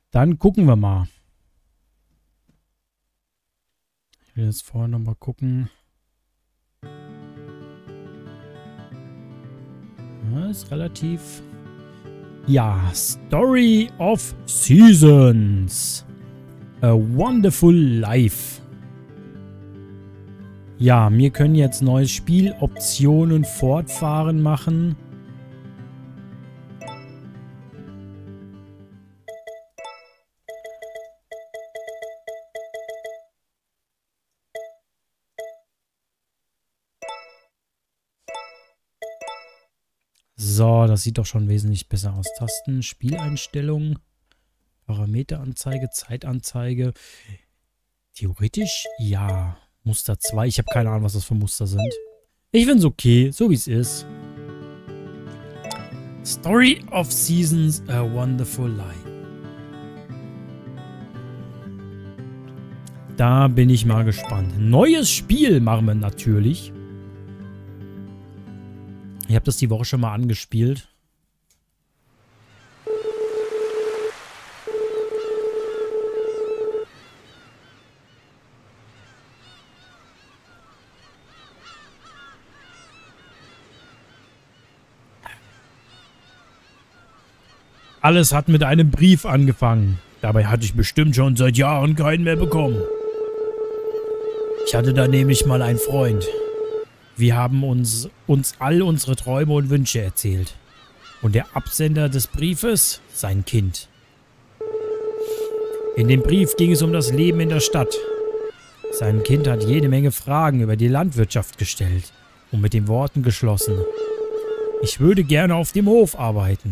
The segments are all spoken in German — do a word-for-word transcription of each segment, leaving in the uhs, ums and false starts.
Dann gucken wir mal. Ich will jetzt vorher nochmal gucken. Ja, ist relativ... Ja, Story of Seasons. A Wonderful Life. Ja, wir können jetzt neues Spiel, Optionen, Fortfahren machen. So, das sieht doch schon wesentlich besser aus. Tasten, Spieleinstellungen, Parameteranzeige, Zeitanzeige. Theoretisch, ja. Muster zwei. Ich habe keine Ahnung, was das für Muster sind. Ich finde es okay, so wie es ist. Story of Seasons, A Wonderful Life. Da bin ich mal gespannt. Neues Spiel machen wir natürlich. Ich habe das die Woche schon mal angespielt. Alles hat mit einem Brief angefangen. Dabei hatte ich bestimmt schon seit Jahren keinen mehr bekommen. Ich hatte da nämlich mal einen Freund. Wir haben uns, uns all unsere Träume und Wünsche erzählt. Und der Absender des Briefes, sein Kind. In dem Brief ging es um das Leben in der Stadt. Sein Kind hat jede Menge Fragen über die Landwirtschaft gestellt und mit den Worten geschlossen: Ich würde gerne auf dem Hof arbeiten.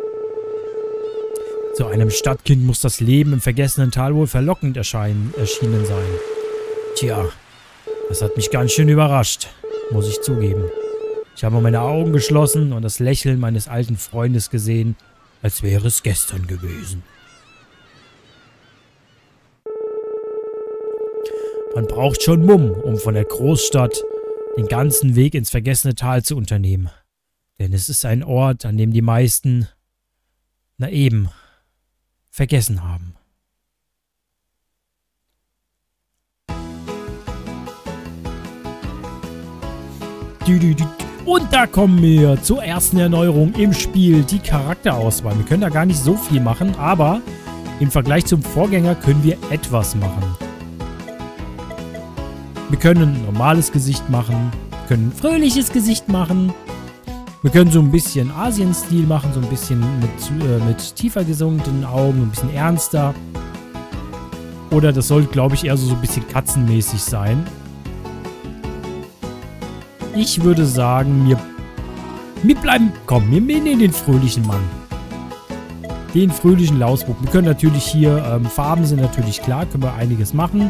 Zu einem Stadtkind muss das Leben im vergessenen Tal wohl verlockend erscheinen, erschienen sein. Tja, das hat mich ganz schön überrascht, muss ich zugeben. Ich habe meine Augen geschlossen und das Lächeln meines alten Freundes gesehen, als wäre es gestern gewesen. Man braucht schon Mumm, um von der Großstadt den ganzen Weg ins vergessene Tal zu unternehmen. Denn es ist ein Ort, an dem die meisten, na eben, vergessen haben. Und da kommen wir zur ersten Erneuerung im Spiel, die Charakterauswahl. Wir können da gar nicht so viel machen, aber im Vergleich zum Vorgänger können wir etwas machen. Wir können ein normales Gesicht machen, wir können ein fröhliches Gesicht machen, wir können so ein bisschen Asien-Stil machen, so ein bisschen mit, äh, mit tiefer gesunkenen Augen, ein bisschen ernster. Oder das soll, glaube ich, eher so, so ein bisschen katzenmäßig sein. Ich würde sagen, wir, wir bleiben, komm, wir nehmen den fröhlichen Mann. Den fröhlichen Lausbub. Wir können natürlich hier, ähm, Farben sind natürlich klar, können wir einiges machen.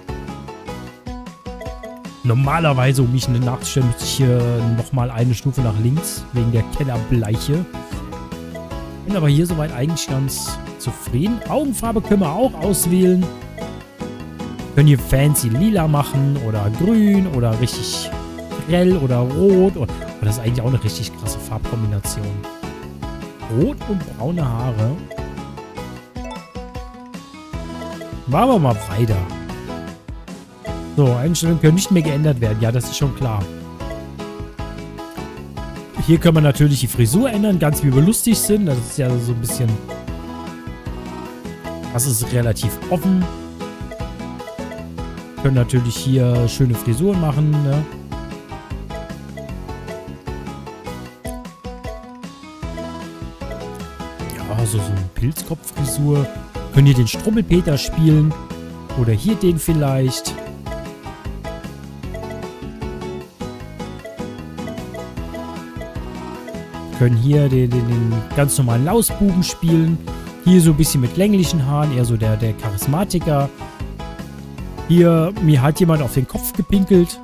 Normalerweise, um mich nachzustellen, müsste ich hier nochmal eine Stufe nach links, wegen der Kellerbleiche. Bin aber hier soweit eigentlich ganz zufrieden. Augenfarbe können wir auch auswählen. Wir können hier fancy lila machen oder grün oder richtig grell oder rot. Oder, aber das ist eigentlich auch eine richtig krasse Farbkombination. Rot und braune Haare. Machen wir mal weiter. So, Einstellungen können nicht mehr geändert werden. Ja, das ist schon klar. Hier können wir natürlich die Frisur ändern, ganz wie wir lustig sind. Das ist ja so ein bisschen... Das ist relativ offen. Wir können natürlich hier schöne Frisuren machen, ne? Ja, so, so eine Pilzkopffrisur. Können hier den Strubbelpeter spielen. Oder hier den vielleicht. Können hier den, den, den ganz normalen Lausbuben spielen. Hier so ein bisschen mit länglichen Haaren, eher so der, der Charismatiker. Hier, mir hat jemand auf den Kopf gepinkelt.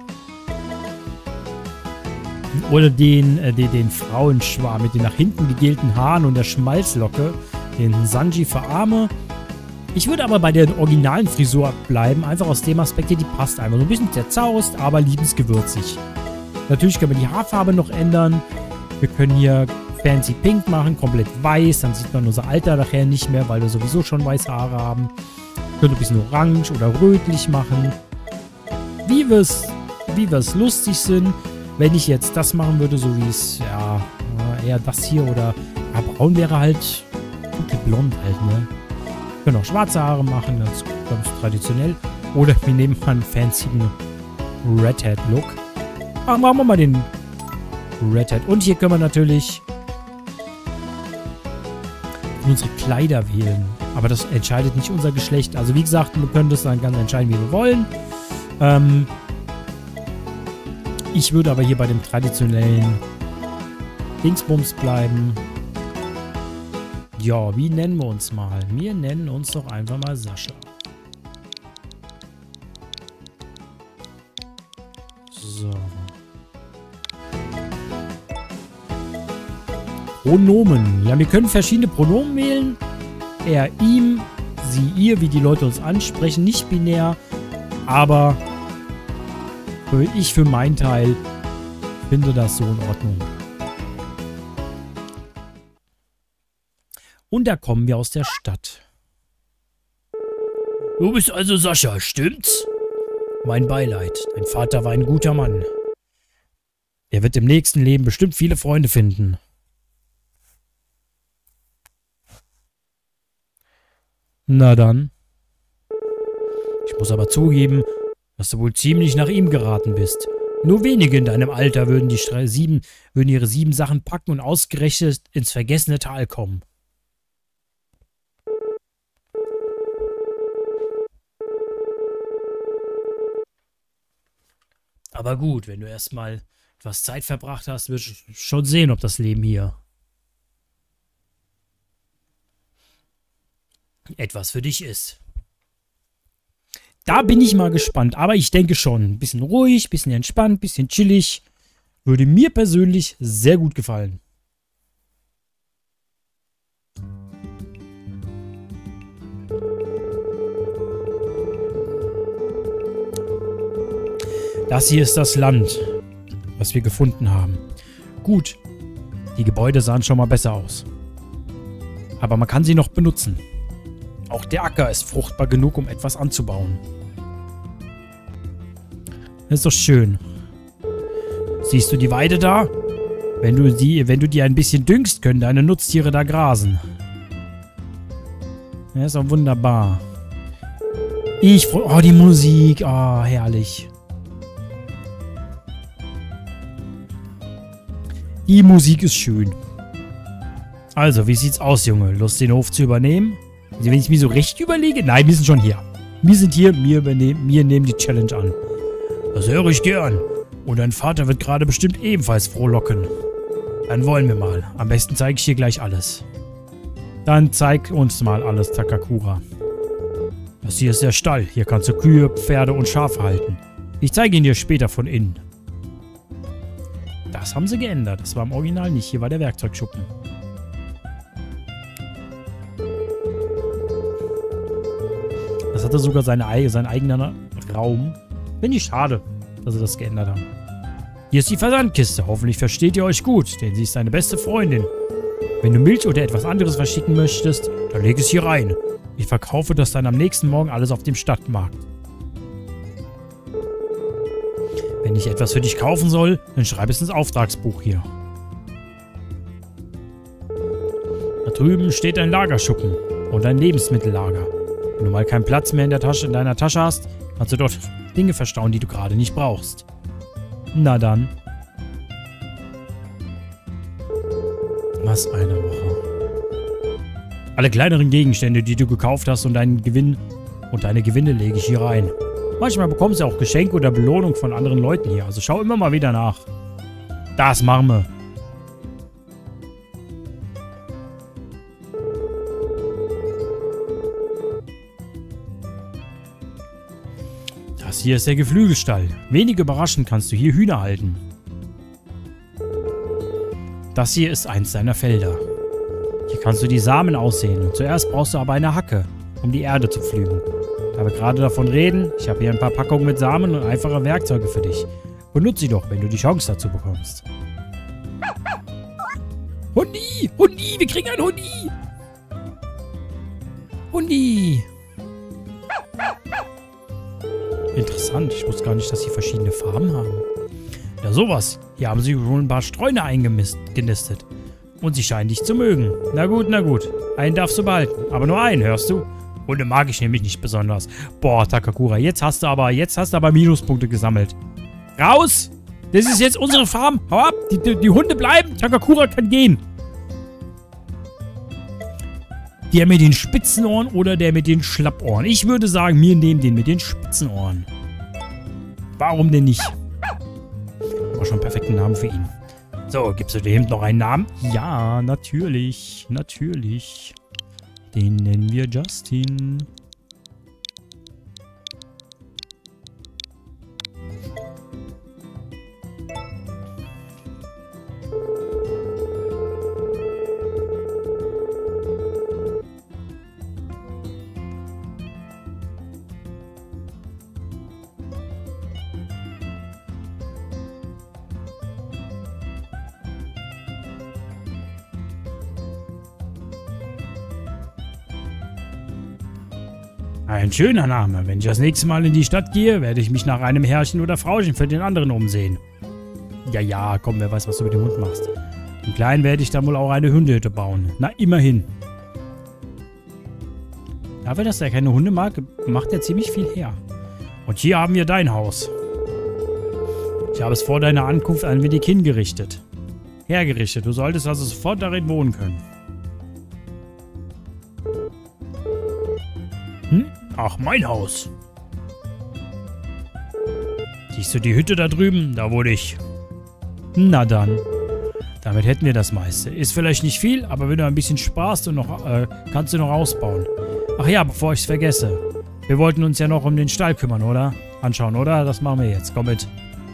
Oder den, äh, den, den Frauenschwarm mit den nach hinten gegelten Haaren und der Schmalzlocke. Den Sanji für Arme. Ich würde aber bei der originalen Frisur bleiben, einfach aus dem Aspekt hier, die passt einfach. So ein bisschen zerzaust, aber liebensgewürzig. Natürlich können wir die Haarfarbe noch ändern. Wir können hier fancy pink machen, komplett weiß. Dann sieht man unser Alter nachher nicht mehr, weil wir sowieso schon weiße Haare haben. Könnte ein bisschen orange oder rötlich machen. Wie wir es wie wir es lustig sind. Wenn ich jetzt das machen würde, so wie es, ja, eher das hier oder ja, braun wäre halt blond halt, ne? Wir können auch schwarze Haare machen, ganz, ganz traditionell. Oder wir nehmen mal einen fancy Red Hat Look. Ach, machen wir mal den Red Hat. Und hier können wir natürlich unsere Kleider wählen. Aber das entscheidet nicht unser Geschlecht. Also wie gesagt, wir können das dann ganz entscheiden, wie wir wollen. Ähm, ich würde aber hier bei dem traditionellen Dingsbums bleiben. Ja, wie nennen wir uns mal? Wir nennen uns doch einfach mal Sascha. So. Pronomen. Ja, wir können verschiedene Pronomen wählen. Er, ihm, sie, ihr, wie die Leute uns ansprechen. Nicht binär. Aber ich für meinen Teil finde das so in Ordnung. Und da kommen wir aus der Stadt. Du bist also Sascha, stimmt's? Mein Beileid. Dein Vater war ein guter Mann. Er wird im nächsten Leben bestimmt viele Freunde finden. Na dann. Ich muss aber zugeben, dass du wohl ziemlich nach ihm geraten bist. Nur wenige in deinem Alter würden, die sieben, würden ihre sieben Sachen packen und ausgerechnet ins vergessene Tal kommen. Aber gut, wenn du erstmal etwas Zeit verbracht hast, wirst du schon sehen, ob das Leben hier etwas für dich ist. Da bin ich mal gespannt, aber ich denke schon. Ein bisschen ruhig, ein bisschen entspannt, ein bisschen chillig. Würde mir persönlich sehr gut gefallen. Das hier ist das Land, was wir gefunden haben. Gut, die Gebäude sahen schon mal besser aus. Aber man kann sie noch benutzen. Auch der Acker ist fruchtbar genug, um etwas anzubauen. Das ist doch schön. Siehst du die Weide da? Wenn du die, wenn du die ein bisschen düngst, können deine Nutztiere da grasen. Ja, ist auch wunderbar. Ich freue... Oh, die Musik. Oh, herrlich. Die Musik ist schön. Also, wie sieht's aus, Junge? Lust, den Hof zu übernehmen? Also, wenn ich mir so recht überlege... Nein, wir sind schon hier. Wir sind hier, wir, übernehmen, wir nehmen die Challenge an. Das höre ich gern. Und dein Vater wird gerade bestimmt ebenfalls frohlocken. Dann wollen wir mal. Am besten zeige ich dir gleich alles. Dann zeig uns mal alles, Takakura. Das hier ist der Stall. Hier kannst du Kühe, Pferde und Schafe halten. Ich zeige ihn dir später von innen. Das haben sie geändert. Das war im Original nicht. Hier war der Werkzeugschuppen. Das hatte sogar seine, sein eigener Raum. Finde ich schade, dass sie das geändert haben. Hier ist die Versandkiste. Hoffentlich versteht ihr euch gut, denn sie ist deine beste Freundin. Wenn du Milch oder etwas anderes verschicken möchtest, dann leg es hier rein. Ich verkaufe das dann am nächsten Morgen alles auf dem Stadtmarkt. Wenn ich etwas für dich kaufen soll, dann schreib es ins Auftragsbuch hier. Da drüben steht ein Lagerschuppen und ein Lebensmittellager. Wenn du mal keinen Platz mehr in, der Tasche, in deiner Tasche hast, kannst du dort Dinge verstauen, die du gerade nicht brauchst. Na dann. Was eine Woche. Alle kleineren Gegenstände, die du gekauft hast und deinen Gewinn und deine Gewinne lege ich hier rein. Manchmal bekommst du auch Geschenke oder Belohnung von anderen Leuten hier. Also schau immer mal wieder nach. Das machen wir. Das hier ist der Geflügelstall. Wenig überraschend kannst du hier Hühner halten. Das hier ist eins deiner Felder. Hier kannst du die Samen aussehen. Zuerst brauchst du aber eine Hacke, um die Erde zu pflügen. Da wir gerade davon reden, ich habe hier ein paar Packungen mit Samen und einfache Werkzeuge für dich. Benutze sie doch, wenn du die Chance dazu bekommst. Hundi! Hundi! Wir kriegen einen Hundi! Hundi! Interessant. Ich wusste gar nicht, dass sie verschiedene Farben haben. Ja, sowas. Hier haben sie schon ein paar Streuner eingenistet. Und sie scheinen dich zu mögen. Na gut, na gut. Einen darfst du behalten. Aber nur einen, hörst du? Hunde mag ich nämlich nicht besonders. Boah, Takakura, jetzt hast du aber, jetzt hast du aber Minuspunkte gesammelt. Raus! Das ist jetzt unsere Farm. Hau ab! Die, die, die Hunde bleiben. Takakura kann gehen. Der mit den Spitzenohren oder der mit den Schlappohren? Ich würde sagen, wir nehmen den mit den Spitzenohren. Warum denn nicht? War schon einen perfekten Namen für ihn. So, gibst du dem noch einen Namen? Ja, natürlich. Natürlich. Den nennen wir Justin. Ein schöner Name. Wenn ich das nächste Mal in die Stadt gehe, werde ich mich nach einem Herrchen oder Frauchen für den anderen umsehen. Ja, ja, komm, wer weiß, was du mit dem Hund machst. Im Kleinen werde ich dann wohl auch eine Hundehütte bauen. Na, immerhin. Dafür, dass er keine Hunde mag, macht er ziemlich viel her. Und hier haben wir dein Haus. Ich habe es vor deiner Ankunft ein wenig hingerichtet. Hergerichtet. Du solltest also sofort darin wohnen können. Hm? Ach, mein Haus. Siehst du die Hütte da drüben? Da wohne ich. Na dann. Damit hätten wir das meiste. Ist vielleicht nicht viel, aber wenn du ein bisschen sparst und noch, äh, kannst du noch ausbauen. Ach ja, bevor ich es vergesse. Wir wollten uns ja noch um den Stall kümmern, oder? Anschauen, oder? Das machen wir jetzt. Komm mit.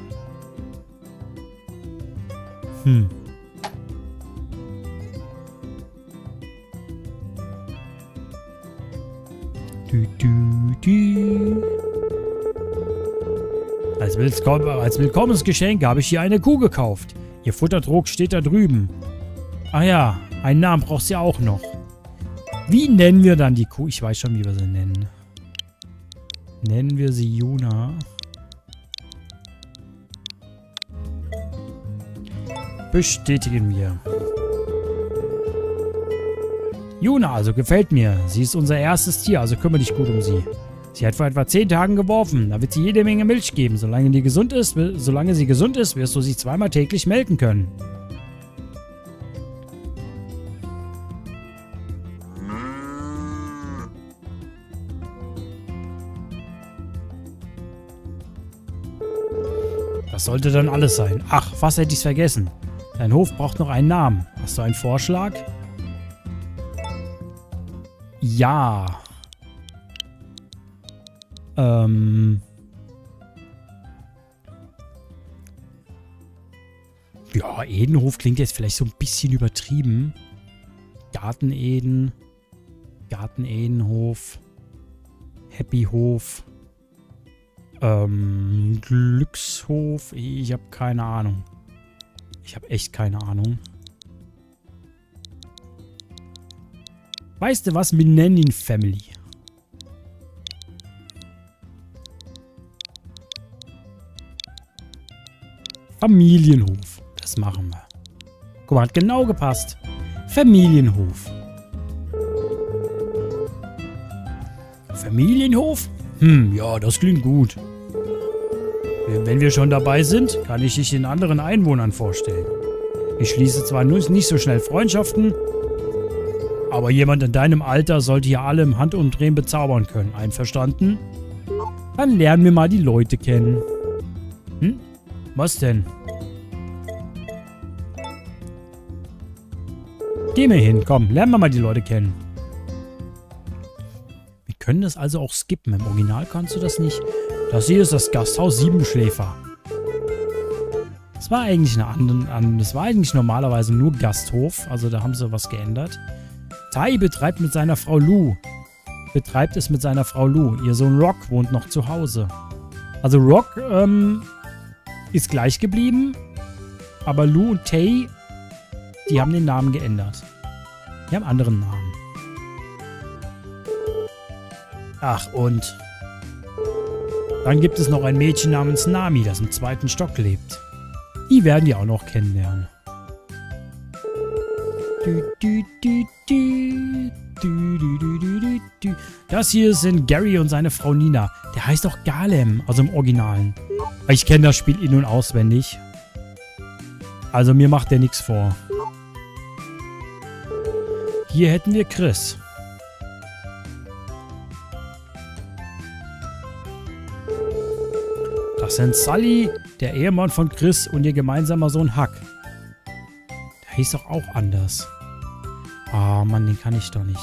Hm. Du, du, du. Als, Willkomm als Willkommensgeschenk habe ich hier eine Kuh gekauft. Ihr Futtertrog steht da drüben. Ach ja, einen Namen brauchst du ja auch noch. Wie nennen wir dann die Kuh? Ich weiß schon, wie wir sie nennen. Nennen wir sie Juna. Bestätigen wir. Juna, also gefällt mir. Sie ist unser erstes Tier, also kümmere dich gut um sie. Sie hat vor etwa zehn Tagen geworfen. Da wird sie jede Menge Milch geben. Solange, die gesund ist, solange sie gesund ist, wirst du sie zweimal täglich melken können. Das sollte dann alles sein. Ach, fast hätte ich es vergessen. Dein Hof braucht noch einen Namen. Hast du einen Vorschlag? Ja. Ähm. Ja, Edenhof klingt jetzt vielleicht so ein bisschen übertrieben. Garten-Eden. Garten-Edenhof. Happyhof. Ähm, Glückshof. Ich habe keine Ahnung. Ich habe echt keine Ahnung. Weißt du was? Wir nennen ihn Family. Familienhof. Das machen wir. Guck mal, hat genau gepasst. Familienhof. Familienhof? Hm, ja, das klingt gut. Wenn wir schon dabei sind, kann ich dich den anderen Einwohnern vorstellen. Ich schließe zwar nicht so schnell Freundschaften, aber jemand in deinem Alter sollte hier alle im Handumdrehen bezaubern können. Einverstanden? Dann lernen wir mal die Leute kennen. Hm? Was denn? Geh mir hin, komm, lernen wir mal die Leute kennen. Wir können das also auch skippen. Im Original kannst du das nicht. Das hier ist das Gasthaus Siebenschläfer. Das war eigentlich eine andere, das war eigentlich normalerweise nur Gasthof. Also da haben sie was geändert. Tai betreibt mit seiner Frau Lou. Betreibt es mit seiner Frau Lou. Ihr Sohn Rock wohnt noch zu Hause. Also Rock ähm, ist gleich geblieben. Aber Lou und Tai die haben den Namen geändert. Die haben anderen Namen. Ach, und dann gibt es noch ein Mädchen namens Nami, das im zweiten Stock lebt. Die werden die auch noch kennenlernen. Du, du, du, du, du, du, du, du, du. Das hier sind Gary und seine Frau Nina. Der heißt auch Galem, also im Originalen. Ich kenne das Spiel in- und auswendig. Also mir macht der nichts vor. Hier hätten wir Chris. Das sind Sully, der Ehemann von Chris und ihr gemeinsamer Sohn Huck. Der hieß doch auch anders. Ah, oh Mann, den kann ich doch nicht.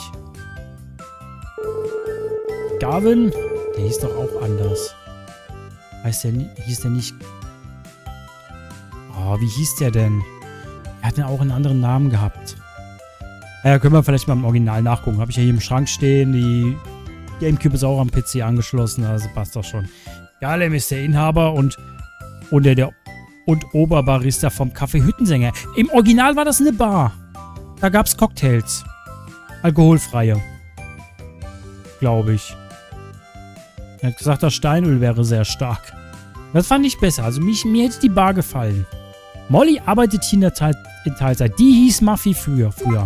Gavin, der hieß doch auch anders. Heißt der, hieß der nicht... Oh, wie hieß der denn? Er hat ja auch einen anderen Namen gehabt. Ja, können wir vielleicht mal im Original nachgucken. Habe ich ja hier im Schrank stehen. Die Gamecube ist auch am P C angeschlossen, also passt doch schon. Galem ist der Inhaber und, und der, der und Oberbarista vom Café Hüttensänger. Im Original war das eine Bar. Da gab es Cocktails. Alkoholfreie. Glaube ich. Er hat gesagt, das Steinöl wäre sehr stark. Das fand ich besser. Also mich, mir hätte die Bar gefallen. Molly arbeitet hier in der Teil, in Teilzeit. Die hieß Muffy früher. früher.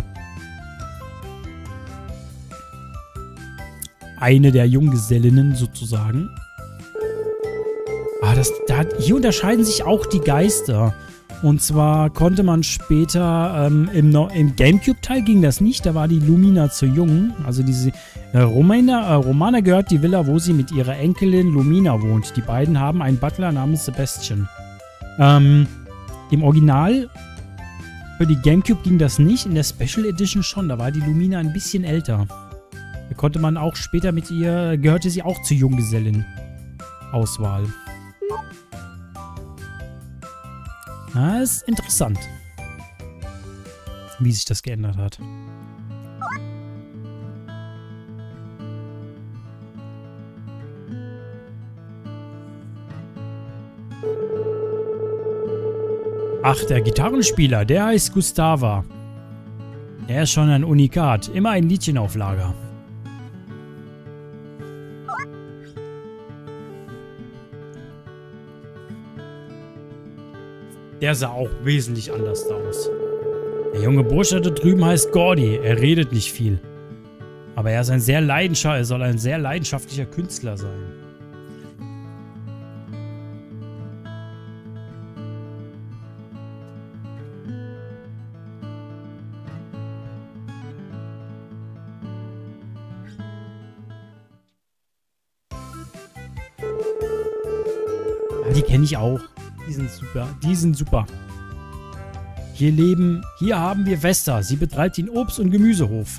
Eine der Junggesellinnen sozusagen. Ah, das, da, hier unterscheiden sich auch die Geister. Und zwar konnte man später, ähm, im, im Gamecube-Teil ging das nicht, da war die Lumina zu jung. Also diese äh, Romana, äh, Romana gehört die Villa, wo sie mit ihrer Enkelin Lumina wohnt. Die beiden haben einen Butler namens Sebastian. Ähm, im Original für die Gamecube ging das nicht, in der Special Edition schon, da war die Lumina ein bisschen älter. Da konnte man auch später mit ihr, gehörte sie auch zur Junggesellen-Auswahl. Na, ist interessant, wie sich das geändert hat. Ach, der Gitarrenspieler, der heißt Gustava. Er ist schon ein Unikat, immer ein Liedchen auf Lager. Der sah auch wesentlich anders aus. Der junge Bursche da drüben heißt Gordy. Er redet nicht viel. Aber er ist ein sehr leidenschaftlicher, er soll ein sehr leidenschaftlicher Künstler sein. Ah, die kenne ich auch. Die sind super. Die sind super. Hier leben, hier haben wir Vesta. Sie betreibt den Obst- und Gemüsehof.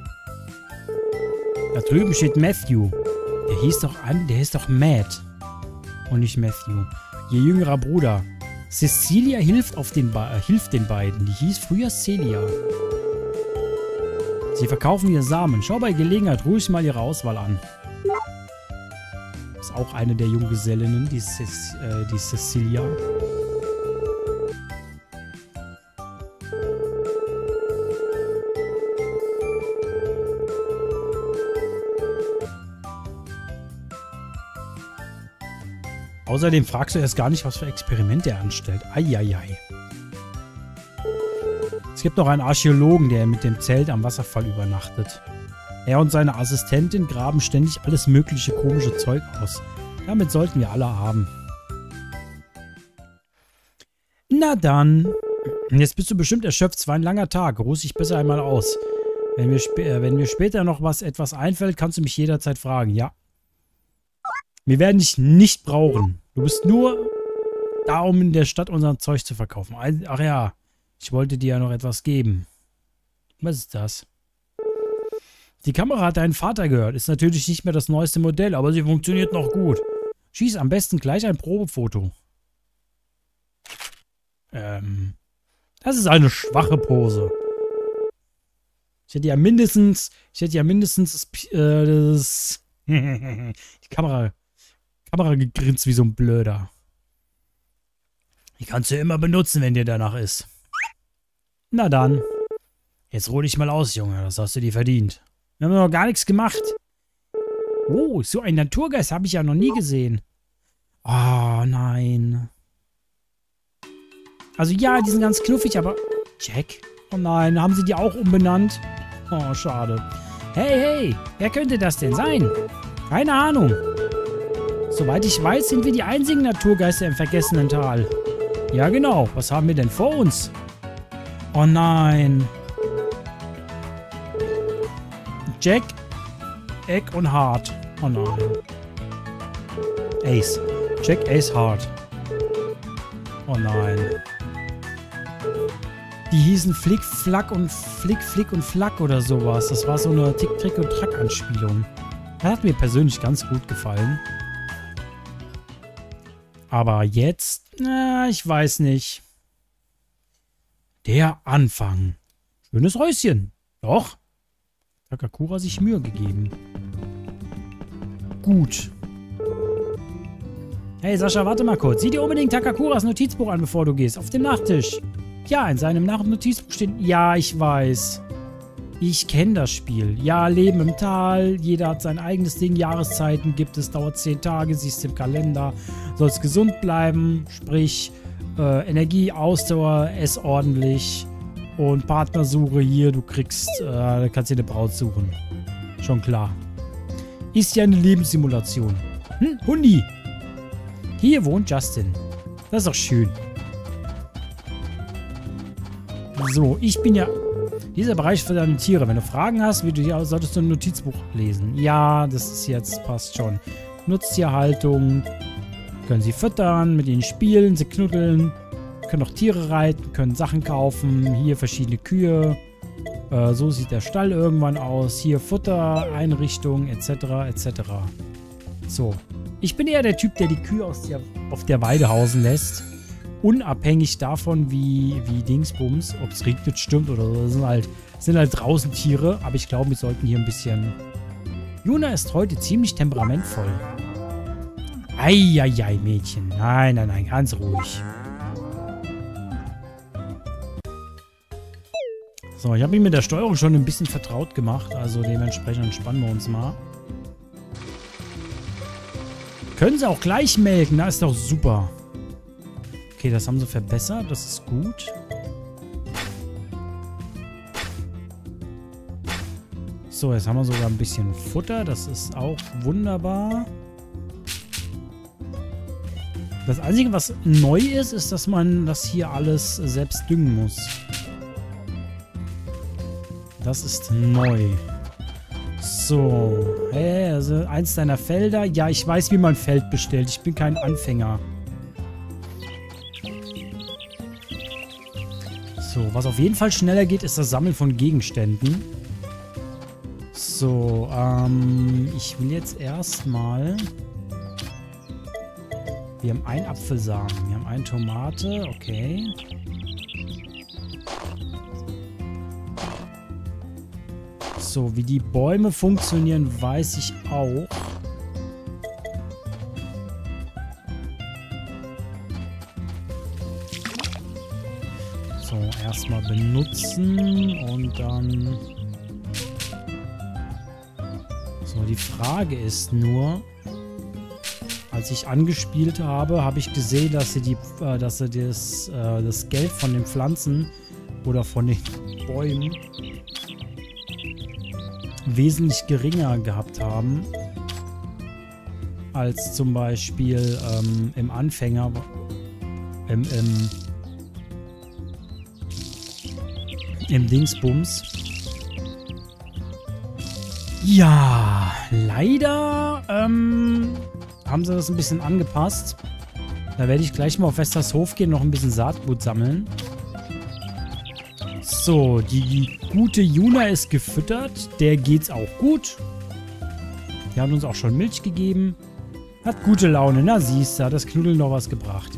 Da drüben steht Matthew. Der hieß doch an, der ist doch Matt. Und nicht Matthew. Ihr jüngerer Bruder. Cecilia hilft, auf den äh, hilft den beiden. Die hieß früher Celia. Sie verkaufen ihr Samen. Schau bei Gelegenheit ruhig mal ihre Auswahl an. Ist auch eine der Junggesellinnen, die, Ce äh, die Cecilia. Außerdem fragst du erst gar nicht, was für Experimente er anstellt. Eieiei. Es gibt noch einen Archäologen, der mit dem Zelt am Wasserfall übernachtet. Er und seine Assistentin graben ständig alles mögliche komische Zeug aus. Damit sollten wir alle haben. Na dann. Jetzt bist du bestimmt erschöpft. Es war ein langer Tag. Ruh dich besser einmal aus. Wenn mir, äh, wenn mir später noch was etwas einfällt, kannst du mich jederzeit fragen. Ja. Wir werden dich nicht brauchen. Du bist nur da, um in der Stadt unser Zeug zu verkaufen. Ach ja, ich wollte dir ja noch etwas geben. Was ist das? Die Kamera hat deinen Vater gehört. Ist natürlich nicht mehr das neueste Modell, aber sie funktioniert noch gut. Schieß am besten gleich ein Probefoto. Ähm, das ist eine schwache Pose. Ich hätte ja mindestens, ich hätte ja mindestens das, äh, das die Kamera Kamera gegrinst wie so ein Blöder. Die kannst du immer benutzen, wenn dir danach ist. Na dann. Jetzt ruh dich mal aus, Junge. Das hast du dir verdient. Wir haben noch gar nichts gemacht. Oh, so ein Naturgeist habe ich ja noch nie gesehen. Oh, nein. Also ja, die sind ganz knuffig, aber... Jack? Oh nein, haben sie die auch umbenannt? Oh, schade. Hey, hey, wer könnte das denn sein? Keine Ahnung. Soweit ich weiß, sind wir die einzigen Naturgeister im vergessenen Tal. Ja, genau. Was haben wir denn vor uns? Oh nein. Jack, Egg und Hart. Oh nein. Ace. Jack, Ace, Hart. Oh nein. Die hießen Flick, Flack und Flick, Flick und Flack oder sowas. Das war so eine Tick, Trick und Track-Anspielung. Das hat mir persönlich ganz gut gefallen. Aber jetzt, na, ich weiß nicht. Der Anfang. Schönes Häuschen. Doch. Takakura sich Mühe gegeben. Gut. Hey Sascha, warte mal kurz. Sieh dir unbedingt Takakuras Notizbuch an, bevor du gehst. Auf dem Nachttisch. Ja, in seinem Notizbuch steht... Ja, ich weiß. Ich kenne das Spiel. Ja, Leben im Tal. Jeder hat sein eigenes Ding. Jahreszeiten gibt es. Dauert zehn Tage. Siehst im Kalender. Sollst gesund bleiben. Sprich, äh, Energie, Ausdauer, ess ordentlich. Und Partnersuche hier. Du kriegst... Äh, kannst dir eine Braut suchen. Schon klar. Ist ja eine Lebenssimulation. Hm, Hundi. Hier wohnt Justin. Das ist doch schön. So, ich bin ja... Dieser Bereich für deine Tiere. Wenn du Fragen hast, wie du hier, solltest du ein Notizbuch lesen. Ja, das ist jetzt, passt schon. Nutztierhaltung. Können sie füttern, mit ihnen spielen, sie knuddeln. Können auch Tiere reiten, können Sachen kaufen. Hier verschiedene Kühe. Äh, so sieht der Stall irgendwann aus. Hier Futter, Einrichtung, et cetera et cetera. So. Ich bin eher der Typ, der die Kühe aus der, auf der Weide hausen lässt. Unabhängig davon, wie, wie Dingsbums, ob es regnet, stürmt oder so. Das sind halt, sind halt draußen Tiere. Aber ich glaube, wir sollten hier ein bisschen... Juna ist heute ziemlich temperamentvoll. Eieiei, Mädchen. Nein, nein, nein, ganz ruhig. So, ich habe mich mit der Steuerung schon ein bisschen vertraut gemacht. Also dementsprechend entspannen wir uns mal. Können sie auch gleich melken, das ist doch super. Okay, das haben sie verbessert, das ist gut. So, jetzt haben wir sogar ein bisschen Futter, das ist auch wunderbar. Das Einzige, was neu ist, ist, dass man das hier alles selbst düngen muss. Das ist neu. So, hey, also eins deiner Felder. Ja, ich weiß, wie man ein Feld bestellt. Ich bin kein Anfänger. So, was auf jeden Fall schneller geht, ist das Sammeln von Gegenständen. So, ähm, ich will jetzt erstmal... Wir haben einen Apfelsamen, wir haben eine Tomate, okay. So, wie die Bäume funktionieren, weiß ich auch. So, erstmal benutzen und dann... So, die Frage ist nur, als ich angespielt habe, habe ich gesehen, dass sie, die, äh, dass sie das, äh, das Geld von den Pflanzen oder von den Bäumen wesentlich geringer gehabt haben als zum Beispiel ähm, im Anfänger, im, im, im Dingsbums. Ja, leider ähm, haben sie das ein bisschen angepasst. Da werde ich gleich mal auf Westers Hof gehen, noch ein bisschen Saatgut sammeln. So, die gute Juna ist gefüttert. Der geht's auch gut. Die hat uns auch schon Milch gegeben. Hat gute Laune. Na, siehst du, hat das Knuddeln noch was gebracht.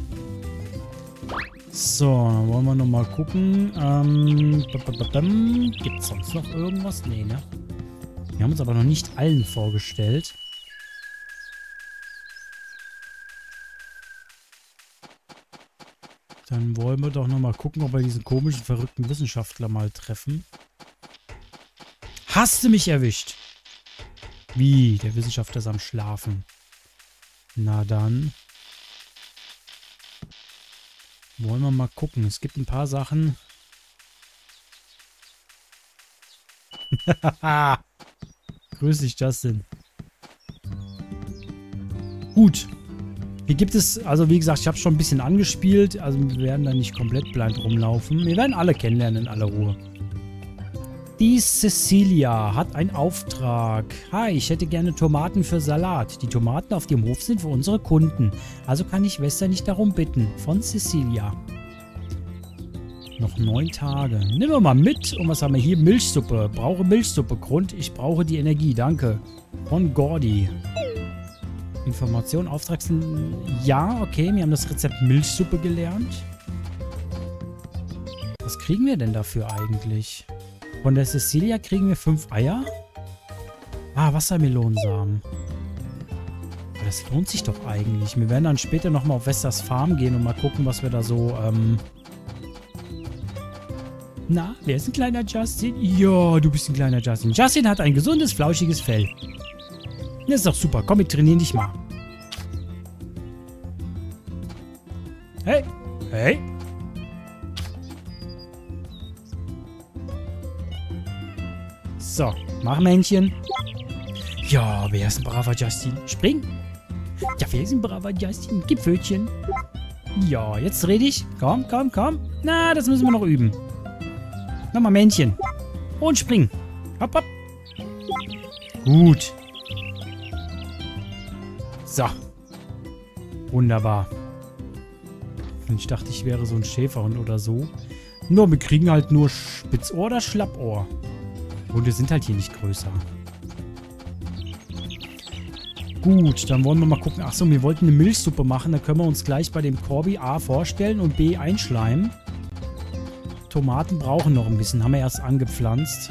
So, dann wollen wir nochmal gucken. Ähm, gibt es sonst noch irgendwas? Nee, ne? Wir haben uns aber noch nicht allen vorgestellt. Dann wollen wir doch nochmal gucken, ob wir diesen komischen, verrückten Wissenschaftler mal treffen. Hast du mich erwischt? Wie? Der Wissenschaftler ist am Schlafen. Na dann. Wollen wir mal gucken. Es gibt ein paar Sachen. Grüß dich, Justin. Gut. Hier gibt es, also wie gesagt, ich habe schon ein bisschen angespielt. Also wir werden da nicht komplett blind rumlaufen. Wir werden alle kennenlernen in aller Ruhe. Die Cecilia hat einen Auftrag. Hi, ich hätte gerne Tomaten für Salat. Die Tomaten auf dem Hof sind für unsere Kunden. Also kann ich Wester nicht darum bitten. Von Cecilia. Noch neun Tage. Nehmen wir mal mit. Und was haben wir hier? Milchsuppe. Brauche Milchsuppe. Grund, ich brauche die Energie. Danke. Von Gordy. Information, Auftrags... Ja, okay. Wir haben das Rezept Milchsuppe gelernt. Was kriegen wir denn dafür eigentlich? Von der Cecilia kriegen wir fünf Eier. Ah, Wassermelonensamen. Aber das lohnt sich doch eigentlich. Wir werden dann später nochmal auf Westers Farm gehen und mal gucken, was wir da so... Ähm Na, wer ist ein kleiner Justin? Ja, du bist ein kleiner Justin. Justin hat ein gesundes, flauschiges Fell. Das ist doch super. Komm, wir trainieren dich mal. Hey. Hey. So, mach Männchen. Ja, wer ist ein braver Justin? Spring. Ja, wer ist ein braver Justin? Gib Pfötchen. Ja, jetzt dreh dich. Komm, komm, komm. Na, das müssen wir noch üben. Nochmal Männchen. Und spring. Hopp, hopp. Gut. So. Wunderbar. Ich dachte, ich wäre so ein Schäferhund oder so. Nur, wir kriegen halt nur Spitzohr oder Schlappohr. Und wir sind halt hier nicht größer. Gut, dann wollen wir mal gucken. Achso, wir wollten eine Milchsuppe machen. Da können wir uns gleich bei dem Corby A vorstellen und B einschleimen. Tomaten brauchen noch ein bisschen. Haben wir erst angepflanzt.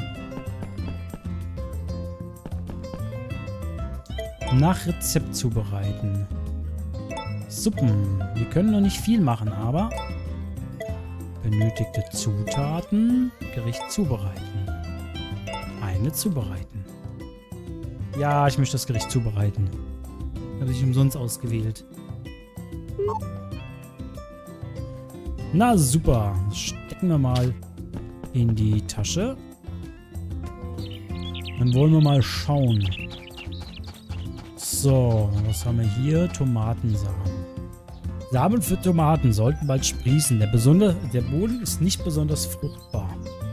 Nach Rezept zubereiten. Suppen. Wir können noch nicht viel machen, aber benötigte Zutaten. Gericht zubereiten. Eine zubereiten. Ja, ich möchte das Gericht zubereiten. Habe ich umsonst ausgewählt. Na super. Stecken wir mal in die Tasche. Dann wollen wir mal schauen. So, was haben wir hier? Tomatensamen. Samen für Tomaten sollten bald sprießen. Der, besonder, der Boden ist nicht besonders fruchtbar.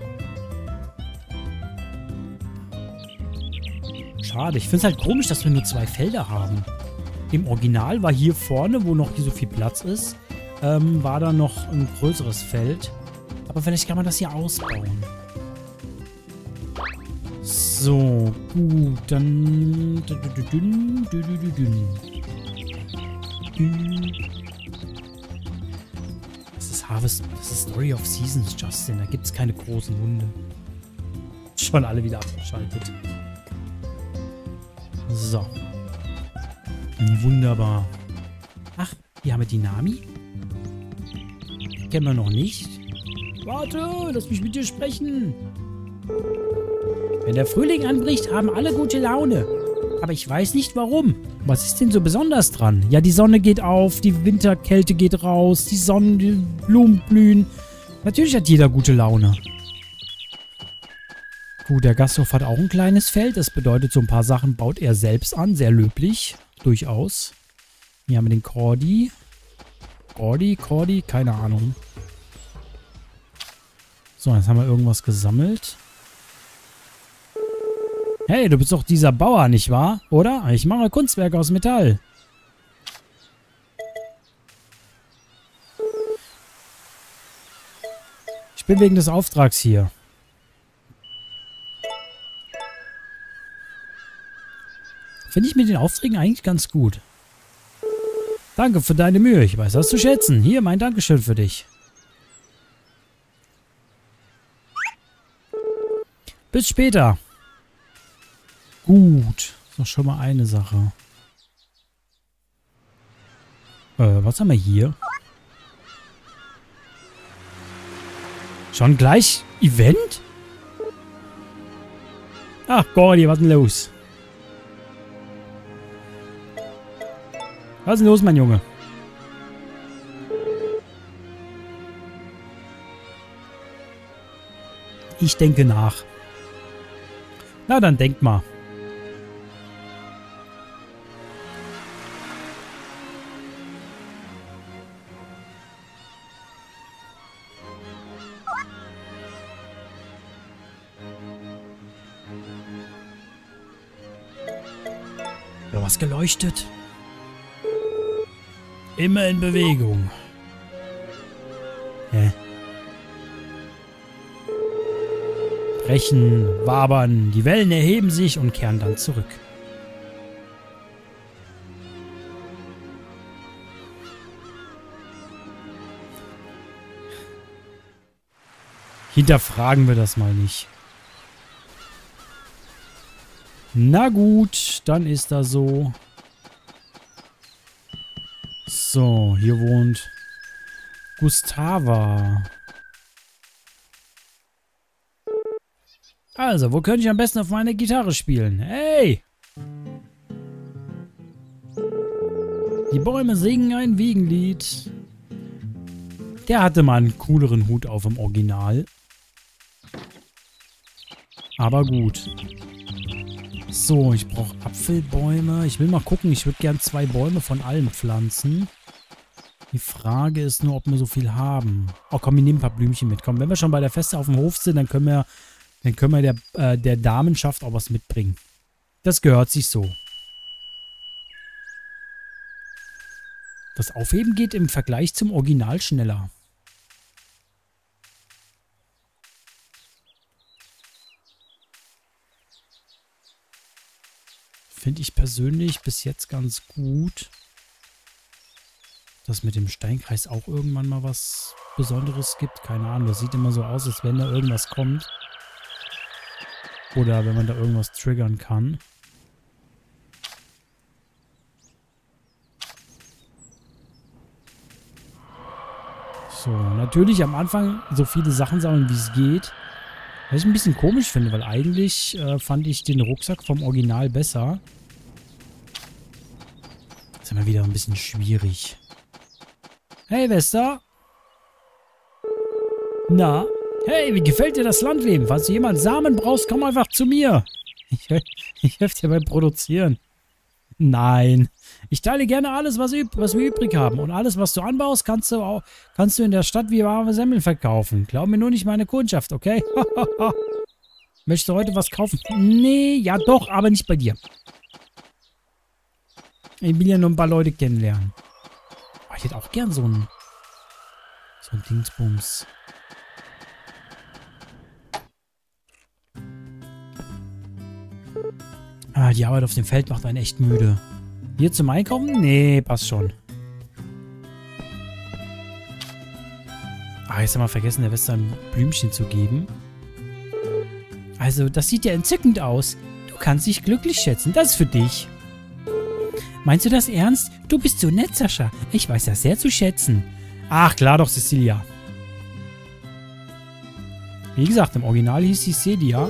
Schade. Ich finde es halt komisch, dass wir nur zwei Felder haben. Im Original war hier vorne, wo noch hier so viel Platz ist, ähm, war da noch ein größeres Feld. Aber vielleicht kann man das hier ausbauen. So, gut, dann... Das ist Harvest, das ist Story of Seasons, Justin. Da gibt es keine großen Hunde. Schon alle wieder abgeschaltet. So. Wunderbar. Ach, hier haben wir die Nami. Kennen wir noch nicht. Warte, lass mich mit dir sprechen. Wenn der Frühling anbricht, haben alle gute Laune. Aber ich weiß nicht warum. Was ist denn so besonders dran? Ja, die Sonne geht auf, die Winterkälte geht raus, die Sonne, die Blumen blühen. Natürlich hat jeder gute Laune. Gut, der Gasthof hat auch ein kleines Feld. Das bedeutet, so ein paar Sachen baut er selbst an. Sehr löblich. Durchaus. Hier haben wir den Cordy. Cordy, Cordy, keine Ahnung. So, jetzt haben wir irgendwas gesammelt. Hey, du bist doch dieser Bauer, nicht wahr? Oder? Ich mache Kunstwerke aus Metall. Ich bin wegen des Auftrags hier. Finde ich mit den Aufträgen eigentlich ganz gut. Danke für deine Mühe. Ich weiß das zu schätzen. Hier, mein Dankeschön für dich. Bis später. Gut. Ist doch schon mal eine Sache. Äh, was haben wir hier? Schon gleich Event? Ach, Gordy, was ist denn los? Was ist denn los, mein Junge? Ich denke nach. Na, dann denk mal. Ja, was geleuchtet? Immer in Bewegung. Hä? Brechen, wabern, die Wellen erheben sich und kehren dann zurück. Hinterfragen wir das mal nicht. Na gut, dann ist das so. So, hier wohnt Gustava. Also, wo könnte ich am besten auf meine Gitarre spielen? Hey! Die Bäume singen ein Wiegenlied. Der hatte mal einen cooleren Hut auf im Original. Aber gut. So, ich brauche Apfelbäume. Ich will mal gucken, ich würde gern zwei Bäume von allen pflanzen. Die Frage ist nur, ob wir so viel haben. Oh komm, wir nehmen ein paar Blümchen mit. Komm, wenn wir schon bei der Feste auf dem Hof sind, dann können wir... Dann können wir der, äh, der Damenschaft auch was mitbringen. Das gehört sich so. Das Aufheben geht im Vergleich zum Original schneller. Finde ich persönlich bis jetzt ganz gut. Dass mit dem Steinkreis auch irgendwann mal was Besonderes gibt. Keine Ahnung, das sieht immer so aus, als wenn da irgendwas kommt. Oder wenn man da irgendwas triggern kann. So, natürlich am Anfang so viele Sachen sammeln, wie es geht. Was ich ein bisschen komisch finde, weil eigentlich äh, fand ich den Rucksack vom Original besser. Das ist immer wieder ein bisschen schwierig. Hey, Vesta. Na? Hey, wie gefällt dir das Landleben? Falls du jemand Samen brauchst, komm einfach zu mir. Ich, ich helfe dir beim Produzieren. Nein. Ich teile gerne alles, was, was wir übrig haben. Und alles, was du anbaust, kannst du, auch, kannst du in der Stadt wie warme Semmeln verkaufen. Glaub mir nur nicht meine Kundschaft, okay? Möchtest du heute was kaufen? Nee, ja doch, aber nicht bei dir. Ich will ja nur ein paar Leute kennenlernen. Oh, ich hätte auch gern so ein... So ein Dingsbums... Ah, die Arbeit auf dem Feld macht einen echt müde. Hier zum Einkaufen? Nee, passt schon. Ah, jetzt haben wir vergessen, der Wester ein Blümchen zu geben. Also, das sieht ja entzückend aus. Du kannst dich glücklich schätzen. Das ist für dich. Meinst du das ernst? Du bist so nett, Sascha. Ich weiß das sehr zu schätzen. Ach, klar doch, Cecilia. Wie gesagt, im Original hieß sie Celia.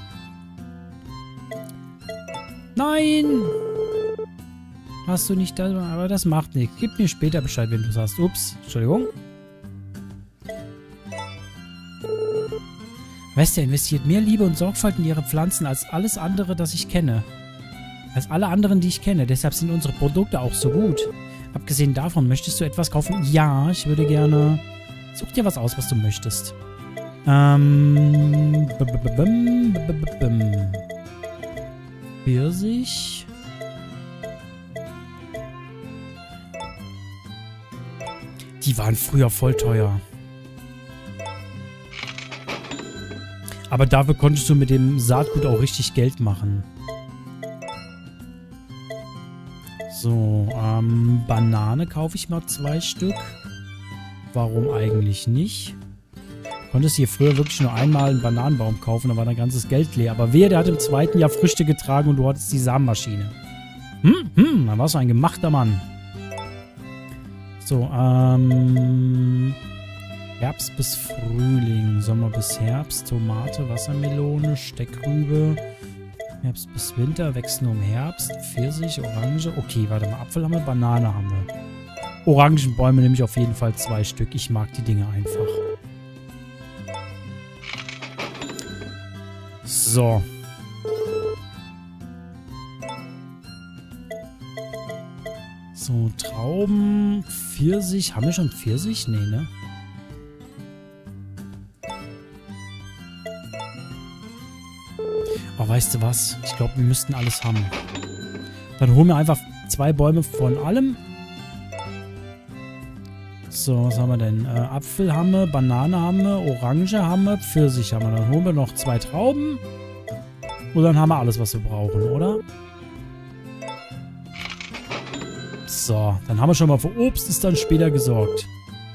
Nein! Hast du nicht da, aber das macht nichts. Gib mir später Bescheid, wenn du es hast. Ups, Entschuldigung. Vesta investiert mehr Liebe und Sorgfalt in ihre Pflanzen als alles andere, das ich kenne. Als alle anderen, die ich kenne. Deshalb sind unsere Produkte auch so gut. Abgesehen davon, möchtest du etwas kaufen? Ja, ich würde gerne... Such dir was aus, was du möchtest. Ähm... Pfirsich. Die waren früher voll teuer. Aber dafür konntest du mit dem Saatgut auch richtig Geld machen. So, ähm, Banane kaufe ich mal zwei Stück. Warum eigentlich nicht? Du konntest hier früher wirklich nur einmal einen Bananenbaum kaufen, da war dein ganzes Geld leer. Aber wer, der hat im zweiten Jahr Früchte getragen und du hattest die Samenmaschine. Hm, hm, da warst du ein gemachter Mann. So, ähm... Herbst bis Frühling, Sommer bis Herbst, Tomate, Wassermelone, Steckrübe. Herbst bis Winter, wechseln um Herbst, Pfirsich, Orange. Okay, warte mal, Apfel haben wir, Banane haben wir. Orangenbäume nehme ich auf jeden Fall zwei Stück. Ich mag die Dinge einfach. So. So, Trauben, Pfirsich. Haben wir schon Pfirsich? Nee, ne? Aber weißt du was? Ich glaube, wir müssten alles haben. Dann holen wir einfach zwei Bäume von allem. So, was haben wir denn? Äh, Apfel haben wir, Banane haben wir, Orange haben wir, Pfirsich haben wir. Dann holen wir noch zwei Trauben. Und dann haben wir alles, was wir brauchen, oder? So, dann haben wir schon mal für Obst, ist dann später gesorgt.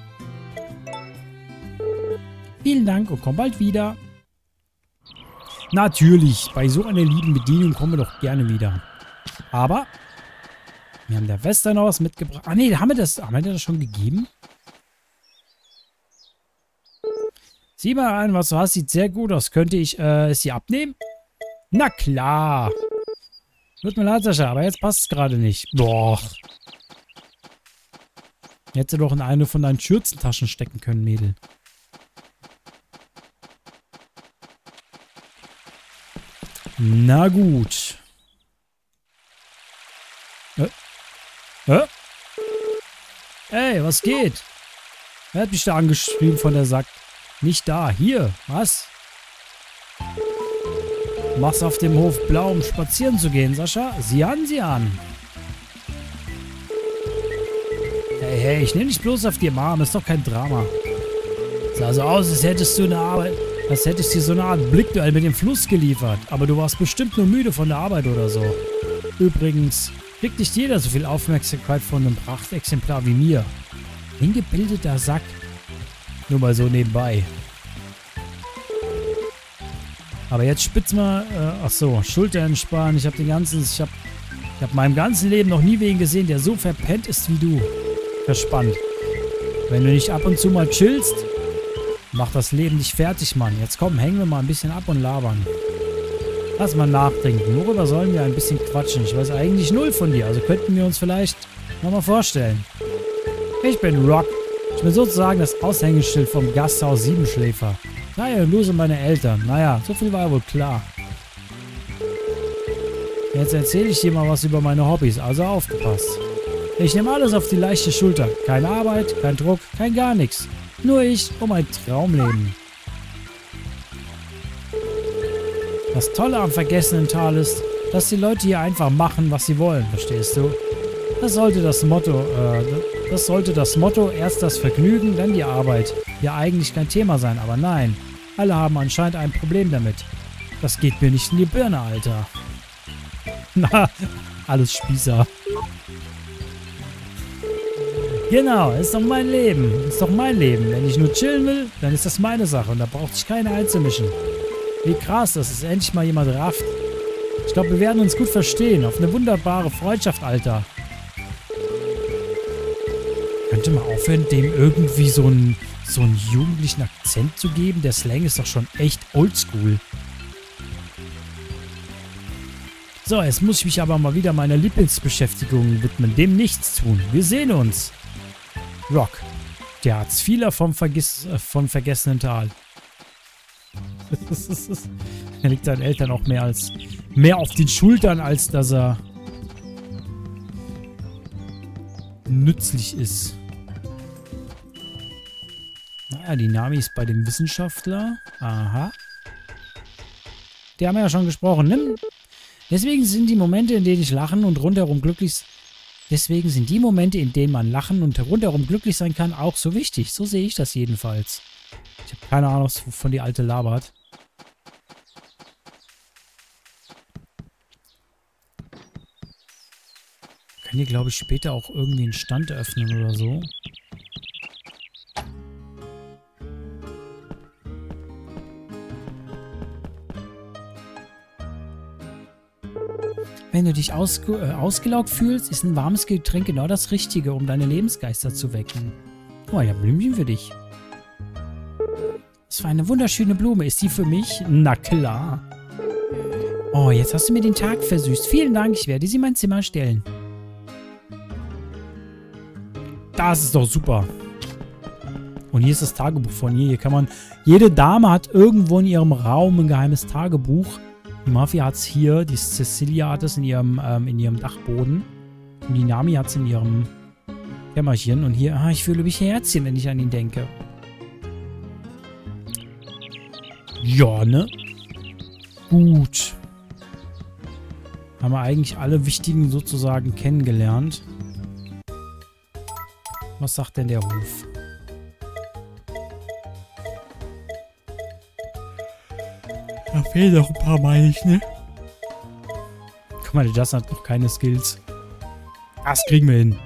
Vielen Dank und komm bald wieder. Natürlich, bei so einer lieben Bedienung kommen wir doch gerne wieder. Aber, wir haben der Wester noch was mitgebracht. Ah ne, haben wir das, haben wir das schon gegeben? Sieh mal an, was du hast, sieht sehr gut aus. Könnte ich äh, es hier abnehmen? Na klar. Tut mir leid, Sascha, aber jetzt passt es gerade nicht. Boah. Hättest du doch in eine von deinen Schürzentaschen stecken können, Mädel. Na gut. Äh? Äh? Ey, was geht? Wer hat mich da angeschrieben von der Sack? Nicht da. Hier. Was? Mach's auf dem Hof blau, um spazieren zu gehen, Sascha? Sieh an, sieh an. Hey, hey, ich nehme dich bloß auf die Arme. Ist doch kein Drama. Sah so aus, als hättest du eine Arbeit... Als hättest du dir so eine Art Blickduell mit dem Fluss geliefert. Aber du warst bestimmt nur müde von der Arbeit oder so. Übrigens, kriegt nicht jeder so viel Aufmerksamkeit von einem Prachtexemplar wie mir. Hingebildeter Sack. Nur mal so nebenbei. Aber jetzt spitz mal... Äh, ach so, Schulter entspannen. Ich habe den ganzen... Ich habe ich hab meinem ganzen Leben noch nie wen gesehen, der so verpennt ist wie du. Verspannt. Wenn du nicht ab und zu mal chillst... Mach das Leben nicht fertig, Mann. Jetzt komm, hängen wir mal ein bisschen ab und labern. Lass mal nachdenken. Worüber sollen wir ein bisschen quatschen? Ich weiß eigentlich null von dir, also könnten wir uns vielleicht nochmal vorstellen. Ich bin Rock. Ich bin sozusagen das Aushängeschild vom Gasthaus Siebenschläfer. Naja, und du sind meine Eltern. Naja, so viel war ja wohl klar. Jetzt erzähle ich dir mal was über meine Hobbys, also aufgepasst. Ich nehme alles auf die leichte Schulter. Keine Arbeit, kein Druck, kein gar nichts. Nur ich um ein Traumleben. Das Tolle am vergessenen Tal ist, dass die Leute hier einfach machen, was sie wollen, verstehst du? Das sollte das Motto, äh, das sollte das Motto, erst das Vergnügen, dann die Arbeit, ja eigentlich kein Thema sein, aber nein. Alle haben anscheinend ein Problem damit. Das geht mir nicht in die Birne, Alter. Na, alles Spießer. Genau, ist doch mein Leben. Ist doch mein Leben. Wenn ich nur chillen will, dann ist das meine Sache und da braucht sich keiner einzumischen. Wie krass, dass es endlich mal jemand rafft. Ich glaube, wir werden uns gut verstehen. Auf eine wunderbare Freundschaft, Alter. Könnte man aufhören, dem irgendwie so einen, so einen jugendlichen Akzent zu geben? Der Slang ist doch schon echt oldschool. So, jetzt muss ich mich aber mal wieder meiner Lieblingsbeschäftigung widmen. Dem nichts tun. Wir sehen uns. Rock. Der Hartz-Vieler vom, Vergiss, äh, vom vergessenen Tal. Er liegt seinen Eltern auch mehr als mehr auf den Schultern, als dass er nützlich ist. Naja, die Nami ist bei dem Wissenschaftler. Aha. Der haben wir ja schon gesprochen, ne? Deswegen sind die Momente, in denen ich lachen und rundherum glücklich... Deswegen sind die Momente, in denen man lachen und rundherum glücklich sein kann, auch so wichtig. So sehe ich das jedenfalls. Ich habe keine Ahnung, wovon die Alte labert. Können hier, glaube ich, später auch irgendwie einen Stand öffnen oder so. Wenn du dich ausge äh, ausgelaugt fühlst, ist ein warmes Getränk genau das Richtige, um deine Lebensgeister zu wecken. Oh, ich habe Blümchen für dich. Was für eine wunderschöne Blume. Ist die für mich? Na klar. Oh, jetzt hast du mir den Tag versüßt. Vielen Dank, ich werde sie in mein Zimmer stellen. Das ist doch super. Und hier ist das Tagebuch von ihr. Hier kann man... Jede Dame hat irgendwo in ihrem Raum ein geheimes Tagebuch. Die Mafia hat es hier. Die Cecilia hat es in ihrem, ähm, in ihrem Dachboden. Und die Nami hat es in ihrem Kämmerchen. Und hier... Ah, ich fühle mich Herzchen, wenn ich an ihn denke. Ja, ne? Gut. Haben wir eigentlich alle wichtigen sozusagen kennengelernt. Was sagt denn der Hof? Da fehlen noch ein paar, meine ich, ne? Guck mal, der Justin hat noch keine Skills. Das kriegen wir hin.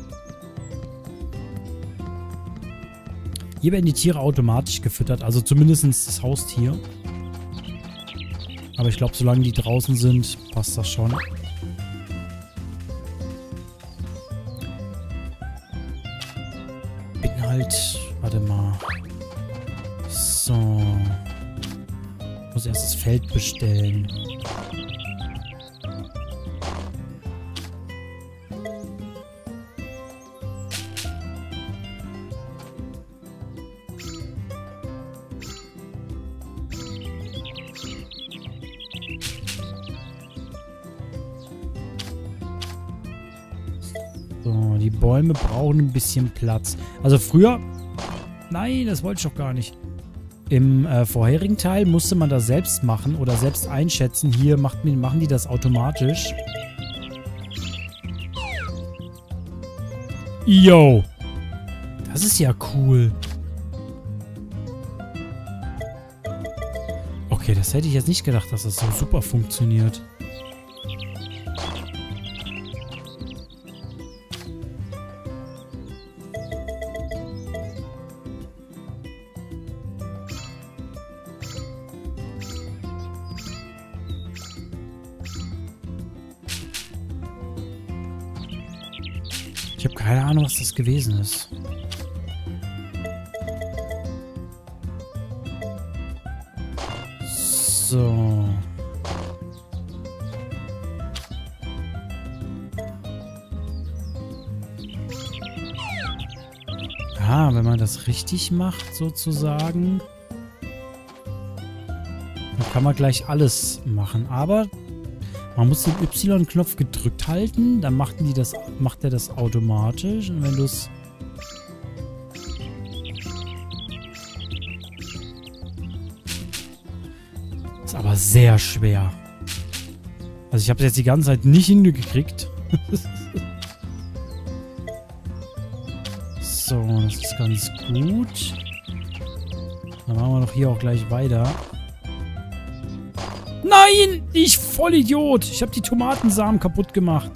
Hier werden die Tiere automatisch gefüttert. Also zumindest das Haustier. Aber ich glaube, solange die draußen sind, passt das schon. Bin halt... Warte mal. So. Ich muss erst das Feld bestellen. So, die Bäume brauchen ein bisschen Platz. Also früher... Nein, das wollte ich doch gar nicht. Im äh, vorherigen Teil musste man das selbst machen oder selbst einschätzen. Hier macht, machen die das automatisch. Yo! Das ist ja cool. Okay, das hätte ich jetzt nicht gedacht, dass das so super funktioniert. Ich habe keine Ahnung, was das gewesen ist. So. Ah, wenn man das richtig macht, sozusagen, dann kann man gleich alles machen. Aber man muss den Y-Knopf gedrückt halten, dann machten die das, macht er das automatisch. Und wenn du es... Ist aber sehr schwer. Also ich habe es jetzt die ganze Zeit nicht hingekriegt. So, das ist ganz gut. Dann machen wir doch hier auch gleich weiter. Nein! Ich Vollidiot! Ich habe die Tomatensamen kaputt gemacht.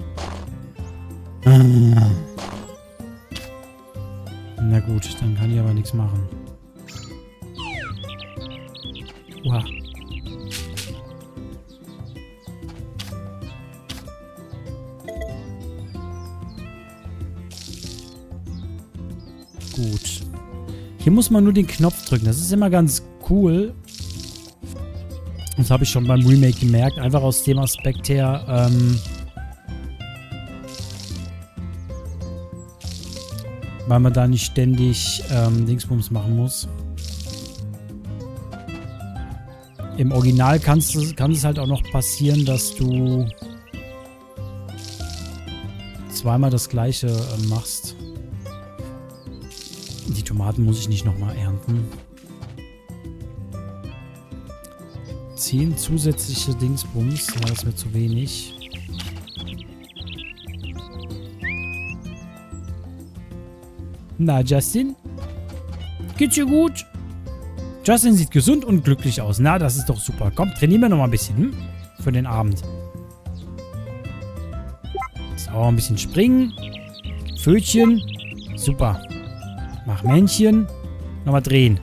Na gut, dann kann ich aber nichts machen. Uah. Gut. Hier muss man nur den Knopf drücken. Das ist immer ganz cool. Das habe ich schon beim Remake gemerkt. Einfach aus dem Aspekt her, ähm, weil man da nicht ständig ähm, Dingsbums machen muss. Im Original kannst du, kann es halt auch noch passieren, dass du zweimal das gleiche äh, machst. Die Tomaten muss ich nicht nochmal ernten. Zehn zusätzliche Dingsbums. Ja, das wird zu wenig. Na, Justin? Geht's dir gut? Justin sieht gesund und glücklich aus. Na, das ist doch super. Komm, trainieren wir noch mal ein bisschen, hm? Für den Abend. So, ein bisschen springen. Pfötchen. Super. Mach Männchen. Nochmal drehen.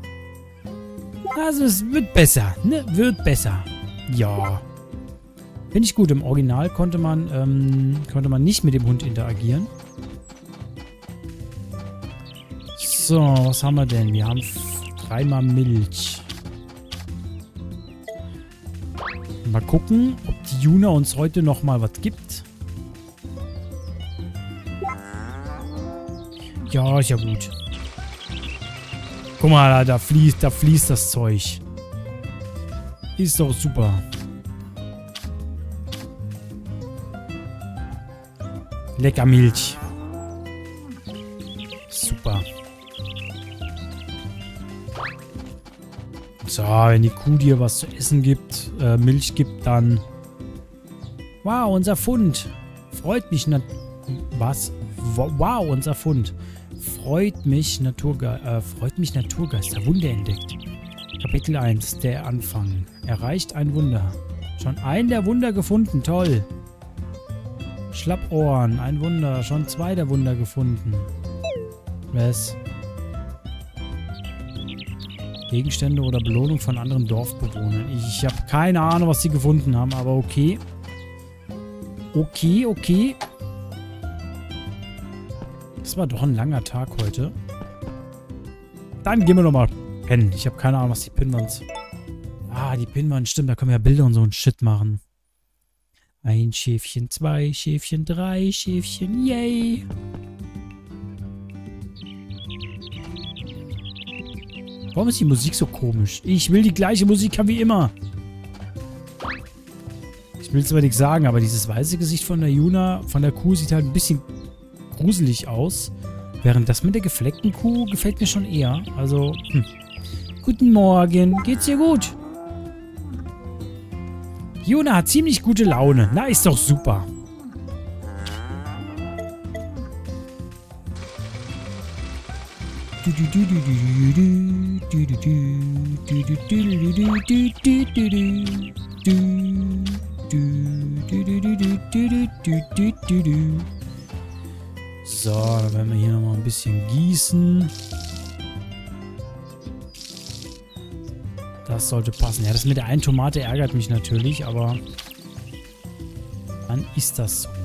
Also es wird besser, ne? Wird besser. Ja. Finde ich gut. Im Original konnte man, ähm, konnte man nicht mit dem Hund interagieren. So, was haben wir denn? Wir haben Dreimal Milch. Mal gucken, ob die Juna uns heute nochmal was gibt. Ja, ist ja gut. Guck mal, da, da, fließt, da fließt das Zeug. Ist doch super. Lecker Milch. Super. So, wenn die Kuh dir was zu essen gibt, äh, Milch gibt, dann... Wow, unser Fund. Freut mich... Na was? Wow, unser Fund. Freut mich, Naturge äh, freut mich Naturgeister. Wunder entdeckt. Kapitel eins, der Anfang. Erreicht ein Wunder. Schon ein der Wunder gefunden. Toll. Schlappohren. Ein Wunder. Schon zwei der Wunder gefunden. Was? Gegenstände oder Belohnung von anderen Dorfbewohnern. Ich, ich habe keine Ahnung, was sie gefunden haben, aber okay. Okay, okay. Das war doch ein langer Tag heute. Dann gehen wir nochmal pennen. Ich habe keine Ahnung, was die Pinwans... Ah, die Pinwans, stimmt. Da können wir ja Bilder und so ein Shit machen. Ein Schäfchen, zwei Schäfchen, drei Schäfchen, yay. Warum ist die Musik so komisch? Ich will die gleiche Musik haben wie immer. Ich will es zwar nichts sagen, aber dieses weiße Gesicht von der Juna, von der Kuh, sieht halt ein bisschen gruselig aus. Während das mit der gefleckten Kuh gefällt mir schon eher. Also, hm. Guten Morgen. Geht's dir gut? Juna hat ziemlich gute Laune. Na, ist doch super. So, dann werden wir hier nochmal ein bisschen gießen. Das sollte passen. Ja, das mit der einen Tomate ärgert mich natürlich, aber dann ist das so.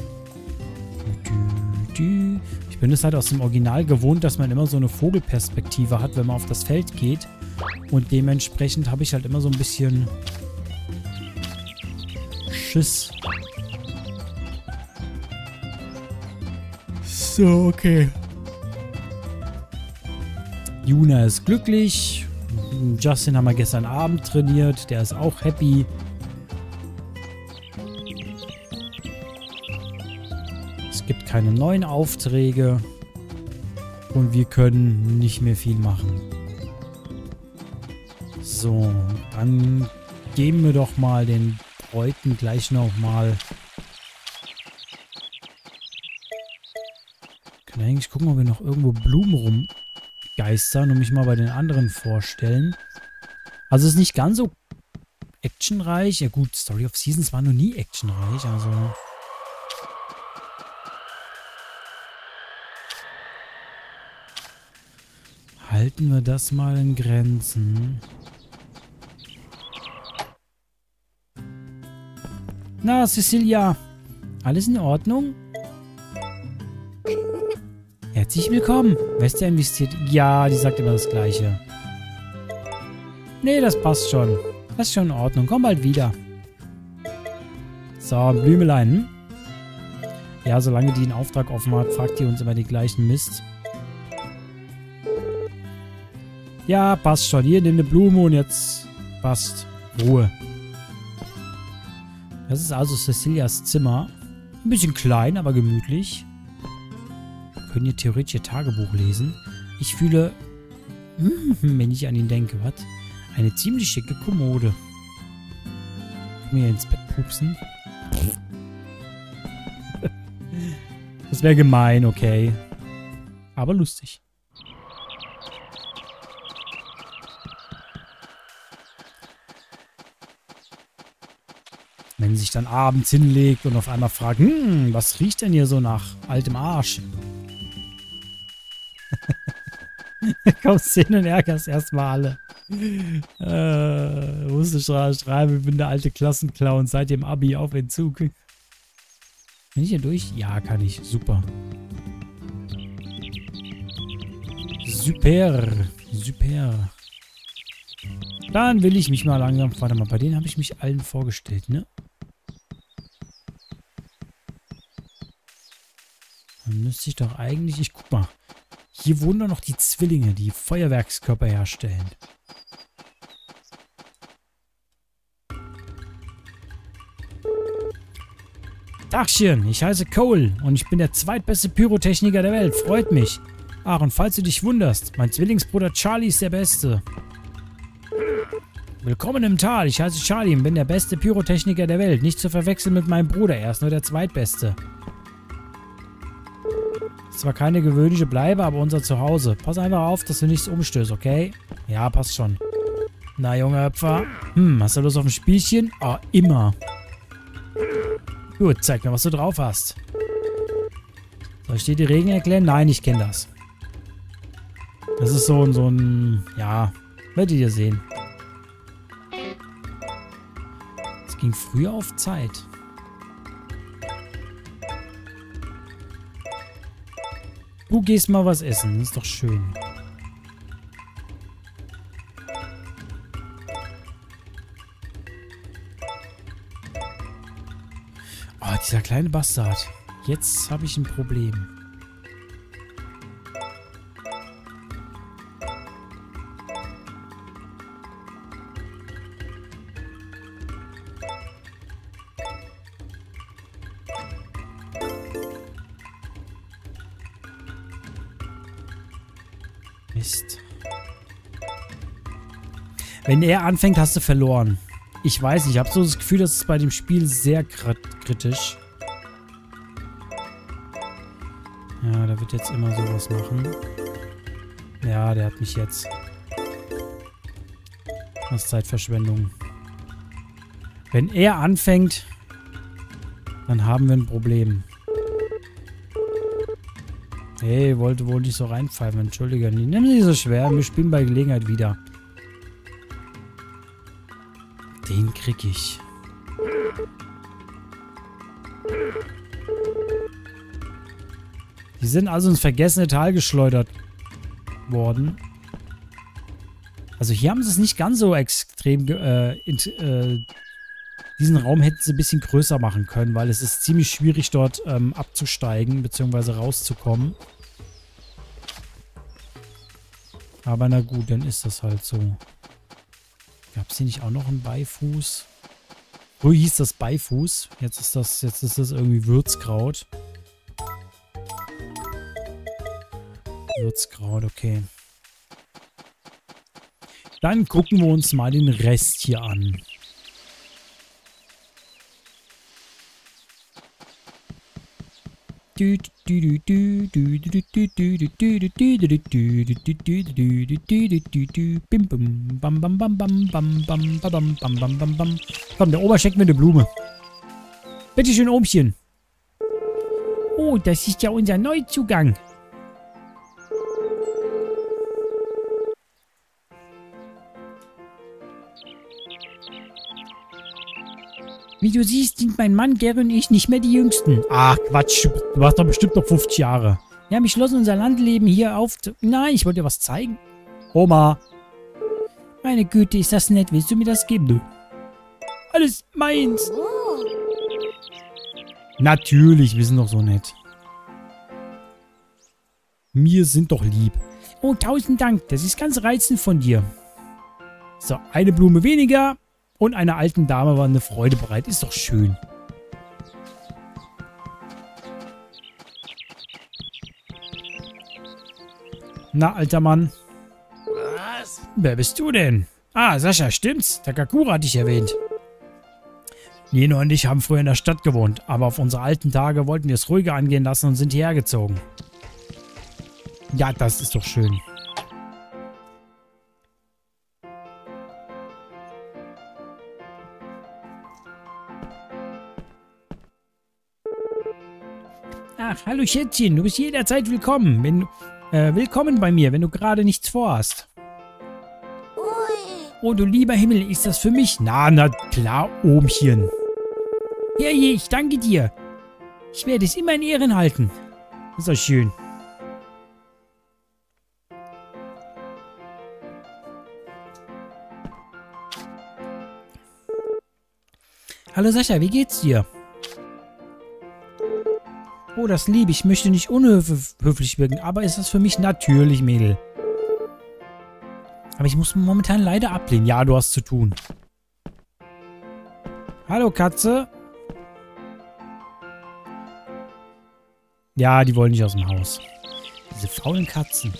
Ich bin es halt aus dem Original gewohnt, dass man immer so eine Vogelperspektive hat, wenn man auf das Feld geht. Und dementsprechend habe ich halt immer so ein bisschen Schiss. So, okay. Juna ist glücklich. Justin haben wir gestern Abend trainiert. Der ist auch happy. Es gibt keine neuen Aufträge. Und wir können nicht mehr viel machen. So, dann geben wir doch mal den Bräuten gleich nochmal. Können eigentlich gucken, ob wir noch irgendwo Blumen rumgeistern und mich mal bei den anderen vorstellen. Also es ist nicht ganz so actionreich. Ja gut, Story of Seasons war noch nie actionreich, also... Halten wir das mal in Grenzen. Na, Cecilia. Alles in Ordnung? Herzlich willkommen. Wester investiert. Ja, die sagt immer das Gleiche. Nee, das passt schon. Das ist schon in Ordnung. Komm bald wieder. So, Blümelein. Hm? Ja, solange die einen Auftrag offen hat, fragt die uns immer die gleichen Mist. Ja, passt schon. Hier, nimm eine Blume und jetzt passt. Ruhe. Das ist also Cecilias Zimmer. Ein bisschen klein, aber gemütlich. Wir können hier theoretisch ihr Tagebuch lesen. Ich fühle, wenn ich an ihn denke, was? Eine ziemlich schicke Kommode. Können wir hier ins Bett pupsen? Das wäre gemein, okay. Aber lustig. Wenn sie sich dann abends hinlegt und auf einmal fragt, hm, was riecht denn hier so nach altem Arsch? Kommst hin und ärgerst erstmal alle. Äh, musste schreiben, ich bin der alte Klassenclown seit dem Abi auf Entzug. Bin ich hier durch? Ja, kann ich. Super. Super. Super. Dann will ich mich mal langsam... Warte mal, bei denen habe ich mich allen vorgestellt, ne? Dann müsste ich doch eigentlich... Ich guck mal. Hier wohnen doch noch die Zwillinge, die Feuerwerkskörper herstellen. Tachchen, ich heiße Cole und ich bin der zweitbeste Pyrotechniker der Welt. Freut mich. Ach, und falls du dich wunderst, mein Zwillingsbruder Charlie ist der Beste. Willkommen im Tal, ich heiße Charlie und bin der beste Pyrotechniker der Welt. Nicht zu verwechseln mit meinem Bruder, er ist nur der zweitbeste. Ist zwar keine gewöhnliche Bleibe, aber unser Zuhause. Pass einfach auf, dass du nichts umstößt, okay? Ja, passt schon. Na, junge Opfer. Hm, hast du Lust auf ein Spielchen? Ah, immer. Gut, zeig mir, was du drauf hast. Soll ich dir die Regeln erklären? Nein, ich kenne das. Das ist so, so ein... Ja, werdet ihr sehen. Es ging früher auf Zeit. Du gehst mal was essen, das ist doch schön. Oh, dieser kleine Bastard. Jetzt habe ich ein Problem. Mist. Wenn er anfängt, hast du verloren. Ich weiß nicht, ich habe so das Gefühl, dass es bei dem Spiel sehr kritisch. Ja, der wird jetzt immer sowas machen. Ja, der hat mich jetzt. Das ist Zeitverschwendung. Wenn er anfängt, dann haben wir ein Problem. Hey, wollte wohl nicht so reinpfeifen. Entschuldige, nimm sie so schwer. Wir spielen bei Gelegenheit wieder. Den krieg ich. Die sind also ins vergessene Tal geschleudert worden. Also hier haben sie es nicht ganz so extrem... Äh, in, äh, diesen Raum hätten sie ein bisschen größer machen können, weil es ist ziemlich schwierig dort ähm, abzusteigen bzw. rauszukommen. Aber na gut, dann ist das halt so. Gab es hier nicht auch noch einen Beifuß? Früher hieß das Beifuß. Jetzt ist das, jetzt ist das irgendwie Würzkraut. Würzkraut, okay. Dann gucken wir uns mal den Rest hier an. Komm, der Ober schenkt mir eine Blume. Bitte schön, Ohmchen. Oh, das ist ja unser Neuzugang. Wie du siehst, sind mein Mann, Gary und ich nicht mehr die Jüngsten. Ach, Quatsch. Du warst doch bestimmt noch fünfzig Jahre. Wir haben beschlossen, unser Landleben hier auf... Nein, ich wollte dir was zeigen. Oma. Meine Güte, ist das nett. Willst du mir das geben, du? Alles meins. Natürlich, wir sind doch so nett. Wir sind doch lieb. Oh, tausend Dank. Das ist ganz reizend von dir. So, eine Blume weniger. Und einer alten Dame war eine Freude bereit. Ist doch schön. Na, alter Mann. Was? Wer bist du denn? Ah, Sascha, stimmt's? Takakura hat dich erwähnt. Nino und ich haben früher in der Stadt gewohnt. Aber auf unsere alten Tage wollten wir es ruhiger angehen lassen und sind hierher gezogen. Ja, das ist doch schön. Ach, hallo Schätzchen, du bist jederzeit willkommen. Wenn, äh, willkommen bei mir, wenn du gerade nichts vorhast. Ui. Oh, du lieber Himmel, ist das für mich? Na, na klar, Ohmchen. Herrje, ich danke dir. Ich werde es immer in Ehren halten. Ist doch schön. Hallo Sascha, wie geht's dir? Oh, das liebe ich. Ich möchte nicht unhöflich wirken, aber ist das für mich natürlich, Mädel. Aber ich muss momentan leider ablehnen. Ja, du hast zu tun. Hallo, Katze. Ja, die wollen nicht aus dem Haus. Diese faulen Katzen.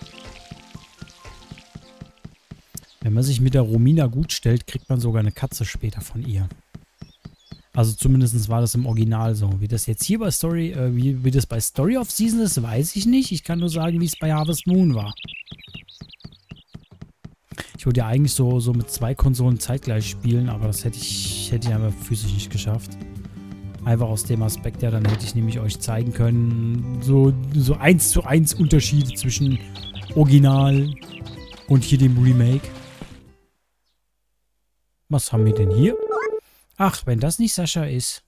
Wenn man sich mit der Romina gut stellt, kriegt man sogar eine Katze später von ihr. Also zumindest war das im Original so. Wie das jetzt hier bei Story, äh, wie, wie das bei Story of Season ist, weiß ich nicht. Ich kann nur sagen, wie es bei Harvest Moon war. Ich wollte ja eigentlich so, so mit zwei Konsolen zeitgleich spielen, aber das hätte ich, hätte ich einfach physisch nicht geschafft. Einfach aus dem Aspekt, ja, dann hätte ich nämlich euch zeigen können, so, so eins zu eins Unterschiede zwischen Original und hier dem Remake. Was haben wir denn hier? Ach, wenn das nicht Sascha ist.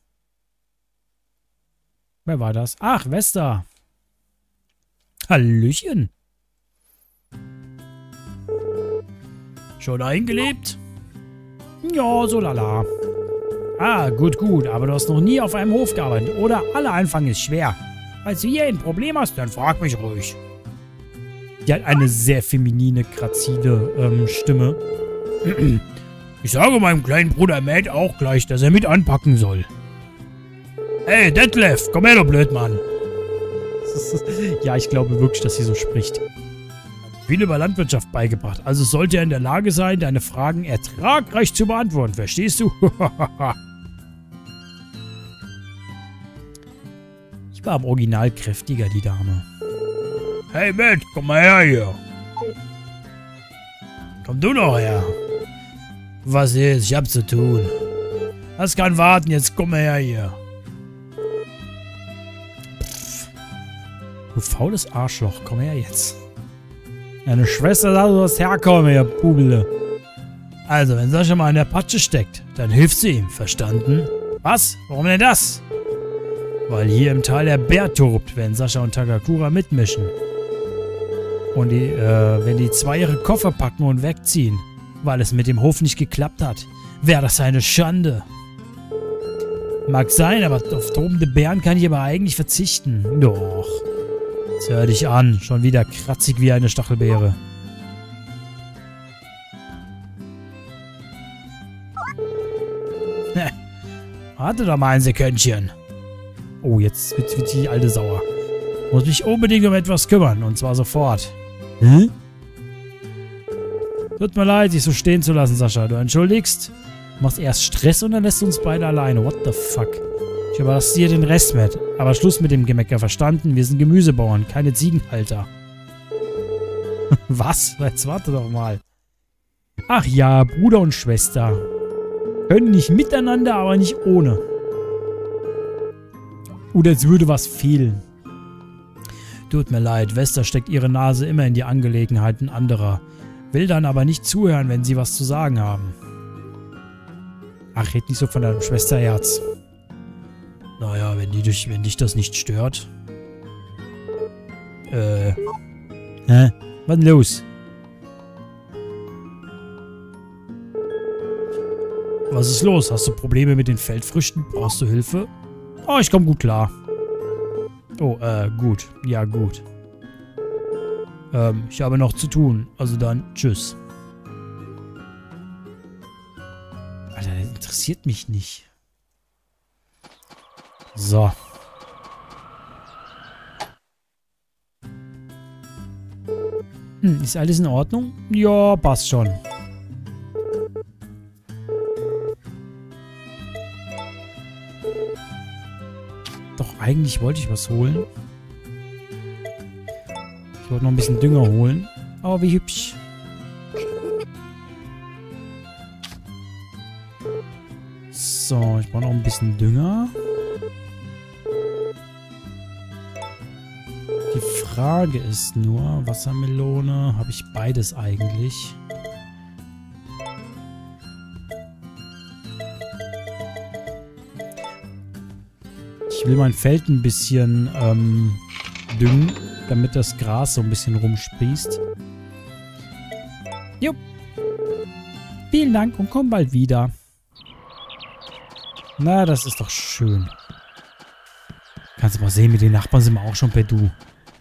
Wer war das? Ach, Vesta. Hallöchen. Schon eingelebt? Ja, so lala. Ah, gut, gut. Aber du hast noch nie auf einem Hof gearbeitet, oder? Alle Anfang ist schwer. Falls du hier ein Problem hast, dann frag mich ruhig. Die hat eine sehr feminine, grazile ähm, Stimme. Ich sage meinem kleinen Bruder Matt auch gleich, dass er mit anpacken soll. Hey, Detlef, komm her, du Blödmann. Ja, ich glaube wirklich, dass sie so spricht. Viel über Landwirtschaft beigebracht, also sollte er in der Lage sein, deine Fragen ertragreich zu beantworten, verstehst du? Ich war im Original kräftiger, die Dame. Hey, Matt, komm mal her hier. Komm du noch her. Was ist? Ich hab zu tun. Das kann warten, jetzt komm her hier. Pff. Du faules Arschloch, komm her jetzt. Deine Schwester sagt, du sollst herkommen, ihr Pubele. Also, wenn Sascha mal in der Patsche steckt, dann hilft sie ihm, verstanden? Was? Warum denn das? Weil hier im Tal der Bär tobt, wenn Sascha und Takakura mitmischen. Und die, äh, wenn die zwei ihre Koffer packen und wegziehen. Weil es mit dem Hof nicht geklappt hat. Wäre das eine Schande. Mag sein, aber auf tobende Bären kann ich aber eigentlich verzichten. Doch. Jetzt hör dich an. Schon wieder kratzig wie eine Stachelbeere. Warte doch mal ein Sekündchen. Oh, jetzt wird, wird die alte sauer. Muss mich unbedingt um etwas kümmern. Und zwar sofort. Hm? Tut mir leid, dich so stehen zu lassen, Sascha. Du entschuldigst? Du machst erst Stress und dann lässt du uns beide alleine. What the fuck? Ich überlasse dir den Rest mit. Aber Schluss mit dem Gemecker, verstanden? Wir sind Gemüsebauern, keine Ziegenhalter. Was? Jetzt warte doch mal. Ach ja, Bruder und Schwester. Können nicht miteinander, aber nicht ohne. Oder es würde was fehlen. Tut mir leid, Vesta steckt ihre Nase immer in die Angelegenheiten anderer. Will dann aber nicht zuhören, wenn sie was zu sagen haben. Ach, red nicht so von deinem Schwesterherz. Naja, wenn, die dich, wenn dich das nicht stört. Äh. Hä? Was denn los? Was ist los? Hast du Probleme mit den Feldfrüchten? Brauchst du Hilfe? Oh, ich komme gut klar. Oh, äh, gut. Ja, gut. Ähm, ich habe noch zu tun. Also dann, tschüss. Alter, das interessiert mich nicht. So. Hm, ist alles in Ordnung? Ja, passt schon. Doch, eigentlich wollte ich was holen. Ich wollte noch ein bisschen Dünger holen. Aber wie hübsch. So, ich brauche noch ein bisschen Dünger. Die Frage ist nur, Wassermelone, habe ich beides eigentlich? Ich will mein Feld ein bisschen ähm, düngen, damit das Gras so ein bisschen rumsprießt. Jupp. Vielen Dank und komm bald wieder. Na, das ist doch schön. Kannst du mal sehen, mit den Nachbarn sind wir auch schon per Du.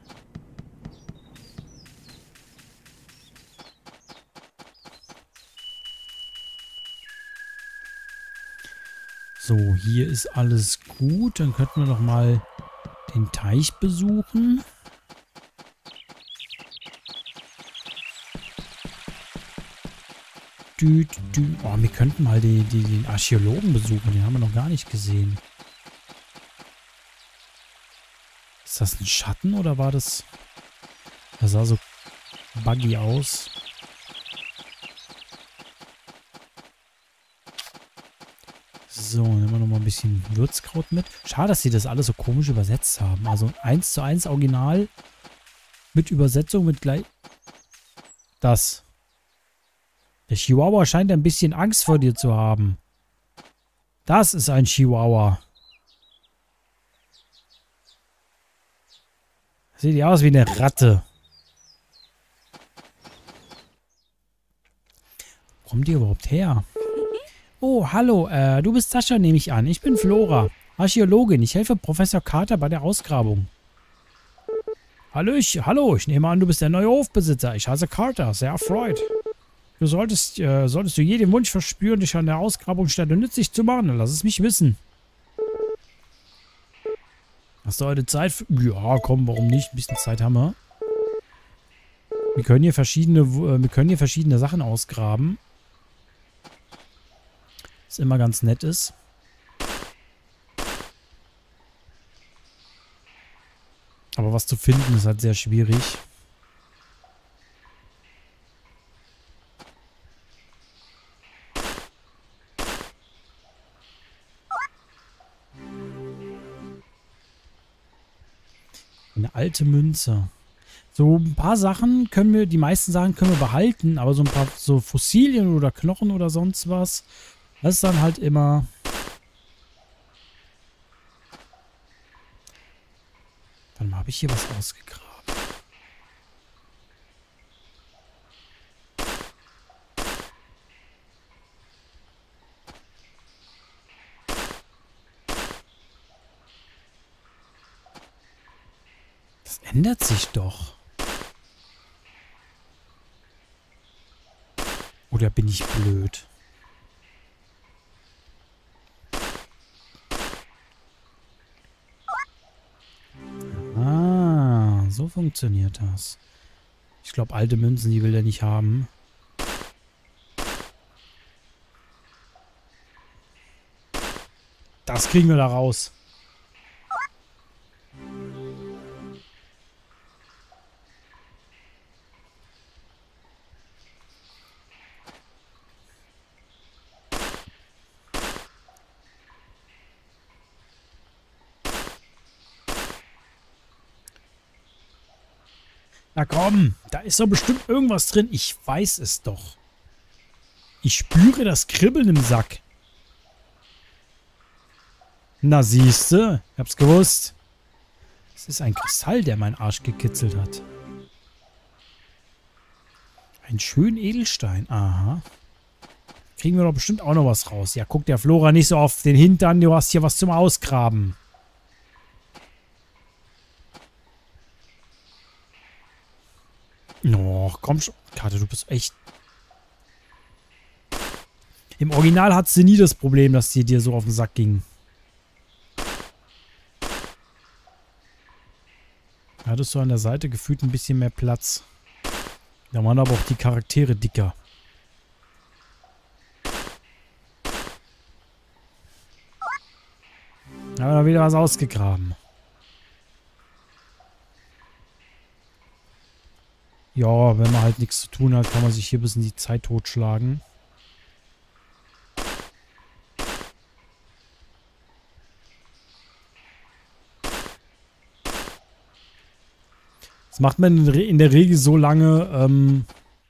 So, hier ist alles gut. Dann könnten wir noch mal den Teich besuchen. Dü, dü. Oh, wir könnten mal die, die, den Archäologen besuchen. Den haben wir noch gar nicht gesehen. Ist das ein Schatten oder war das... Das sah so buggy aus. So, nehmen wir noch mal ein bisschen Würzkraut mit. Schade, dass sie das alles so komisch übersetzt haben. Also eins zu eins Original mit Übersetzung mit gleich... Das. Der Chihuahua scheint ein bisschen Angst vor dir zu haben. Das ist ein Chihuahua. Sieht ja aus wie eine Ratte. Wo kommt die überhaupt her? Oh, hallo. Äh, du bist Sascha, nehme ich an. Ich bin Flora, Archäologin. Ich helfe Professor Carter bei der Ausgrabung. Hallo, ich, hallo. Ich nehme an, du bist der neue Hofbesitzer. Ich heiße Carter. Sehr erfreut. Du solltest, äh, solltest du jeden Wunsch verspüren, dich an der Ausgrabungsstätte nützlich zu machen, dann lass es mich wissen. Hast du heute Zeit für... Ja, komm, warum nicht? Ein bisschen Zeit haben wir. Wir können hier verschiedene, äh, wir können hier verschiedene Sachen ausgraben. Was immer ganz nett ist. Aber was zu finden ist halt sehr schwierig. Eine alte Münze. So ein paar Sachen können wir, die meisten Sachen können wir behalten, aber so ein paar so Fossilien oder Knochen oder sonst was, das ist dann halt immer... Warte mal, habe ich hier was ausgegraben? Das ändert sich doch. Oder bin ich blöd? Ah, so funktioniert das. Ich glaube, alte Münzen, die will er nicht haben. Das kriegen wir da raus. Na komm, da ist doch bestimmt irgendwas drin. Ich weiß es doch. Ich spüre das Kribbeln im Sack. Na siehste, ich hab's gewusst. Es ist ein Kristall, der meinen Arsch gekitzelt hat. Ein schöner Edelstein. Aha. Kriegen wir doch bestimmt auch noch was raus. Ja, guck der Flora nicht so auf den Hintern. Du hast hier was zum Ausgraben. Oh, komm schon. Karte, du bist echt... Im Original hat sie nie das Problem, dass sie dir so auf den Sack ging. Da hattest du an der Seite gefühlt ein bisschen mehr Platz. Da waren aber auch die Charaktere dicker. Da haben wir wieder was ausgegraben. Ja, wenn man halt nichts zu tun hat, kann man sich hier ein bisschen die Zeit totschlagen. Das macht man in der Regel so lange, ähm,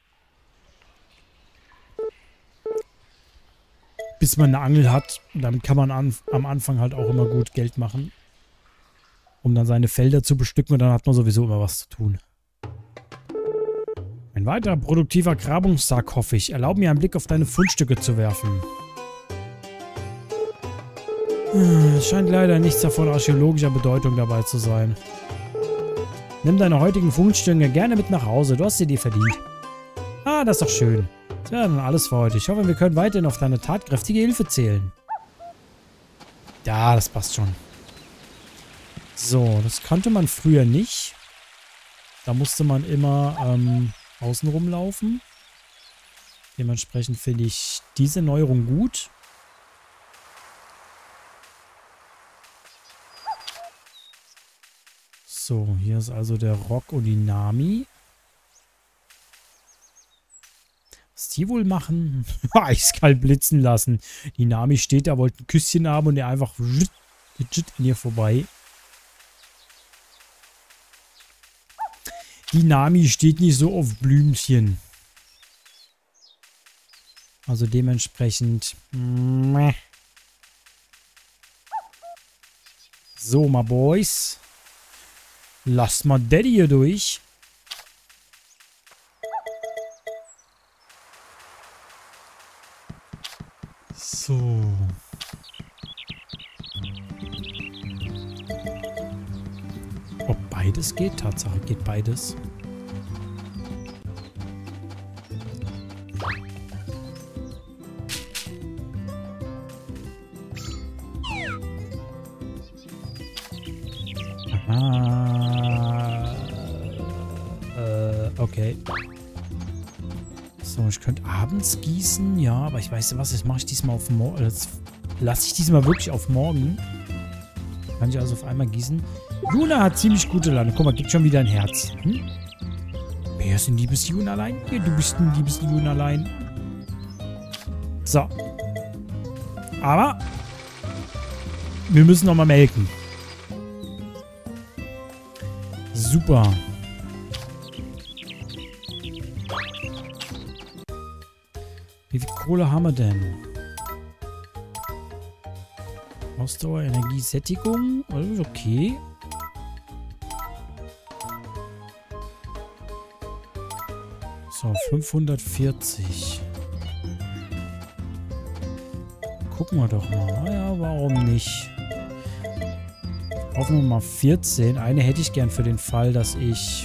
bis man eine Angel hat. Und damit kann man an, am Anfang halt auch immer gut Geld machen. Um dann seine Felder zu bestücken, und dann hat man sowieso immer was zu tun. Ein weiterer produktiver Grabungssack, hoffe ich. Erlaub mir einen Blick auf deine Fundstücke zu werfen. Es scheint leider nichts davon archäologischer Bedeutung dabei zu sein. Nimm deine heutigen Fundstücke gerne mit nach Hause. Du hast sie dir verdient. Ah, das ist doch schön. Das wäre dann alles für heute. Ich hoffe, wir können weiterhin auf deine tatkräftige Hilfe zählen. Ja, das passt schon. So, das kannte man früher nicht. Da musste man immer ähm, außen rumlaufen. Dementsprechend finde ich diese Neuerung gut. So, hier ist also der Rock und die Nami. Was die wohl machen? Eiskalt blitzen lassen. Die Nami steht da, wollte ein Küsschen haben und der einfach an ihr vorbei. Die Nami steht nicht so auf Blümchen. Also dementsprechend. So, my boys. Lasst mal Daddy hier durch. So. Ob beides geht? Tatsache, geht beides. Ah, äh, okay. So, ich könnte abends gießen, ja, aber ich weiß nicht was, das mache ich diesmal auf morgen. Das lasse ich diesmal wirklich auf morgen. Kann ich also auf einmal gießen. Juna hat ziemlich gute Laune. Guck mal, gibt schon wieder ein Herz. Hm? Wer ist ein liebes Junalein? Ja, du bist ein liebes Junalein. So. Aber wir müssen nochmal melken. Super. Wie viel Kohle haben wir denn? Ausdauer, Energie, Sättigung. Alles okay. So, fünfhundertvierzig. Gucken wir doch mal. Naja, warum nicht? Kaufen wir mal vierzehn. Eine hätte ich gern für den Fall, dass ich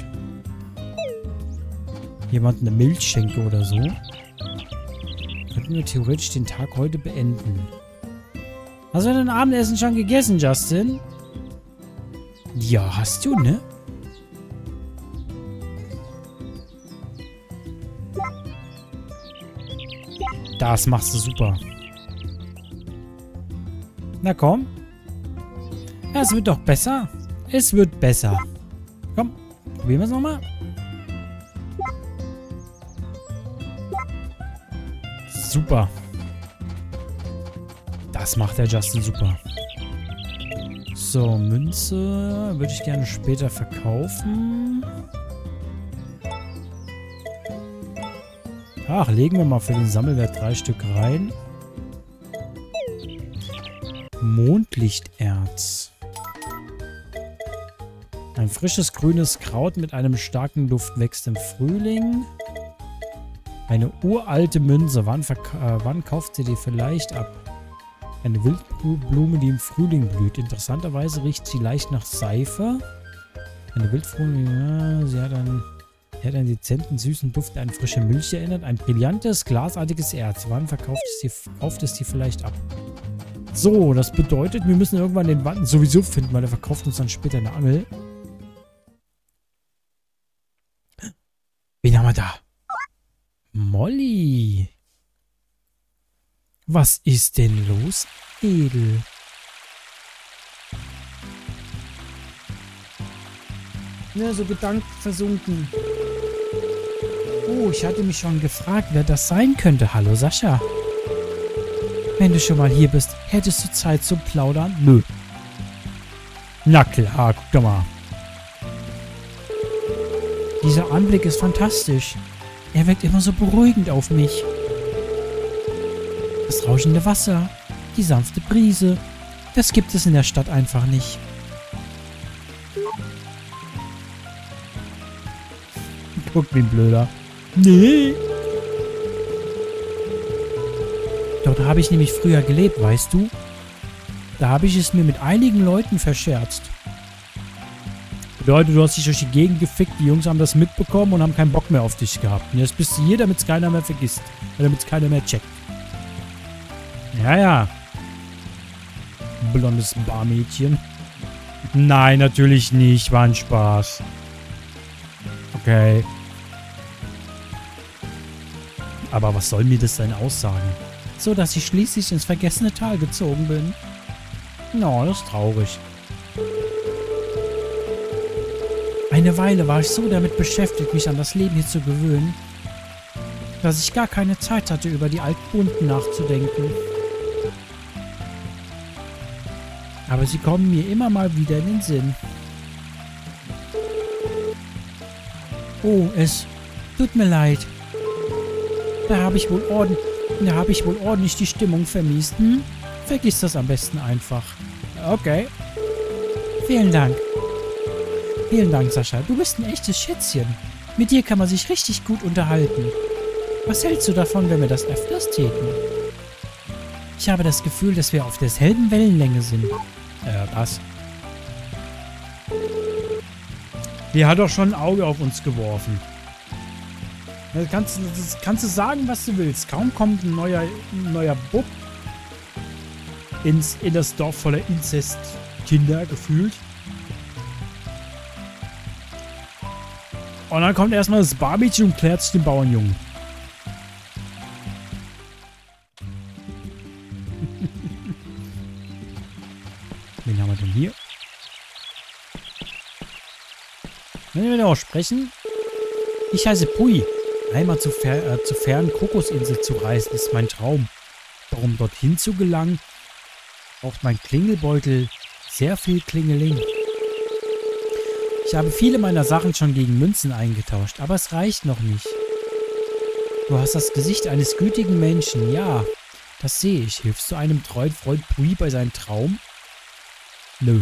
jemandem eine Milch schenke oder so. Könnten wir theoretisch den Tag heute beenden. Hast du dein Abendessen schon gegessen, Justin? Ja, hast du, ne? Das machst du super. Na komm. Ja, es wird doch besser. Es wird besser. Komm, probieren wir es nochmal. Super. Das macht der Justin super. So, Münze würde ich gerne später verkaufen. Ach, legen wir mal für den Sammelwert drei Stück rein. Mondlichterz. Ein frisches grünes Kraut mit einem starken Duft wächst im Frühling. Eine uralte Münze. Wann, äh, wann kauft sie die vielleicht ab? Eine Wildblume, die im Frühling blüht. Interessanterweise riecht sie leicht nach Seife. Eine Wildblume, ja, sie hat einen, sie hat einen dezenten, süßen Duft, der an frische Milch erinnert. Ein brillantes, glasartiges Erz. Wann verkauft es die, kauft es die vielleicht ab? So, das bedeutet, wir müssen irgendwann den Watten sowieso finden, weil der verkauft uns dann später eine Angel. Wen haben wir da? Molly. Was ist denn los, Edel? Ja, so gedankenversunken. Oh, ich hatte mich schon gefragt, wer das sein könnte. Hallo, Sascha. Wenn du schon mal hier bist, hättest du Zeit zum Plaudern? Nö. Na klar, guck doch mal. Dieser Anblick ist fantastisch. Er wirkt immer so beruhigend auf mich. Das rauschende Wasser, die sanfte Brise, das gibt es in der Stadt einfach nicht. Guck, wie ein Blöder. Nee. Dort habe ich nämlich früher gelebt, weißt du? Da habe ich es mir mit einigen Leuten verscherzt. Bedeutet, du hast dich durch die Gegend gefickt, die Jungs haben das mitbekommen und haben keinen Bock mehr auf dich gehabt. Und jetzt bist du hier, damit es keiner mehr vergisst. Damit es keiner mehr checkt. Ja, ja. Blondes Barmädchen. Nein, natürlich nicht. War ein Spaß. Okay. Aber was soll mir das denn aussagen? So, dass ich schließlich ins vergessene Tal gezogen bin. No, das ist traurig. Eine Weile war ich so damit beschäftigt, mich an das Leben hier zu gewöhnen, dass ich gar keine Zeit hatte, über die Altbunden nachzudenken. Aber sie kommen mir immer mal wieder in den Sinn. Oh, es tut mir leid. Da habe ich wohl ordentlich, da habe ich wohl ordentlich die Stimmung vermiest. Hm? Vergiss das am besten einfach. Okay. Vielen Dank. Vielen Dank, Sascha. Du bist ein echtes Schätzchen. Mit dir kann man sich richtig gut unterhalten. Was hältst du davon, wenn wir das öfters täten? Ich habe das Gefühl, dass wir auf derselben Wellenlänge sind. Äh, was? Die hat doch schon ein Auge auf uns geworfen. Das kannst, das kannst du sagen, was du willst. Kaum kommt ein neuer, ein neuer Bub ins, in das Dorf voller Inzestkinder gefühlt. Und dann kommt erstmal das Barmädchen und klärt sich den Bauernjungen. Wen haben wir denn hier? Wenn wir auch sprechen. Ich heiße Pui. Einmal zur, fer äh, zur fernen Kokosinsel zu reisen, ist mein Traum. Um dorthin zu gelangen, braucht mein Klingelbeutel sehr viel Klingeling. Ich habe viele meiner Sachen schon gegen Münzen eingetauscht, aber es reicht noch nicht. Du hast das Gesicht eines gütigen Menschen, ja. Das sehe ich. Hilfst du einem treuen Freund Pui bei seinem Traum? Nö.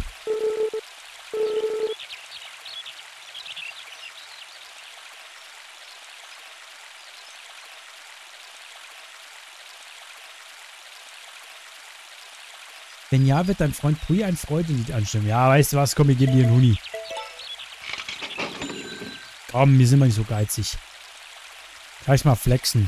Wenn ja, wird dein Freund Pui ein Freudelied anstimmen. Ja, weißt du was? Komm, wir geben dir einen Huni. Komm, wir sind mal nicht so geizig. Gleich mal flexen.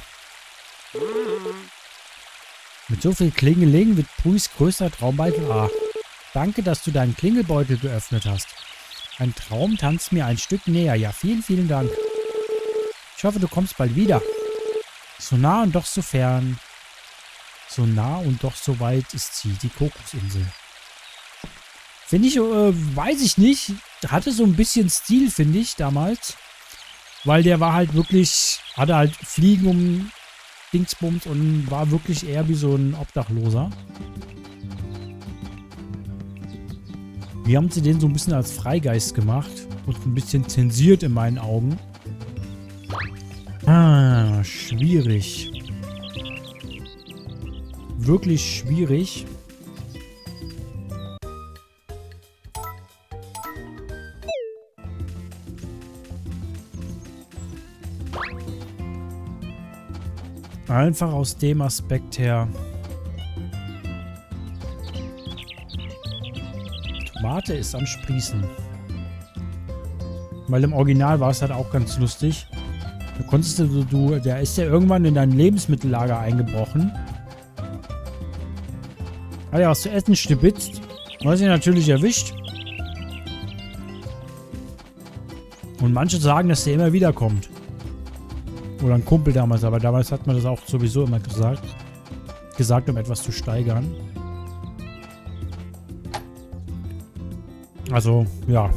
Mit so viel Klingeling wird Puis größter Traumbeutel A. Danke, dass du deinen Klingelbeutel geöffnet hast. Ein Traum tanzt mir ein Stück näher. Ja, vielen, vielen Dank. Ich hoffe, du kommst bald wieder. So nah und doch so fern. So nah und doch so weit ist sie, die Kokosinsel. Finde ich, äh, weiß ich nicht. Hatte so ein bisschen Stil, finde ich, damals. Weil der war halt wirklich, hatte halt Fliegen um Dingsbums und war wirklich eher wie so ein Obdachloser. Wie haben sie den so ein bisschen als Freigeist gemacht und ein bisschen zensiert in meinen Augen. Ah, schwierig. Wirklich schwierig. Einfach aus dem Aspekt her. Tomate ist am Sprießen. Weil im Original war es halt auch ganz lustig. Da konntest du, du, der ist ja irgendwann in dein Lebensmittellager eingebrochen. Hat ja was zu essen stibitzt. Du hast ihn natürlich erwischt. Und manche sagen, dass der immer wieder kommt. Oder ein Kumpel damals, aber damals hat man das auch sowieso immer gesagt. Gesagt, um etwas zu steigern. Also, ja.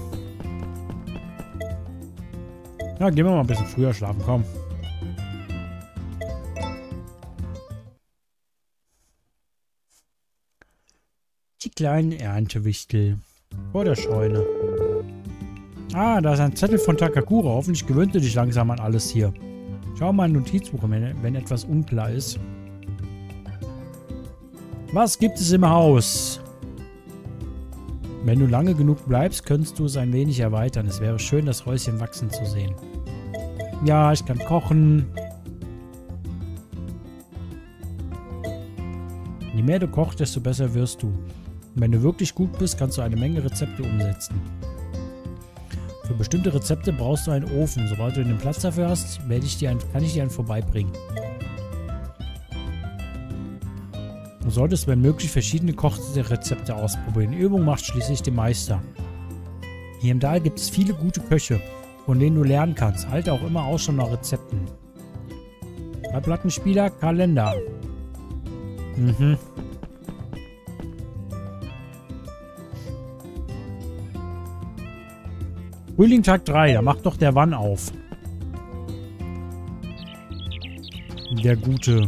Ja, gehen wir mal ein bisschen früher schlafen, komm. Die kleinen Erntewichtel vor der Scheune. Ah, da ist ein Zettel von Takakura. Hoffentlich gewöhnt du dich langsam an alles hier. Schau mal in Notizbuch, wenn, wenn etwas unklar ist. Was gibt es im Haus? Wenn du lange genug bleibst, könntest du es ein wenig erweitern. Es wäre schön, das Häuschen wachsen zu sehen. Ja, ich kann kochen. Je mehr du kochst, desto besser wirst du. Und wenn du wirklich gut bist, kannst du eine Menge Rezepte umsetzen. Für bestimmte Rezepte brauchst du einen Ofen. Sobald du den Platz dafür hast, werde ich dir einen, kann ich dir einen vorbeibringen. Du solltest, wenn möglich, verschiedene Kochrezepte ausprobieren. Übung macht schließlich den Meister. Hier im Tal gibt es viele gute Köche, von denen du lernen kannst. Halte auch immer Ausschau nach Rezepten. Bei Plattenspieler, Kalender. Mhm. Frühling Tag drei, da macht doch der Wann auf. Der Gute.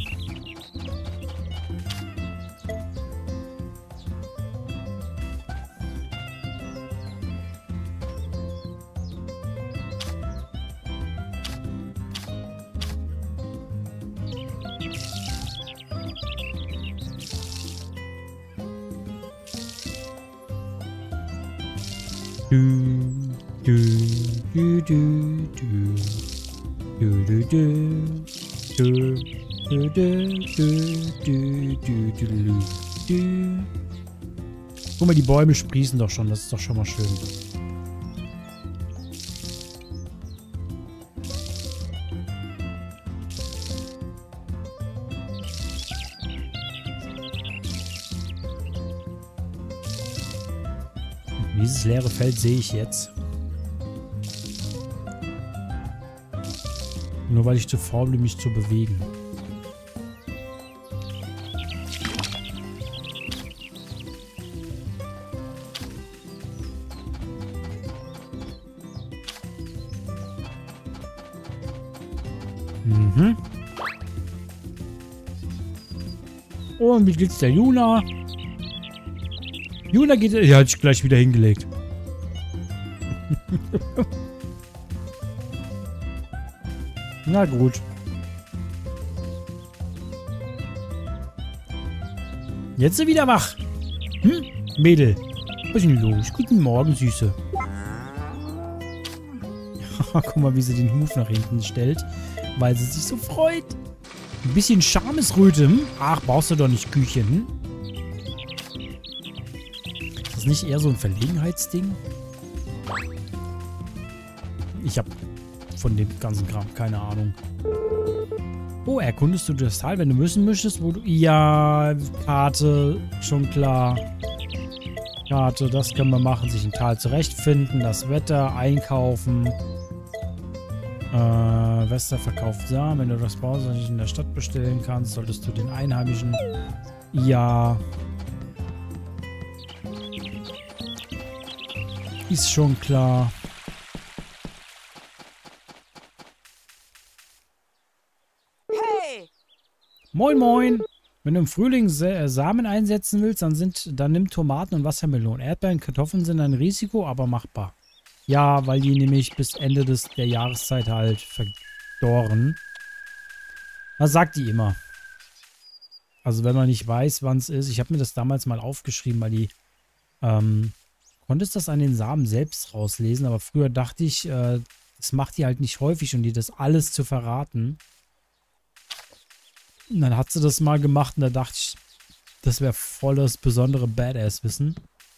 Du, du, du, du, du. Du, du, du. Du, du, du, du, du, du, du, du. Guck mal, die Bäume sprießen doch schon. Das ist doch schon mal schön. Dieses leere Feld sehe ich jetzt. Nur weil ich zu faul bin, mich zu bewegen. Mhm. Und wie geht's der Juna? Juna geht... Ja, hat sich gleich wieder hingelegt. Na gut. Jetzt ist sie wieder wach. Hm? Mädel. Was ist denn los? Guten Morgen, Süße. Guck mal, wie sie den Huf nach hinten stellt, weil sie sich so freut. Ein bisschen Schamesröte. Hm? Ach, brauchst du doch nicht, Küchen. Hm? Ist das nicht eher so ein Verlegenheitsding? Ich habe von dem ganzen Kram keine Ahnung. Oh, erkundest du das Tal, wenn du müssen möchtest, wo du... Ja, Karte, schon klar. Karte, das können wir machen. Sich ein Tal zurechtfinden, das Wetter, einkaufen. Äh, Wester verkauft Samen. Wenn du das brauchst, was ich in der Stadt bestellen kannst, solltest du den Einheimischen... Ja... Ist schon klar. Hey! Moin, moin. Wenn du im Frühling Sa Samen einsetzen willst, dann, sind, dann nimm Tomaten und Wassermelonen. Erdbeeren, Kartoffeln sind ein Risiko, aber machbar. Ja, weil die nämlich bis Ende des, der Jahreszeit halt verdorren. Das sagt die immer. Also wenn man nicht weiß, wann es ist. Ich habe mir das damals mal aufgeschrieben, weil die... Ähm, konntest das an den Samen selbst rauslesen, aber früher dachte ich, äh, das macht die halt nicht häufig und die das alles zu verraten. Und dann hat sie das mal gemacht und da dachte ich, das wäre voll das besondere Badass-Wissen.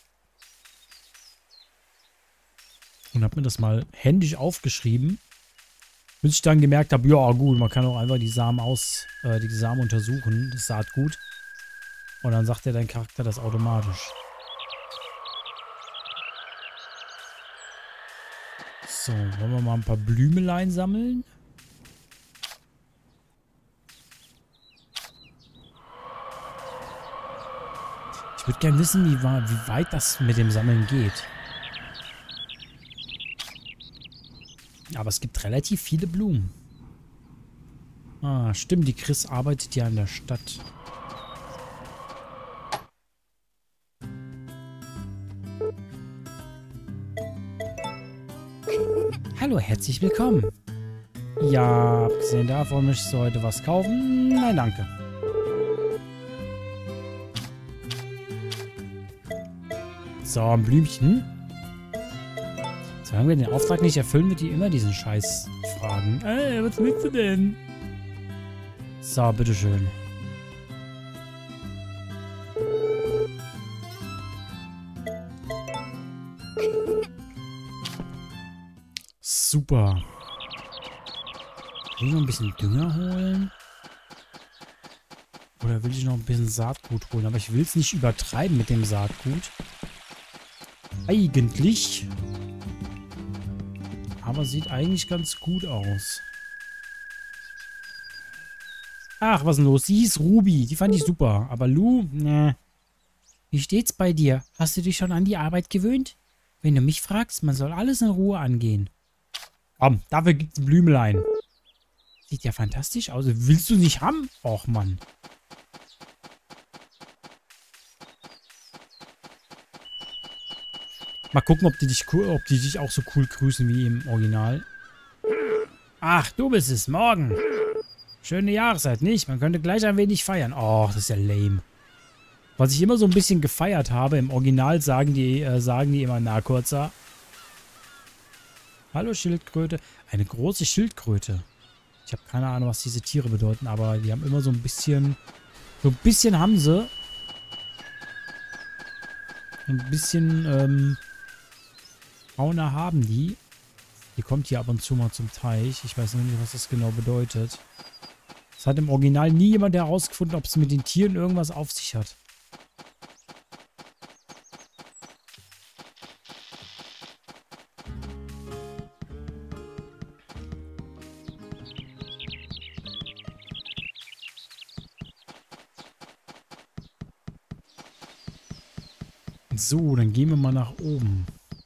Und habe mir das mal händisch aufgeschrieben. Bis ich dann gemerkt habe, ja gut, man kann auch einfach die Samen aus, äh, die Samen untersuchen, das Saatgut. Und dann sagt ja dein Charakter das automatisch. So, wollen wir mal ein paar Blümelein sammeln? Ich würde gerne wissen, wie, wie weit das mit dem Sammeln geht. Aber es gibt relativ viele Blumen. Ah, stimmt, die Chris arbeitet ja in der Stadt. Hallo, herzlich willkommen. Ja, abgesehen davon, möchtest du heute was kaufen? Nein, danke. So, ein Blümchen. Solange wir den Auftrag nicht erfüllen, wird die immer diesen Scheiß fragen. Ey, was willst du denn? So, bitteschön. Super. Will ich noch ein bisschen Dünger holen? Oder will ich noch ein bisschen Saatgut holen? Aber ich will es nicht übertreiben mit dem Saatgut. Eigentlich. Aber sieht eigentlich ganz gut aus. Ach, was ist denn los? Sie hieß Ruby. Die fand ich super. Aber Lou, ne. Wie steht's bei dir? Hast du dich schon an die Arbeit gewöhnt? Wenn du mich fragst, man soll alles in Ruhe angehen. Komm, dafür gibt's ein Blümelein. Sieht ja fantastisch aus. Willst du nicht haben? Och, Mann. Mal gucken, ob die dich, ob die dich auch so cool grüßen wie im Original. Ach, du bist es. Morgen. Schöne Jahreszeit, nicht? Man könnte gleich ein wenig feiern. Oh, das ist ja lame. Was ich immer so ein bisschen gefeiert habe, im Original sagen die, äh, sagen die immer, na, kurzer. Hallo, Schildkröte. Eine große Schildkröte. Ich habe keine Ahnung, was diese Tiere bedeuten, aber die haben immer so ein bisschen... So ein bisschen haben sie... Ein bisschen, ähm... Fauna haben die. Die kommt hier ab und zu mal zum Teich. Ich weiß noch nicht, was das genau bedeutet. Es hat im Original nie jemand herausgefunden, ob es mit den Tieren irgendwas auf sich hat. So, dann gehen wir mal nach oben.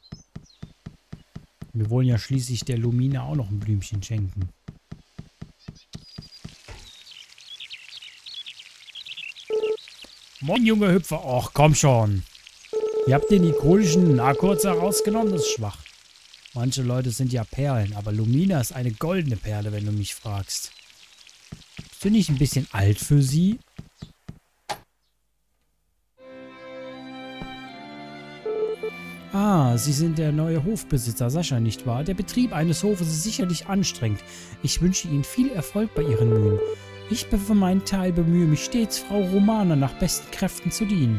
Wir wollen ja schließlich der Lumina auch noch ein Blümchen schenken. Moin, junge Hüpfer. Och, komm schon. Ihr habt den ikonischen Nahkurzer rausgenommen, das ist schwach. Manche Leute sind ja Perlen, aber Lumina ist eine goldene Perle, wenn du mich fragst. Bist du nicht ein bisschen alt für sie? Ah, Sie sind der neue Hofbesitzer Sascha, nicht wahr? Der Betrieb eines Hofes ist sicherlich anstrengend. Ich wünsche Ihnen viel Erfolg bei Ihren Mühen. Ich für meinen Teil bemühe mich stets, Frau Romana nach besten Kräften zu dienen.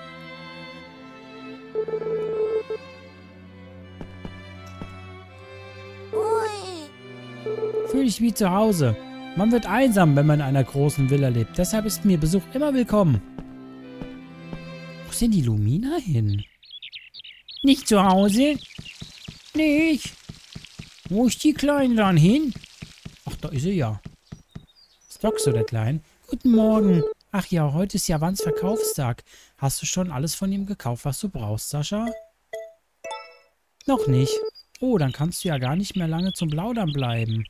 Fühle ich wie zu Hause. Man wird einsam, wenn man in einer großen Villa lebt. Deshalb ist mir Besuch immer willkommen. Wo sind die Lumina hin? Nicht zu Hause? Nicht? Wo ist die Kleine dann hin? Ach, da ist sie ja. Stockst du, der Kleine? Guten Morgen. Ach ja, heute ist ja Wanns Verkaufstag. Hast du schon alles von ihm gekauft, was du brauchst, Sascha? Noch nicht. Oh, dann kannst du ja gar nicht mehr lange zum Plaudern bleiben.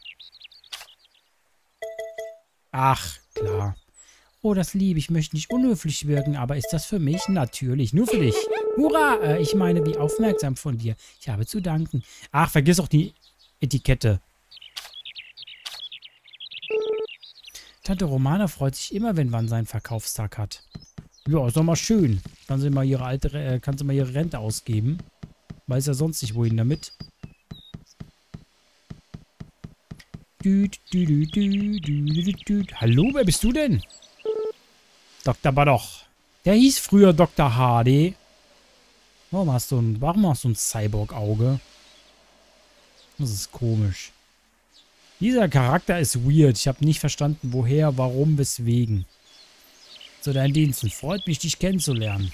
Ach, klar. Oh, das liebe ich. Möchte nicht unhöflich wirken, aber ist das für mich? Natürlich, nur für dich. Hurra! Äh, ich meine, wie aufmerksam von dir. Ich habe zu danken. Ach, vergiss auch die Etikette. Tante Romana freut sich immer, wenn Wann seinen Verkaufstag hat. Ja, ist doch mal schön. Kann sie mal ihre alte, äh, kann sie mal ihre Rente ausgeben. Weiß ja sonst nicht, wohin damit. Düt, düt, düt, düt, düt, düt. Hallo, wer bist du denn? Doktor Badoch. Der hieß früher Doktor H D. Warum hast du ein, warum hast du ein Cyborg-Auge? Das ist komisch. Dieser Charakter ist weird. Ich habe nicht verstanden, woher, warum, weswegen. Zu deinen Diensten. Freut mich, dich kennenzulernen.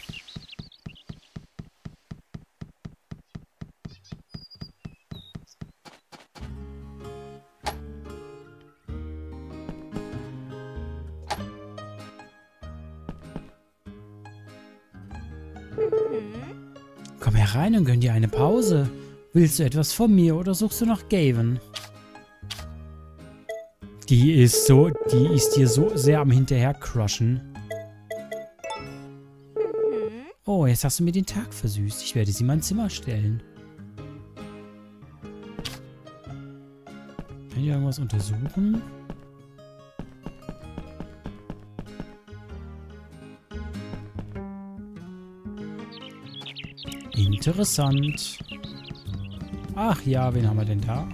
Komm herein und gönn dir eine Pause. Willst du etwas von mir oder suchst du nach Gaven? Die ist so, die ist dir so sehr am Hinterher-crushen. Oh, jetzt hast du mir den Tag versüßt. Ich werde sie in mein Zimmer stellen. Kann ich irgendwas untersuchen? Interessant. Ach ja, wen haben wir denn da?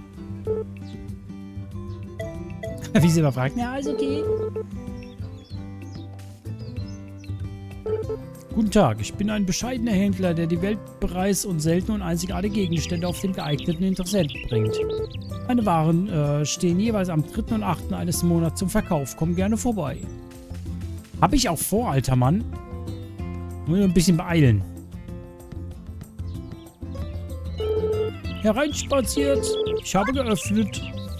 Wie sie immer fragt. Ja, ist okay. Guten Tag, ich bin ein bescheidener Händler, der die Welt bereist und seltene und einzigartige Gegenstände auf den geeigneten Interessenten bringt. Meine Waren äh, stehen jeweils am dritten und achten eines Monats zum Verkauf. Komm gerne vorbei. Habe ich auch vor, alter Mann. Muss ein bisschen beeilen. Hereinspaziert. Ich habe geöffnet.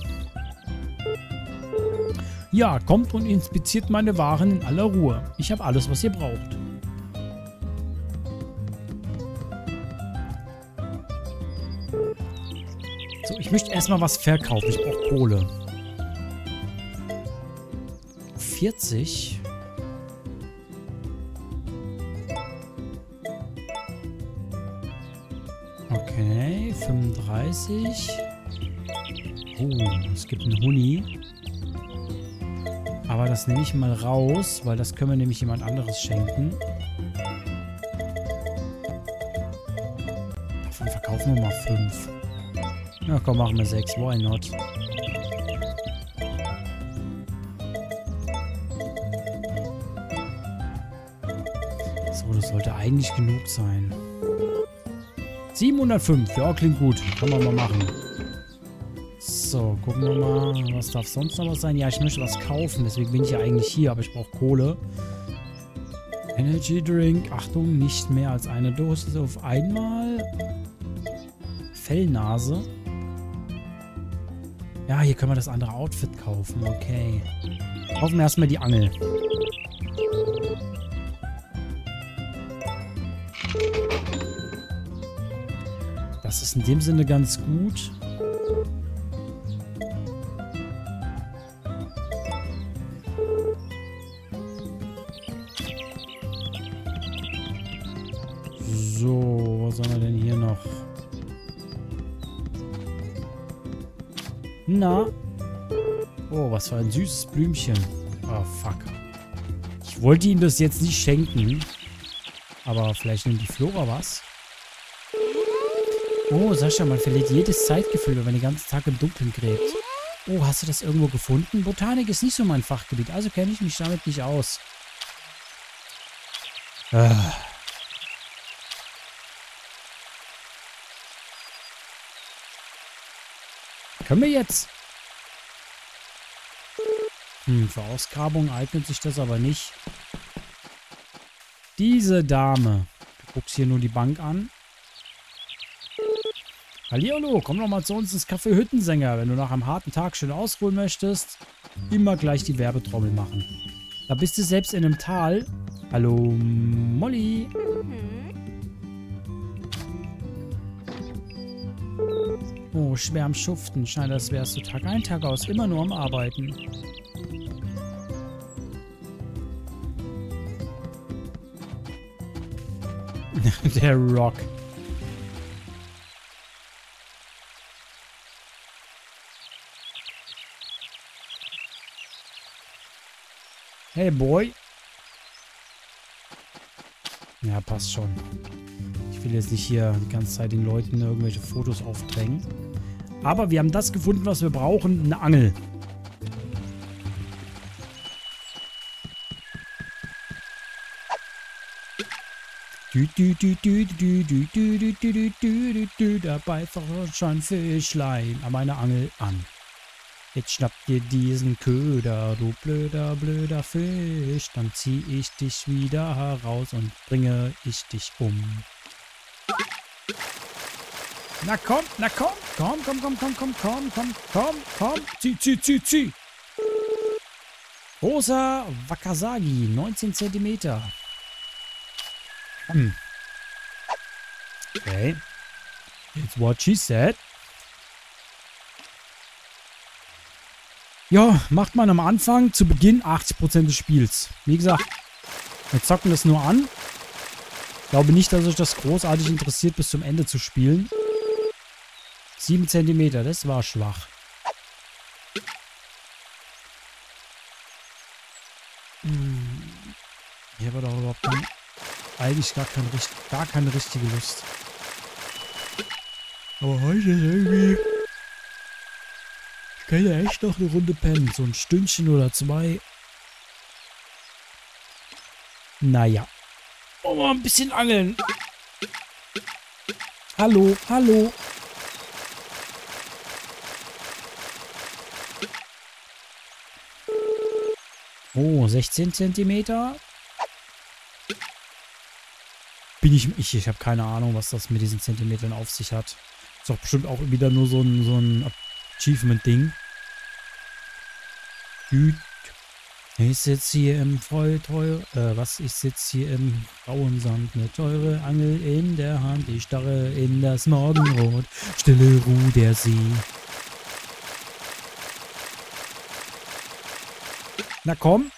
Ja, kommt und inspiziert meine Waren in aller Ruhe. Ich habe alles, was ihr braucht. So, ich möchte erstmal was verkaufen. Ich brauche Kohle. vierzig. Okay, fünfunddreißig. Oh, es gibt einen Huni. Aber das nehme ich mal raus, weil das können wir nämlich jemand anderes schenken. Davon verkaufen wir mal fünf. Na komm, machen wir sechs. Why not? So, das sollte eigentlich genug sein. siebenhundertfünf. Ja, klingt gut. Kann man mal machen. So, gucken wir mal. Was darf sonst noch was sein? Ja, ich möchte was kaufen. Deswegen bin ich ja eigentlich hier. Aber ich brauche Kohle. Energy Drink. Achtung, nicht mehr als eine Dosis auf einmal. Fellnase. Ja, hier können wir das andere Outfit kaufen. Okay. Kaufen wir erstmal die Angel. Das ist in dem Sinne ganz gut. So, was haben wir denn hier noch? Na? Oh, was für ein süßes Blümchen. Oh, fuck. Ich wollte ihm das jetzt nicht schenken. Aber vielleicht nimmt die Flora was. Oh, Sascha, man verliert jedes Zeitgefühl, wenn man den ganzen Tag im Dunkeln gräbt. Oh, hast du das irgendwo gefunden? Botanik ist nicht so mein Fachgebiet, also kenne ich mich damit nicht aus. Ah. Können wir jetzt? Hm, für Ausgrabungen eignet sich das aber nicht. Diese Dame. Du guckst hier nur die Bank an. Hallihallo, komm doch mal zu uns ins Café Hüttensänger. Wenn du nach einem harten Tag schön ausruhen möchtest, immer gleich die Werbetrommel machen. Da bist du selbst in einem Tal. Hallo, Molly. Oh, schwer am Schuften. Scheint, als wärst du Tag ein, Tag aus immer nur am Arbeiten. Der Rock. Hey, Boy. Ja, passt schon. Ich will jetzt nicht hier die ganze Zeit den Leuten irgendwelche Fotos aufdrängen. Aber wir haben das gefunden, was wir brauchen. Eine Angel. Du, du, du, du, du, du, du, du, du, du, du, du, da beißt doch schon Fischlein an meine Angel an. Jetzt schnapp dir diesen Köder, du blöder, blöder Fisch. Dann zieh ich dich wieder heraus und bringe ich dich um. Na komm, na komm, komm, komm, komm, komm, komm, komm, komm, komm, komm, zieh, zieh, zieh, zieh. Rosa Wakasagi, neunzehn Zentimeter. Hm. Okay. It's what she said. Ja, macht man am Anfang, zu Beginn achtzig Prozent des Spiels. Wie gesagt, wir zocken das nur an. Ich glaube nicht, dass euch das großartig interessiert, bis zum Ende zu spielen. sieben Zentimeter, das war schwach. Hm. Hier war doch überhaupt kein, eigentlich gar, kein, gar keine richtige Lust. Aber heute ist irgendwie... Ich kann ja echt noch eine Runde pennen. So ein Stündchen oder zwei. Naja. Oh, mal ein bisschen angeln. Hallo, hallo. Oh, sechzehn Zentimeter. Bin ich... Ich, ich habe keine Ahnung, was das mit diesen Zentimetern auf sich hat. Ist doch bestimmt auch wieder nur so ein, so ein Achievement-Ding. Gut. Ich sitze hier im voll teuer, äh, was? Ich sitze hier im grauen Sand, eine teure Angel in der Hand. Ich starre in das Morgenrot, stille Ruhe der See. Na komm.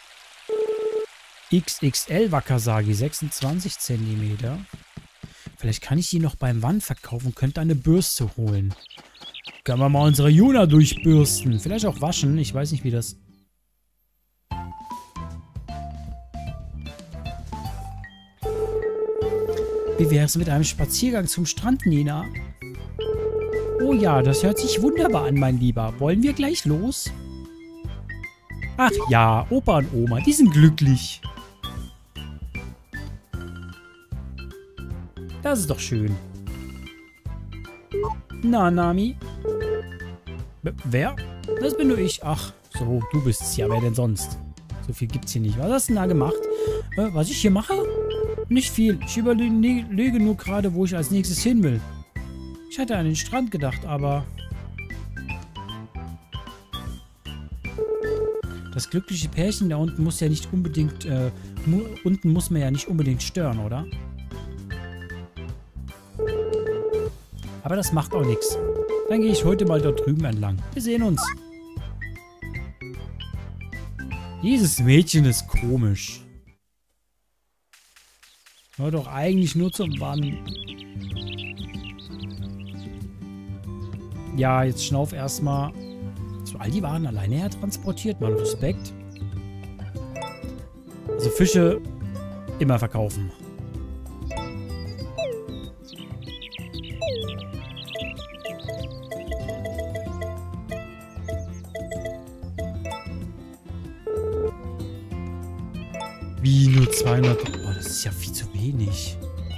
X X L Wakasagi, sechsundzwanzig Zentimeter. Vielleicht kann ich die noch beim Wand verkaufen und könnte eine Bürste holen. Können wir mal unsere Juna durchbürsten. Vielleicht auch waschen. Ich weiß nicht, wie das... Wie wäre es mit einem Spaziergang zum Strand, Nina? Oh ja, das hört sich wunderbar an, mein Lieber. Wollen wir gleich los? Ach ja, Opa und Oma, die sind glücklich. Das ist doch schön. Na, Nami? B- wer? Das bin nur ich. Ach, so, du bist's ja. Wer denn sonst? So viel gibt's hier nicht. Was hast du denn da gemacht? Äh, was ich hier mache? Nicht viel. Ich überlege nur gerade, wo ich als nächstes hin will. Ich hatte an den Strand gedacht, aber... Das glückliche Pärchen da unten muss ja nicht unbedingt... Äh, mu unten muss man ja nicht unbedingt stören, oder? Aber das macht auch nichts. Dann gehe ich heute mal dort drüben entlang. Wir sehen uns. Dieses Mädchen ist komisch. War doch eigentlich nur zum Bannen. Ja, jetzt schnauf erstmal. So, all die Waren alleine her transportiert. Mal Respekt. Also Fische immer verkaufen. Wie nur zweihundert? Boah, das ist ja viel zu wenig.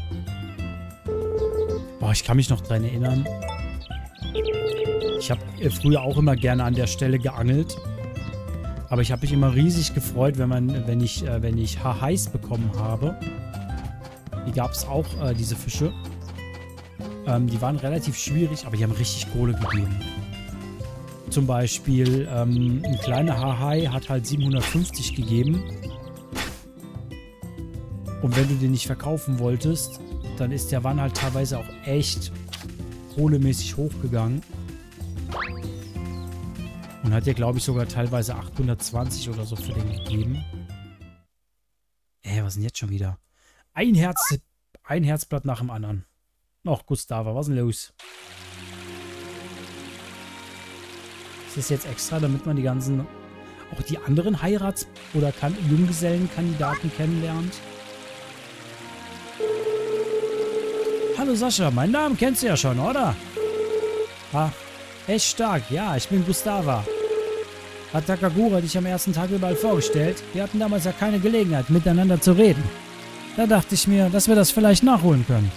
Boah, ich kann mich noch dran erinnern. Ich habe früher auch immer gerne an der Stelle geangelt. Aber ich habe mich immer riesig gefreut, wenn man, wenn ich, äh, wenn ich Hahais bekommen habe. Die gab es auch, äh, diese Fische. Ähm, die waren relativ schwierig, aber die haben richtig Kohle gegeben. Zum Beispiel, ähm, ein kleiner Hahai hat halt siebenhundertfünfzig gegeben. Und wenn du den nicht verkaufen wolltest, dann ist der Wann halt teilweise auch echt kohlemäßig hochgegangen. Und hat dir, glaube ich, sogar teilweise achthundertzwanzig oder so für den gegeben. Äh, was ist denn jetzt schon wieder? Ein Herz, ein Herzblatt nach dem anderen. Noch Gustava, was ist denn los? Ist das jetzt extra, damit man die ganzen, auch die anderen Heirats- oder kan Junggesellenkandidaten kennenlernt? Hallo Sascha, meinen Namen kennst du ja schon, oder? Ha, echt stark. Ja, ich bin Gustava. Hat Takagura dich am ersten Tag überall vorgestellt? Wir hatten damals ja keine Gelegenheit, miteinander zu reden. Da dachte ich mir, dass wir das vielleicht nachholen können.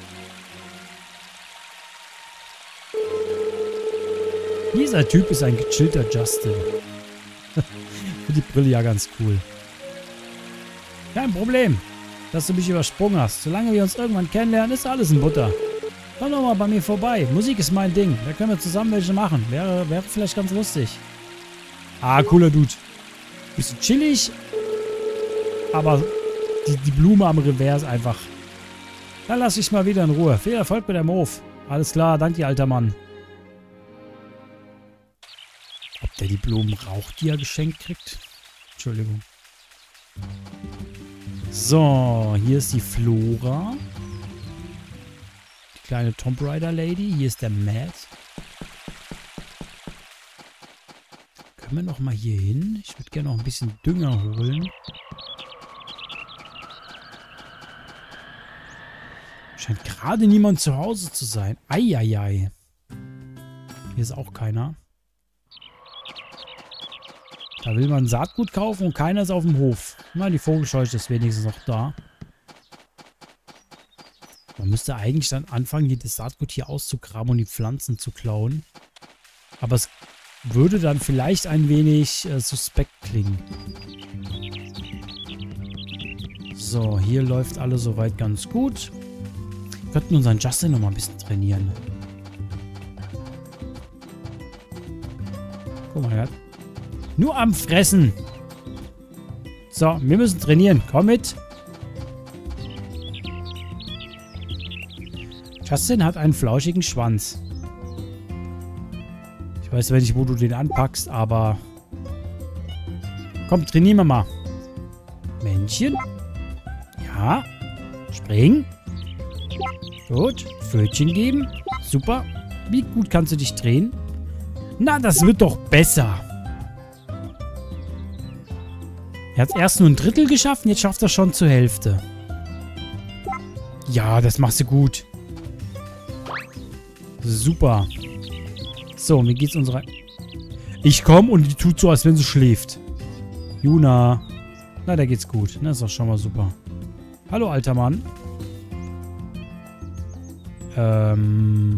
Dieser Typ ist ein gechillter Justin. Für die Brille ja ganz cool. Kein Problem, dass du mich übersprungen hast. Solange wir uns irgendwann kennenlernen, ist alles in Butter. Komm doch mal bei mir vorbei. Musik ist mein Ding. Da können wir zusammen welche machen. Wäre, wäre vielleicht ganz lustig. Ah, cooler Dude. Bisschen chillig. Aber die, die Blume am Revers einfach. Dann lass ich mal wieder in Ruhe. Viel Erfolg mit dem Hof. Alles klar, danke, alter Mann. Ob der die Blumen raucht, die er geschenkt kriegt? Entschuldigung. So, hier ist die Flora. Die kleine Tomb Raider Lady. Hier ist der Matt. Können wir noch mal hier hin? Ich würde gerne noch ein bisschen Dünger holen. Scheint gerade niemand zu Hause zu sein. Eieiei. Hier ist auch keiner. Da will man Saatgut kaufen und keiner ist auf dem Hof. Na, die Vogelscheuche ist wenigstens noch da. Man müsste eigentlich dann anfangen, hier das Saatgut hier auszugraben und die Pflanzen zu klauen. Aber es würde dann vielleicht ein wenig äh, suspekt klingen. So, hier läuft alles soweit ganz gut. Wir könnten unseren Justin noch mal ein bisschen trainieren. Guck mal, er hat nur am Fressen. So, wir müssen trainieren. Komm mit. Justin hat einen flauschigen Schwanz. Ich weiß zwar nicht, wo du den anpackst, aber... Komm, trainieren wir mal. Männchen. Ja. Springen. Gut. Pfötchen geben. Super. Wie gut kannst du dich drehen? Na, das wird doch besser. Er hat erst nur ein Drittel geschafft und jetzt schafft er schon zur Hälfte. Ja, das machst du gut. Super. So, wie geht's unserer... Ich komme und die tut so, als wenn sie schläft. Juna. Na, der geht's gut. Das ist doch schon mal super. Hallo, alter Mann. Ähm...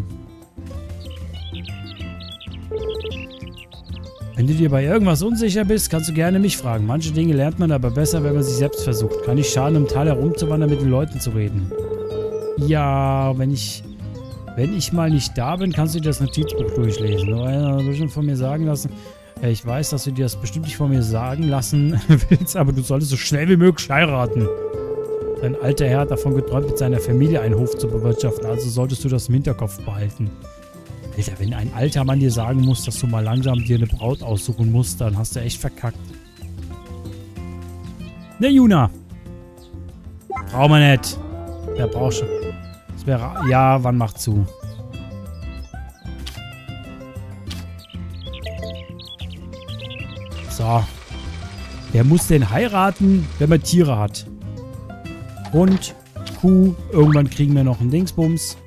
Wenn du dir bei irgendwas unsicher bist, kannst du gerne mich fragen. Manche Dinge lernt man aber besser, wenn man sich selbst versucht. Kann nicht schaden, im Tal herumzuwandern, mit den Leuten zu reden. Ja, wenn ich... Wenn ich mal nicht da bin, kannst du dir das Notizbuch durchlesen. Du hast bestimmt von mir sagen lassen... Ich weiß, dass du dir das bestimmt nicht von mir sagen lassen willst, aber du solltest so schnell wie möglich heiraten. Dein alter Herr hat davon geträumt, mit seiner Familie einen Hof zu bewirtschaften. Also solltest du das im Hinterkopf behalten. Alter, wenn ein alter Mann dir sagen muss, dass du mal langsam dir eine Braut aussuchen musst, dann hast du echt verkackt. Ne, Juna. Brauchen wir nicht. Der braucht schon. Das wäre... Ja, wann macht zu? So. Wer muss denn heiraten, wenn man Tiere hat? Hund, Kuh. Irgendwann kriegen wir noch einen Dingsbums.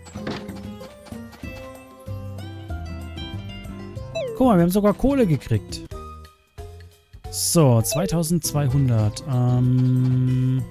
Guck mal, wir haben sogar Kohle gekriegt. So, zweitausendzweihundert. Ähm...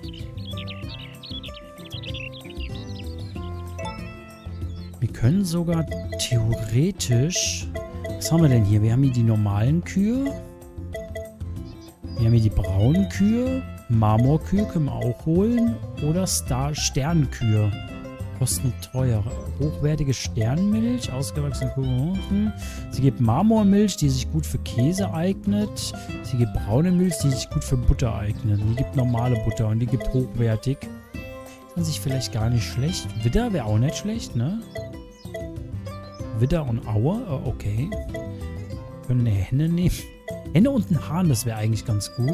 Wir können sogar theoretisch... Was haben wir denn hier? Wir haben hier die normalen Kühe. Wir haben hier die braunen Kühe. Marmorkühe können wir auch holen. Oder Star-Sternkühe. Kosten teuer. Hochwertige Sternmilch, ausgewachsene Kuchen. Sie gibt Marmormilch, die sich gut für Käse eignet. Sie gibt braune Milch, die sich gut für Butter eignet. Und die gibt normale Butter und die gibt hochwertig. Ist an sich vielleicht gar nicht schlecht. Widder wäre auch nicht schlecht, ne? Widder und Aue, oh, okay. Wir können eine Henne nehmen. Henne und ein Hahn, das wäre eigentlich ganz gut.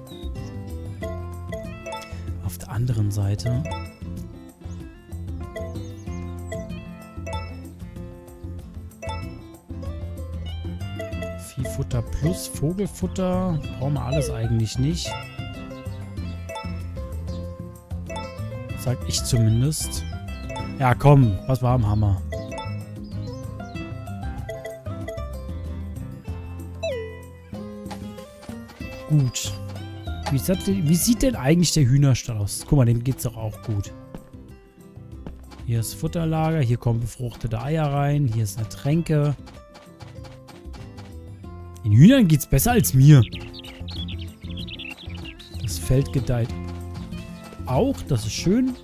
Auf der anderen Seite... Viehfutter plus Vogelfutter. Brauchen wir alles eigentlich nicht. Sag ich zumindest. Ja, komm. Was war am Hammer? Gut. Wie, wie sieht denn eigentlich der Hühnerstall aus? Guck mal, dem geht's doch auch gut. Hier ist Futterlager. Hier kommen befruchtete Eier rein. Hier ist eine Tränke. Den Hühnern geht's besser als mir. Das Feld gedeiht auch. Das ist schön.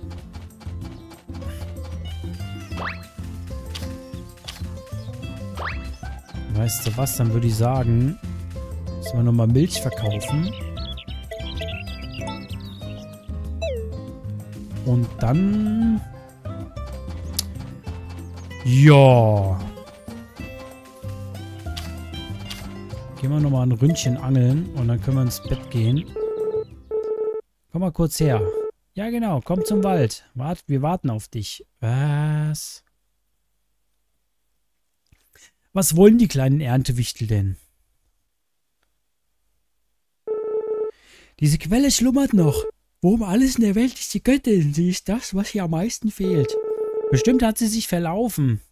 Weißt du was? Dann würde ich sagen, müssen wir nochmal Milch verkaufen. Und dann... Ja... Gehen wir nochmal ein Ründchen angeln und dann können wir ins Bett gehen. Komm mal kurz her. Ja, genau. Komm zum Wald. Wart, wir warten auf dich. Was? Was wollen die kleinen Erntewichtel denn? Diese Quelle schlummert noch. Wo um alles in der Welt ist die Göttin. Sie ist das, was hier am meisten fehlt. Bestimmt hat sie sich verlaufen.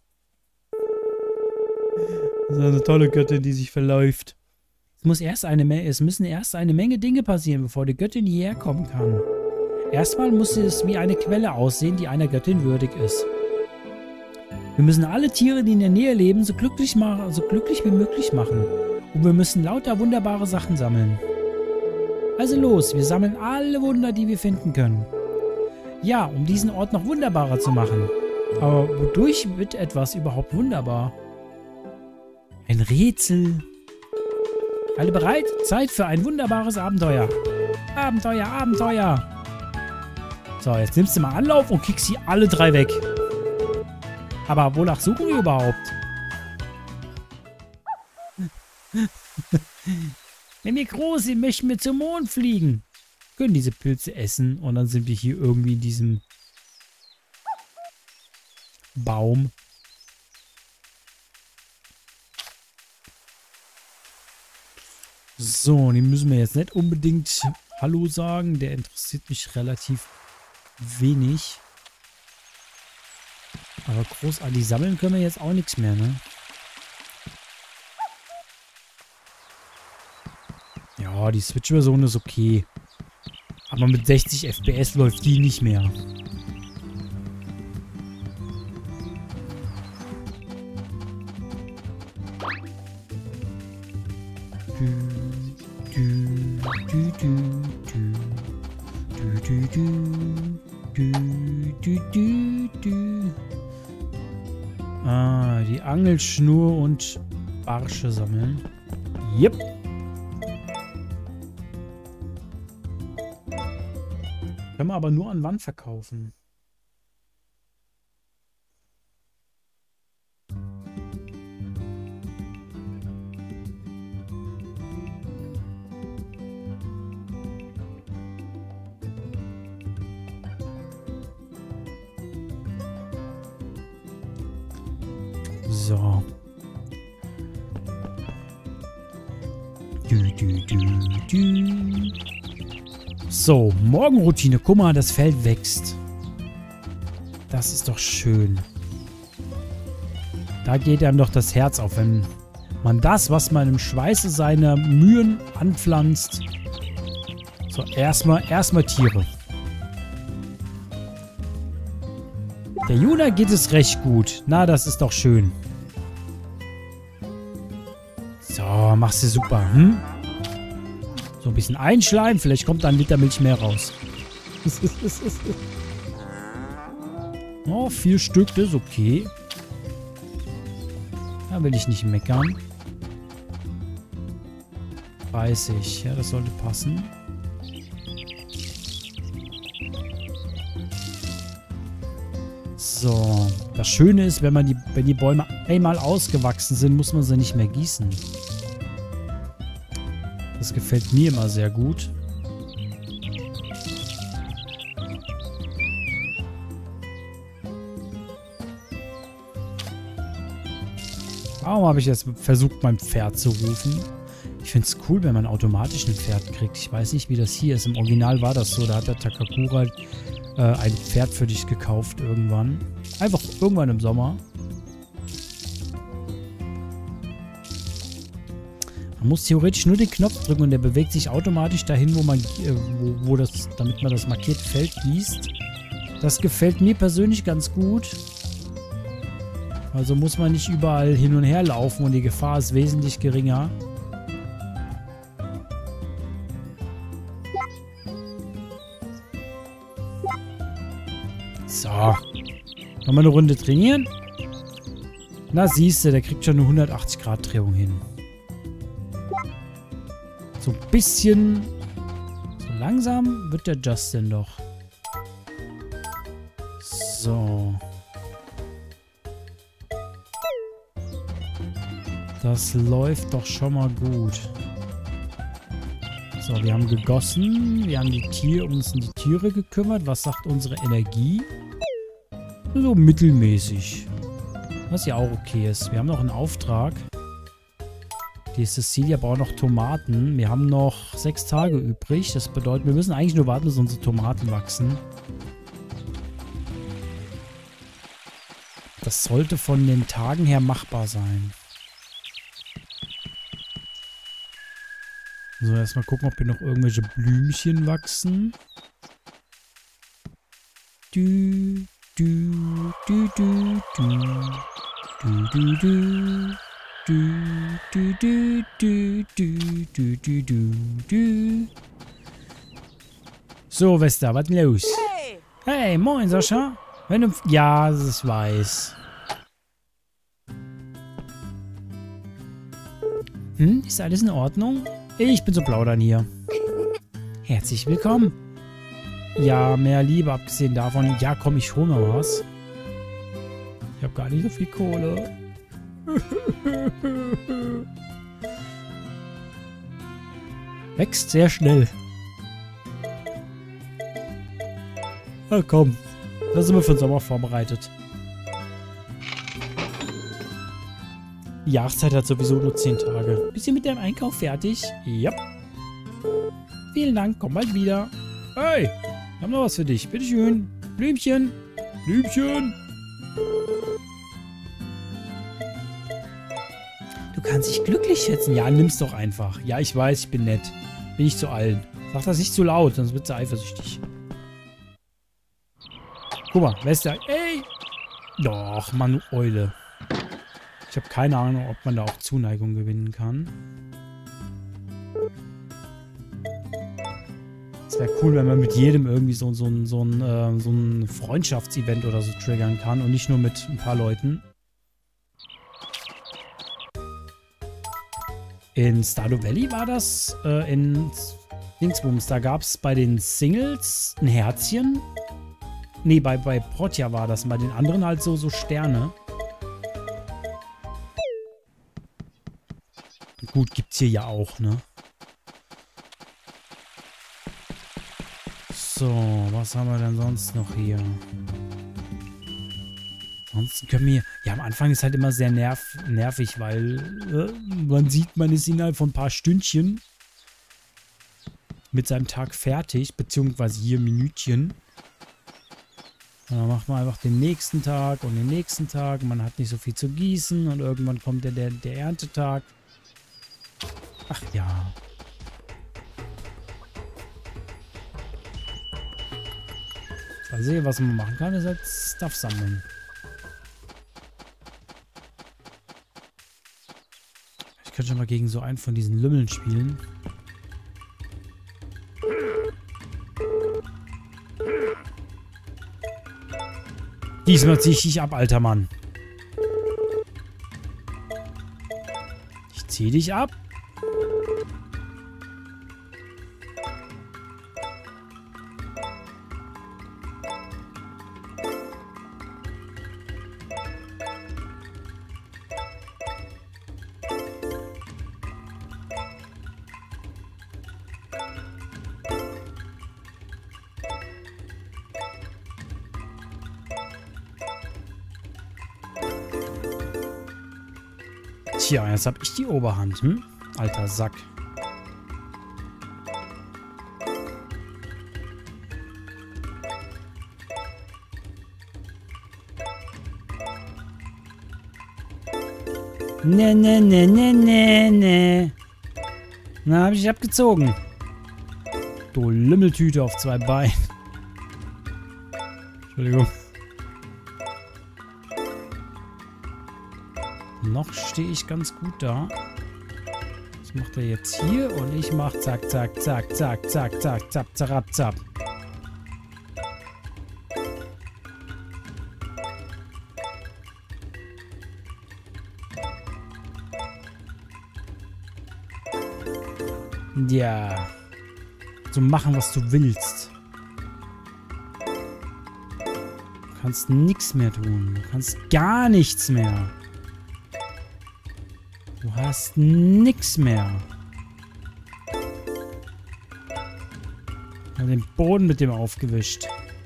Das ist eine tolle Göttin, die sich verläuft. Es, muss erst eine es müssen erst eine Menge Dinge passieren, bevor die Göttin hierher kommen kann. Erstmal muss es wie eine Quelle aussehen, die einer Göttin würdig ist. Wir müssen alle Tiere, die in der Nähe leben, so glücklich, machen, so glücklich wie möglich machen. Und wir müssen lauter wunderbare Sachen sammeln. Also los, wir sammeln alle Wunder, die wir finden können. Ja, um diesen Ort noch wunderbarer zu machen. Aber wodurch wird etwas überhaupt wunderbar? Ein Rätsel. Alle bereit? Zeit für ein wunderbares Abenteuer. Abenteuer, Abenteuer. So, jetzt nimmst du mal Anlauf und kriegst sie alle drei weg. Aber wonach suchen wir überhaupt? Wenn wir groß sind, möchten wir zum Mond fliegen. Wir können diese Pilze essen und dann sind wir hier irgendwie in diesem Baum. So, den müssen wir jetzt nicht unbedingt Hallo sagen. Der interessiert mich relativ wenig. Aber großartig sammeln können wir jetzt auch nichts mehr, ne? Ja, die Switch-Version ist okay. Aber mit sechzig F P S läuft die nicht mehr. Ah, die Angelschnur und Barsche sammeln. Yep. Können wir aber nur an Wand verkaufen. So. Du, du, du, du. So, Morgenroutine. Guck mal, das Feld wächst. Das ist doch schön. Da geht einem doch das Herz auf, wenn man das, was man im Schweiße seiner Mühen anpflanzt. So, erstmal, erstmal Tiere. Der Juna geht es recht gut. Na, das ist doch schön. So, machst du super, hm? So ein bisschen einschleimen, vielleicht kommt da ein Liter Milch mehr raus. Oh, vier Stück, das ist okay. Da will ich nicht meckern. dreißig, ja, das sollte passen. So, das Schöne ist, wenn man die, wenn die Bäume einmal ausgewachsen sind, muss man sie nicht mehr gießen. Das gefällt mir immer sehr gut. Warum habe ich jetzt versucht, mein Pferd zu rufen? Ich finde es cool, wenn man automatisch ein Pferd kriegt. Ich weiß nicht, wie das hier ist. Im Original war das so. Da hat der Takakura äh, ein Pferd für dich gekauft irgendwann. Einfach irgendwann im Sommer. Man muss theoretisch nur den Knopf drücken und der bewegt sich automatisch dahin, wo man, äh, wo, wo das, damit man das markierte Feld gießt. Das gefällt mir persönlich ganz gut. Also muss man nicht überall hin und her laufen und die Gefahr ist wesentlich geringer. So. Wollen wir eine Runde trainieren? Na siehst du, der kriegt schon eine hundertachtzig Grad Drehung hin. So ein bisschen... So langsam wird der Justin doch. So. Das läuft doch schon mal gut. So, wir haben gegossen. Wir haben die Tiere, uns um die Tiere gekümmert. Was sagt unsere Energie? So mittelmäßig. Was ja auch okay ist. Wir haben noch einen Auftrag. Die Cecilia braucht noch Tomaten. Wir haben noch sechs Tage übrig. Das bedeutet, wir müssen eigentlich nur warten, bis unsere Tomaten wachsen. Das sollte von den Tagen her machbar sein. So, erstmal gucken, ob hier noch irgendwelche Blümchen wachsen. Du, du, du, du, du. Du, du, du. Du, du, du, du, du, du, du, du, du. So, Vesta, was denn los? Hey! Hey, moin, Sascha. Wenn du... Ja, ich weiß. Hm, ist alles in Ordnung? Ich bin so plaudern hier. Herzlich willkommen. Ja, mehr Liebe, abgesehen davon. Ja, komm, ich hol mal was. Ich habe gar nicht so viel Kohle. Wächst sehr schnell. Na komm, da sind wir für den Sommer vorbereitet. Die Jahreszeit hat sowieso nur zehn Tage. Bist du mit deinem Einkauf fertig? Ja. Vielen Dank, komm bald wieder. Hey, wir haben noch was für dich. Bitteschön. Blümchen. Blümchen. Du kannst dich glücklich schätzen. Ja, nimm's doch einfach. Ja, ich weiß, ich bin nett. Bin ich zu allen. Sag das nicht zu laut, sonst wird sie eifersüchtig. Guck mal, wer ist da? Ey! Doch, Mann, Eule. Ich habe keine Ahnung, ob man da auch Zuneigung gewinnen kann. Es wäre cool, wenn man mit jedem irgendwie so, so, so, so ein, äh, so ein Freundschaftsevent oder so triggern kann und nicht nur mit ein paar Leuten. In Stardew Valley war das, äh, in Dingsbums, da gab es bei den Singles ein Herzchen. Nee, bei, bei Portia war das, bei den anderen halt so, so Sterne. Gut, gibt's hier ja auch, ne? So, was haben wir denn sonst noch hier? Ansonsten können wir... Ja, am Anfang ist halt immer sehr nerv, nervig, weil äh, man sieht, man ist innerhalb von ein paar Stündchen mit seinem Tag fertig, beziehungsweise hier Minütchen. Und dann macht man einfach den nächsten Tag und den nächsten Tag. Man hat nicht so viel zu gießen und irgendwann kommt der, der, der Erntetag. Ach ja. Also, was man machen kann, ist halt Stuff sammeln. Ich könnte schon mal gegen so einen von diesen Lümmeln spielen. Diesmal ziehe ich dich ab, alter Mann. Ich ziehe dich ab. Tja, jetzt habe ich die Oberhand, hm? Alter Sack. Ne, ne, ne, ne, ne, ne. Na, hab ich abgezogen. Du Lümmeltüte auf zwei Beinen. Entschuldigung. Noch stehe ich ganz gut da. Das macht er jetzt hier und ich mach zack, zack, zack, zack, zack, zack, zack, zack, zack. Ja. So machen, was du willst. Du kannst nichts mehr tun. Du kannst gar nichts mehr. Du hast nix mehr. Ich habe den Boden mit dem aufgewischt.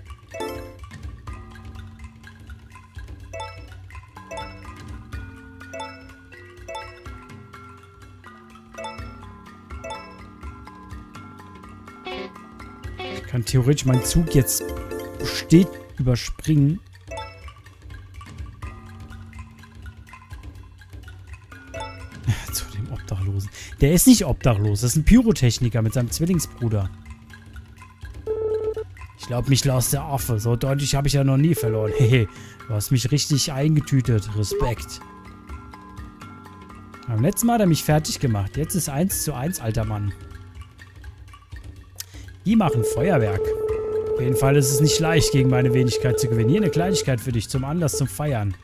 Ich kann theoretisch meinen Zug jetzt steht überspringen. Obdachlosen. Der ist nicht obdachlos. Das ist ein Pyrotechniker mit seinem Zwillingsbruder. Ich glaube, mich las der Affe. So deutlich habe ich ja noch nie verloren. Hehe, du hast mich richtig eingetütet. Respekt. Beim letzten Mal hat er mich fertig gemacht. Jetzt ist eins zu eins, alter Mann. Die machen Feuerwerk. Auf jeden Fall ist es nicht leicht, gegen meine Wenigkeit zu gewinnen. Hier eine Kleinigkeit für dich zum Anlass zum Feiern.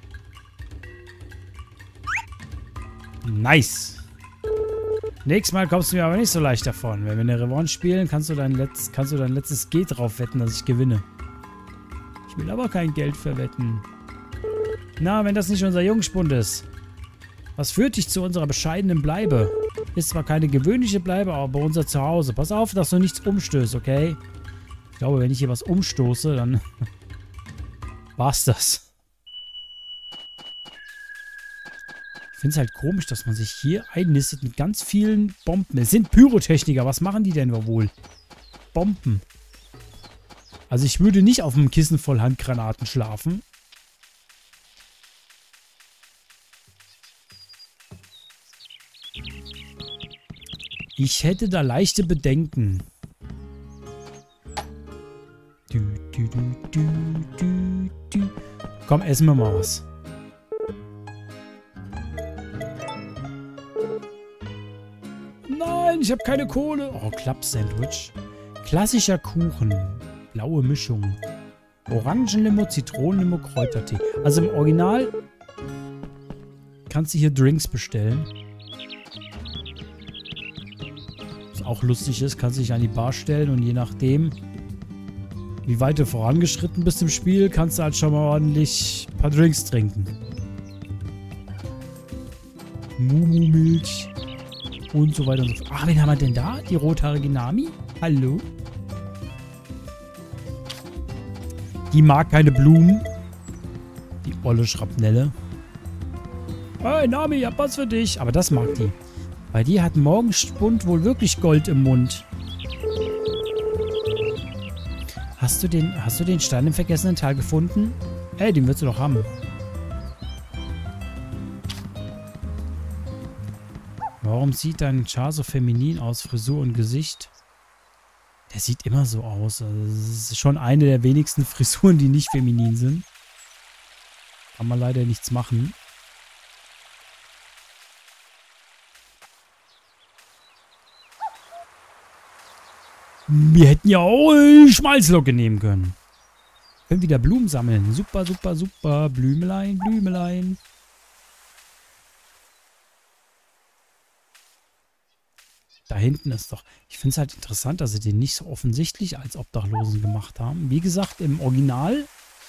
Nice. Nächstes Mal kommst du mir aber nicht so leicht davon. Wenn wir eine Revanche spielen, kannst du dein, Letz-, kannst du dein letztes G drauf wetten, dass ich gewinne. Ich will aber kein Geld verwetten. Na, wenn das nicht unser Jungspund ist. Was führt dich zu unserer bescheidenen Bleibe? Ist zwar keine gewöhnliche Bleibe, aber unser Zuhause. Pass auf, dass du nichts umstößt, okay? Ich glaube, wenn ich hier was umstoße, dann war's das. Ich finde es halt komisch, dass man sich hier einnistet mit ganz vielen Bomben. Es sind Pyrotechniker. Was machen die denn wohl? Bomben. Also ich würde nicht auf einem Kissen voll Handgranaten schlafen. Ich hätte da leichte Bedenken. Du, du, du, du, du, du. Komm, essen wir mal was. Nein, ich habe keine Kohle. Oh, Klapp-Sandwich. Klassischer Kuchen. Blaue Mischung. Orangenlimo, Zitronenlimo, Kräutertee. Also im Original kannst du hier Drinks bestellen. Was auch lustig ist, kannst du dich an die Bar stellen und je nachdem, wie weit du vorangeschritten bist im Spiel, kannst du halt schon mal ordentlich ein paar Drinks trinken. Mumu-Milch. Und so weiter und so fort. Ah, wen haben wir denn da? Die rothaarige Nami? Hallo? Die mag keine Blumen. Die olle Schrapnelle. Hey, Nami, ich hab was für dich. Aber das mag die. Bei dir hat Morgenstund wohl wirklich Gold im Mund. Hast du den, hast du den Stein im vergessenen Tal gefunden? Hey, den willst du doch haben. Warum sieht dein Char so feminin aus, Frisur und Gesicht? Der sieht immer so aus. Also das ist schon eine der wenigsten Frisuren, die nicht feminin sind. Kann man leider nichts machen. Wir hätten ja auch äh, Schmalzlocke nehmen können. Können wieder Blumen sammeln. Super, super, super. Blümelein, Blümelein. Da hinten ist doch... Ich finde es halt interessant, dass sie den nicht so offensichtlich als Obdachlosen gemacht haben. Wie gesagt, im Original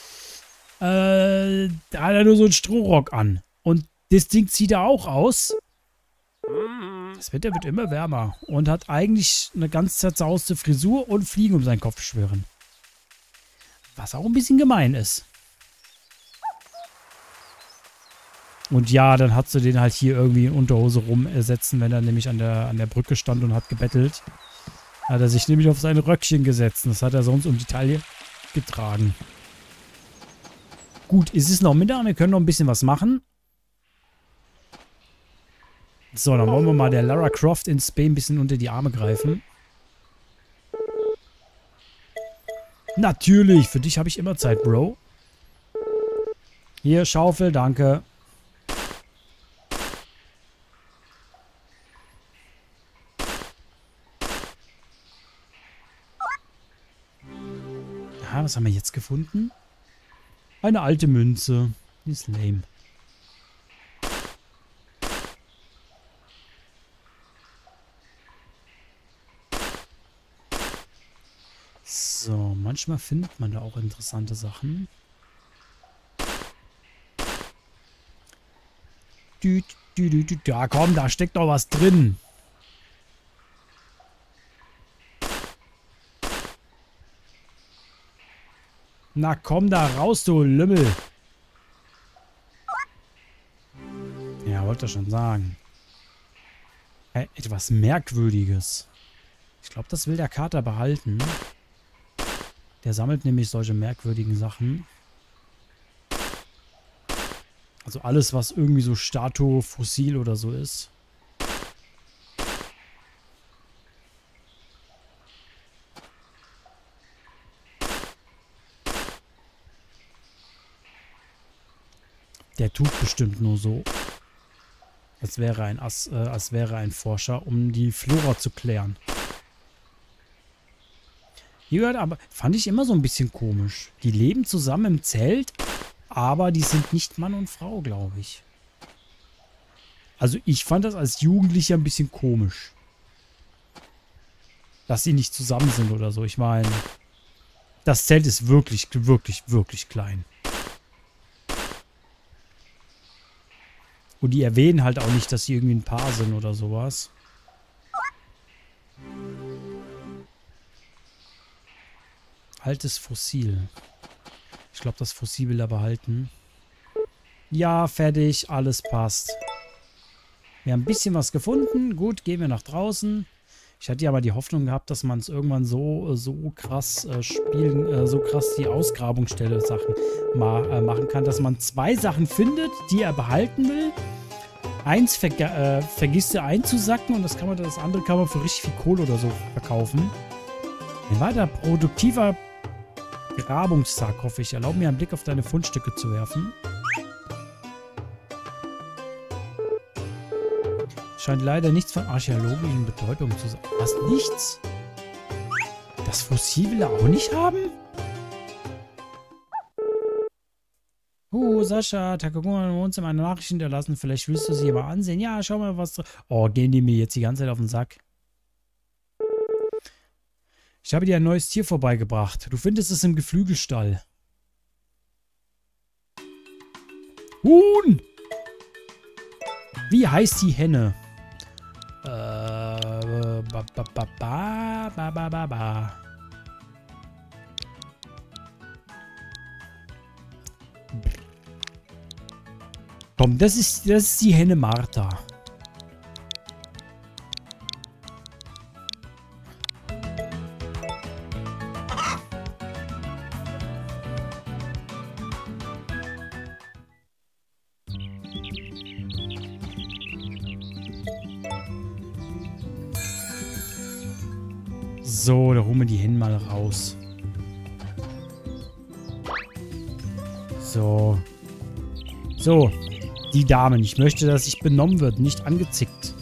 äh, da hat er nur so einen Strohrock an. Und das Ding zieht er auch aus. Das Wetter wird immer wärmer. Und hat eigentlich eine ganz zerzauste Frisur und Fliegen um seinen Kopf schwirren. Was auch ein bisschen gemein ist. Und ja, dann hat sie den halt hier irgendwie in Unterhose rumersetzen, wenn er nämlich an der, an der Brücke stand und hat gebettelt. Hat er sich nämlich auf sein Röckchen gesetzt. Das hat er sonst um die Taille getragen. Gut, es ist noch Mittag. Wir können noch ein bisschen was machen. So, dann wollen wir mal der Lara Croft in Spain ein bisschen unter die Arme greifen. Natürlich, für dich habe ich immer Zeit, Bro. Hier, Schaufel, danke. Ja, was haben wir jetzt gefunden? Eine alte Münze. Die ist lame. So, manchmal findet man da auch interessante Sachen. Dü, dü, dü, dü. Ja, komm, da steckt doch was drin. Na komm da raus, du Lümmel. Ja, wollte schon sagen. Äh, etwas Merkwürdiges. Ich glaube, das will der Kater behalten. Der sammelt nämlich solche merkwürdigen Sachen. Also alles, was irgendwie so Statue, Fossil oder so ist. Der tut bestimmt nur so. Als wäre ein, As, äh, als wäre ein Forscher, um die Flora zu klären. Hier gehört aber, fand ich immer so ein bisschen komisch. Die leben zusammen im Zelt, aber die sind nicht Mann und Frau, glaube ich. Also ich fand das als Jugendlicher ein bisschen komisch. Dass sie nicht zusammen sind oder so. Ich meine, das Zelt ist wirklich, wirklich, wirklich klein. Und die erwähnen halt auch nicht, dass sie irgendwie ein Paar sind oder sowas. Altes Fossil. Ich glaube, das Fossil will er behalten. Ja, fertig. Alles passt. Wir haben ein bisschen was gefunden. Gut, gehen wir nach draußen. Ich hatte ja aber die Hoffnung gehabt, dass man es irgendwann so, so krass äh, spielen, äh, so krass die Ausgrabungsstelle Sachen ma äh, machen kann, dass man zwei Sachen findet, die er behalten will. Eins ver äh, vergisst er einzusacken und das kann man, das andere kann man für richtig viel Kohle oder so verkaufen. Ein weiter produktiver Grabungstag, hoffe ich. Erlaube mir einen Blick auf deine Fundstücke zu werfen. Scheint leider nichts von archäologischen Bedeutung zu sein. Was? Nichts? Das Fossil will er auch nicht haben? Oh, Sascha, Takaguma im Wohnzimmer eine Nachricht hinterlassen. Vielleicht willst du sie mal ansehen. Ja, schau mal, was... Oh, gehen die mir jetzt die ganze Zeit auf den Sack. Ich habe dir ein neues Tier vorbeigebracht. Du findest es im Geflügelstall. Huhn! Wie heißt die Henne? Äh, ba, ba, ba, ba, ba, ba, ba, ba. Komm, das ist, das ist die Henne Martha. So, da holen wir die Hennen mal raus. So. So. Die Damen. Ich möchte, dass sich benommen wird, nicht angezickt.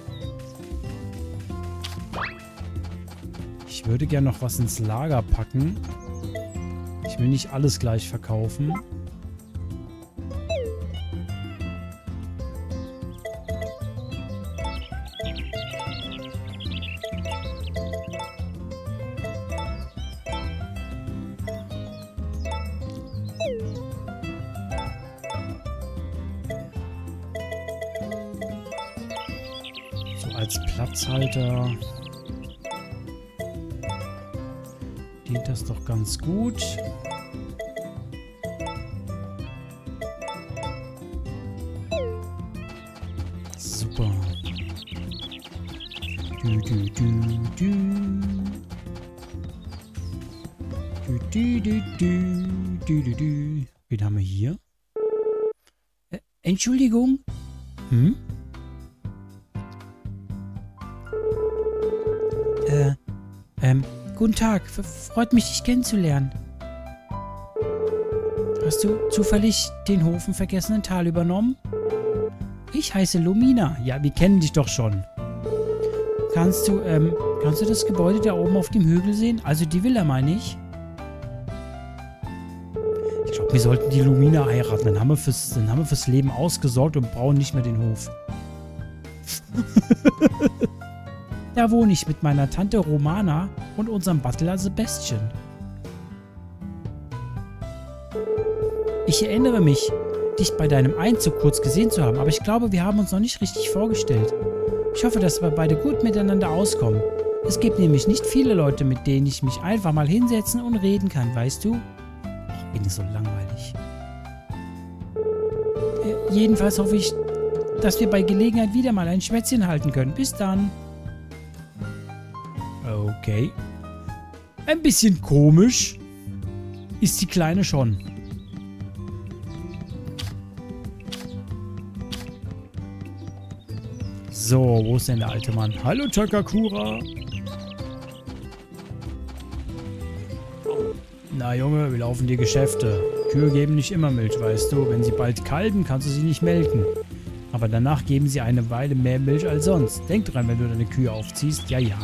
Ich würde gerne noch was ins Lager packen. Ich will nicht alles gleich verkaufen. Als Platzhalter dient das doch ganz gut. Super. Du, du, du, du. Du, du, du, du, du, du, du. Wen haben wir hier? Äh, Entschuldigung? Hm? Äh, ähm, guten Tag. Freut mich, dich kennenzulernen. Hast du zufällig den Hof im vergessenen Tal übernommen? Ich heiße Lumina. Ja, wir kennen dich doch schon. Kannst du, ähm, kannst du das Gebäude da oben auf dem Hügel sehen? Also die Villa, meine ich. Ich glaube, wir sollten die Lumina heiraten. Dann haben wir fürs, dann haben wir fürs Leben ausgesorgt und brauchen nicht mehr den Hof. Da wohne ich mit meiner Tante Romana und unserem Butler Sebastian. Ich erinnere mich, dich bei deinem Einzug kurz gesehen zu haben, aber ich glaube, wir haben uns noch nicht richtig vorgestellt. Ich hoffe, dass wir beide gut miteinander auskommen. Es gibt nämlich nicht viele Leute, mit denen ich mich einfach mal hinsetzen und reden kann, weißt du? Ich bin so langweilig. Äh, jedenfalls hoffe ich, dass wir bei Gelegenheit wieder mal ein Schwätzchen halten können. Bis dann. Okay. Ein bisschen komisch ist die Kleine schon. So, wo ist denn der alte Mann? Hallo, Takakura. Na, Junge, wir laufen die Geschäfte. Kühe geben nicht immer Milch, weißt du. Wenn sie bald kalben, kannst du sie nicht melken. Aber danach geben sie eine Weile mehr Milch als sonst. Denk dran, wenn du deine Kühe aufziehst. Ja, ja.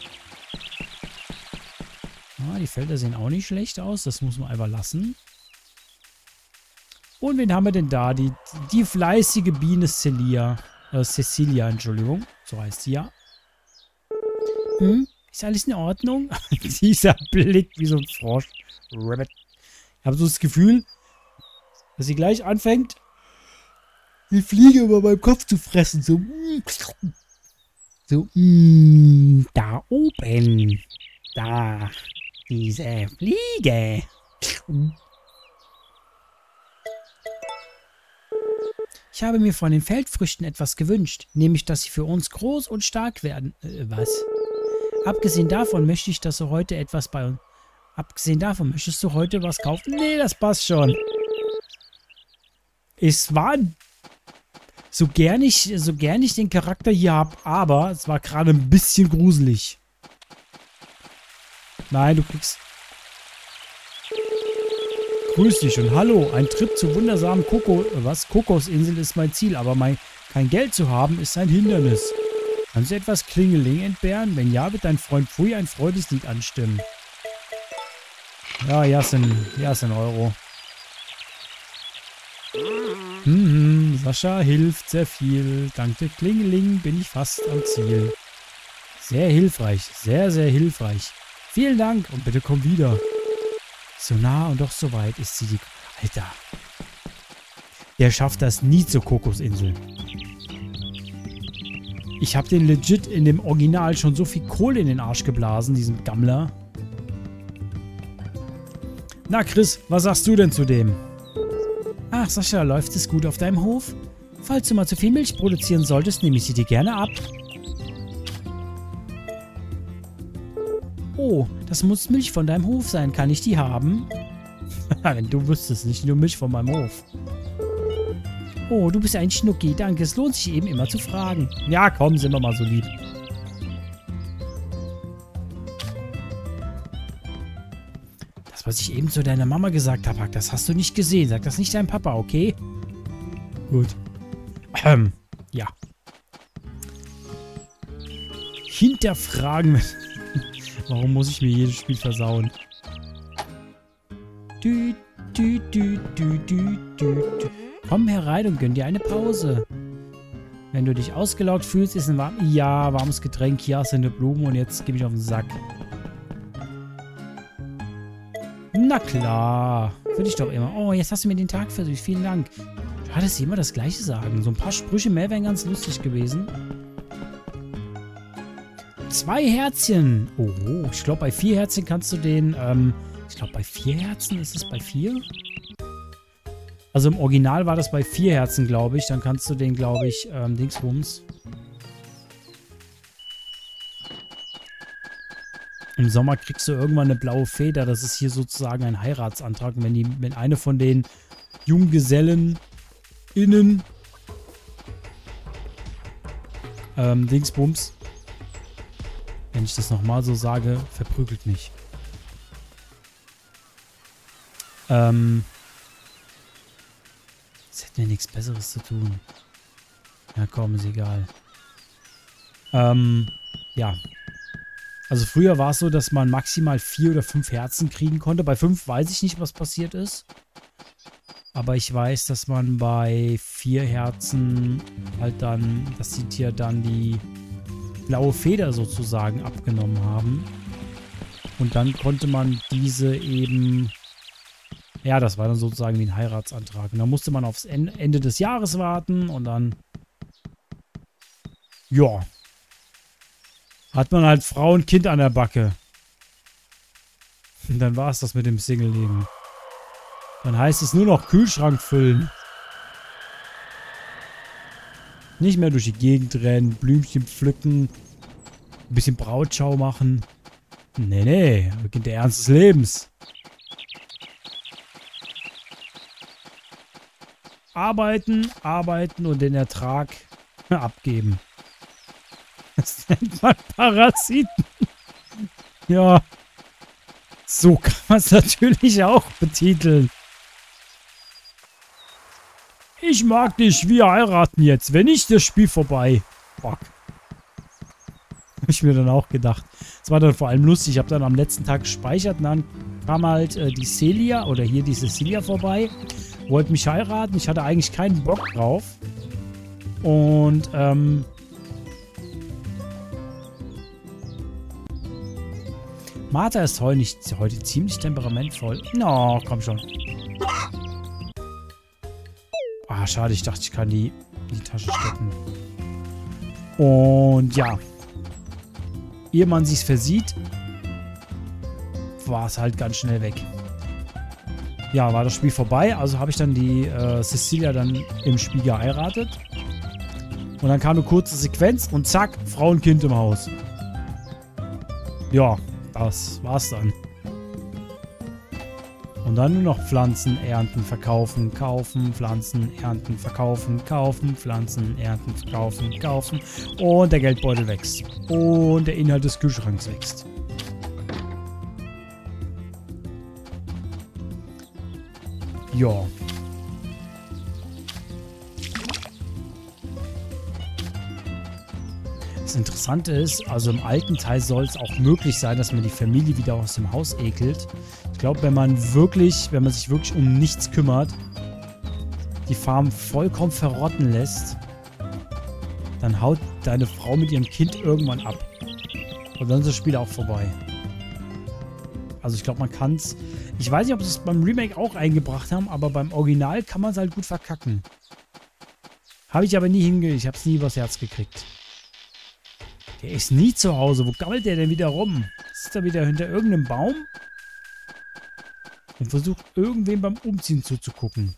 Ah, die Felder sehen auch nicht schlecht aus. Das muss man einfach lassen. Und wen haben wir denn da? Die, die fleißige Biene Celia. Äh, Cecilia, Entschuldigung. So heißt sie ja. Hm? Ist alles in Ordnung? Dieser Blick wie so ein Frosch. Rabbit. Ich habe so das Gefühl, dass sie gleich anfängt, die Fliege über meinem Kopf zu fressen. So. So. Mm, da oben. Da. Diese Fliege. Ich habe mir von den Feldfrüchten etwas gewünscht, nämlich, dass sie für uns groß und stark werden. Äh, was? Abgesehen davon möchte ich, dass du heute etwas bei uns... Abgesehen davon, möchtest du heute was kaufen? Nee, das passt schon. Es war... So gern ich, so gern ich den Charakter hier habe, aber es war gerade ein bisschen gruselig. Nein, du kriegst... Grüß dich und hallo. Ein Trip zur wundersamen Koko... Was? Kokosinsel ist mein Ziel, aber mein, kein Geld zu haben ist ein Hindernis. Kannst du etwas Klingeling entbehren? Wenn ja, wird dein Freund Pfui ein Freudeslied anstimmen. Ja, ja, sind, ja, sind Euro. Mhm, Sascha hilft sehr viel. Dank der Klingeling bin ich fast am Ziel. Sehr hilfreich, sehr, sehr hilfreich. Vielen Dank und bitte komm wieder. So nah und doch so weit ist sie die... Alter. Der schafft das nie zur Kokosinsel. Ich habe den legit in dem Original schon so viel Kohle in den Arsch geblasen, diesem Gammler. Na Chris, was sagst du denn zu dem? Ach Sascha, läuft es gut auf deinem Hof? Falls du mal zu viel Milch produzieren solltest, nehme ich sie dir gerne ab. Oh, das muss Milch von deinem Hof sein. Kann ich die haben? Wenn du wüsstest, nicht nur Milch von meinem Hof. Oh, du bist ein Schnucki. Danke, es lohnt sich eben immer zu fragen. Ja, komm, sind wir mal so lieb. Das, was ich eben zu deiner Mama gesagt habe, das hast du nicht gesehen. Sag das nicht deinem Papa, okay? Gut. Ähm, ja. Hinterfragen. Warum muss ich mir jedes Spiel versauen? Dü, dü, dü, dü, dü, dü, dü. Komm herein und gönn dir eine Pause. Wenn du dich ausgelaugt fühlst, ist ein warm, ja, warmes Getränk. Hier hast du eine Blume und jetzt gebe ich auf den Sack. Na klar. Würde ich doch immer. Oh, jetzt hast du mir den Tag versüßt. Vielen Dank. Schade, dass sie immer das Gleiche sagen. So ein paar Sprüche mehr wären ganz lustig gewesen. Zwei Herzchen. Oh, ich glaube, bei vier Herzchen kannst du den, ähm, ich glaube, bei vier Herzen ist es bei vier? Also im Original war das bei vier Herzen, glaube ich. Dann kannst du den, glaube ich, ähm, Dingsbums. Im Sommer kriegst du irgendwann eine blaue Feder. Das ist hier sozusagen ein Heiratsantrag. Und wenn, die, wenn eine von den Junggesellen innen ähm, Dingsbums, wenn ich das nochmal so sage, verprügelt mich. Ähm... Jetzt hätten wir nichts Besseres zu tun. Ja, komm, ist egal. Ähm, ja. Also früher war es so, dass man maximal vier oder fünf Herzen kriegen konnte. Bei fünf weiß ich nicht, was passiert ist. Aber ich weiß, dass man bei vier Herzen halt dann, dass die Tiere dann die blaue Feder sozusagen abgenommen haben. Und dann konnte man diese eben... Ja, das war dann sozusagen wie ein Heiratsantrag. Und dann musste man aufs Ende des Jahres warten und dann... Ja. Hat man halt Frau und Kind an der Backe. Und dann war es das mit dem Single-Leben. Dann heißt es nur noch Kühlschrank füllen. Nicht mehr durch die Gegend rennen, Blümchen pflücken, ein bisschen Brautschau machen. Nee, nee, beginnt der Ernst des Lebens. Arbeiten, arbeiten und den Ertrag abgeben. Das nennt man Parasiten. Ja. So kann man es natürlich auch betiteln. Ich mag dich, wir heiraten jetzt. Wenn nicht, das Spiel vorbei. Fuck. Hab ich mir dann auch gedacht. Das war dann vor allem lustig. Ich habe dann am letzten Tag gespeichert und dann kam halt äh, die Celia oder hier die Cecilia vorbei. Wollte mich heiraten. Ich hatte eigentlich keinen Bock drauf. Und, ähm... Martha ist heute, nicht, heute ziemlich temperamentvoll. No, komm schon. Ah, schade. Ich dachte, ich kann die in die Tasche stecken. Und ja. Ehe man sich's versieht, war es halt ganz schnell weg. Ja, war das Spiel vorbei. Also habe ich dann die äh, Cecilia dann im Spiel geheiratet. Und dann kam eine kurze Sequenz und zack, Frau und Kind im Haus. Ja, das war's dann. Und dann nur noch Pflanzen ernten, verkaufen, kaufen, Pflanzen ernten, verkaufen, kaufen, Pflanzen ernten, verkaufen, kaufen. Und der Geldbeutel wächst. Und der Inhalt des Kühlschranks wächst. Ja. Das Interessante ist, also im alten Teil soll es auch möglich sein, dass man die Familie wieder aus dem Haus ekelt. Ich glaube, wenn man wirklich, wenn man sich wirklich um nichts kümmert, die Farm vollkommen verrotten lässt, dann haut deine Frau mit ihrem Kind irgendwann ab. Und dann ist das Spiel auch vorbei. Also ich glaube, man kann es... Ich weiß nicht, ob sie es beim Remake auch eingebracht haben, aber beim Original kann man es halt gut verkacken. Habe ich aber nie hingekriegt. Ich habe es nie übers Herz gekriegt. Der ist nie zu Hause. Wo gammelt der denn wieder rum? Sitzt er wieder hinter irgendeinem Baum? Und versucht irgendwem beim Umziehen zuzugucken.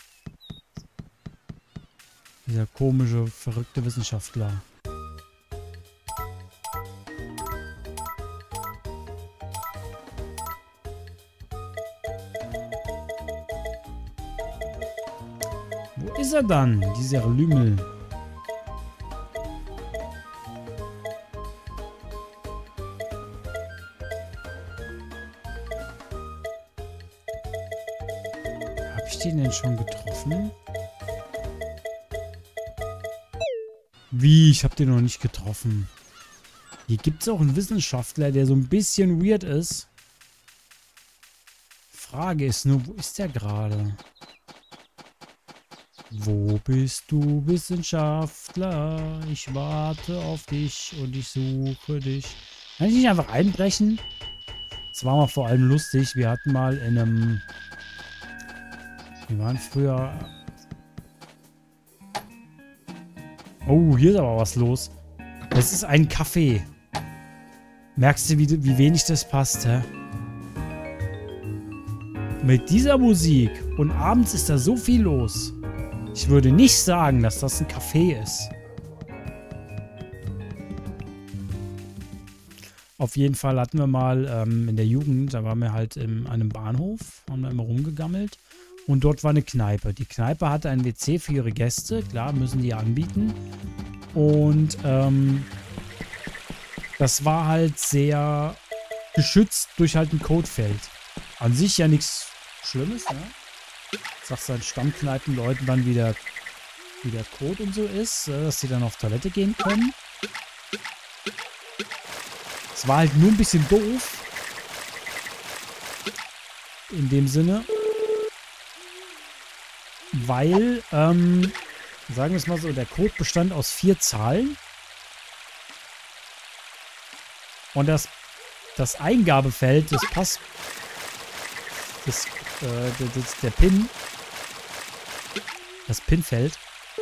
Dieser komische, verrückte Wissenschaftler. Wo ist er dann, dieser Lümmel? Habe ich den denn schon getroffen? Wie? Ich habe den noch nicht getroffen. Hier gibt es auch einen Wissenschaftler, der so ein bisschen weird ist. Frage ist nur, wo ist der gerade? Wo bist du, Wissenschaftler? Ich warte auf dich und ich suche dich. Kann ich nicht einfach einbrechen? Das war mal vor allem lustig. Wir hatten mal in einem... Wir waren früher... Oh, hier ist aber was los. Das ist ein Café. Merkst du, wie, wie wenig das passt, hä? Mit dieser Musik und abends ist da so viel los. Ich würde nicht sagen, dass das ein Café ist. Auf jeden Fall hatten wir mal ähm, in der Jugend, da waren wir halt in einem Bahnhof, haben wir immer rumgegammelt. Und dort war eine Kneipe. Die Kneipe hatte ein W C für ihre Gäste. Klar, müssen die anbieten. Und ähm, das war halt sehr geschützt durch halt ein Codefeld. An sich ja nichts Schlimmes, ne? Sagst deinen Stammkneipenleuten dann, wie der, wie der Code und so ist, dass sie dann auf Toilette gehen können. Es war halt nur ein bisschen doof. In dem Sinne. Weil, ähm, sagen wir es mal so, der Code bestand aus vier Zahlen. Und das, das Eingabefeld, das Pass, das, äh, das, der Pin, das Pinfeld.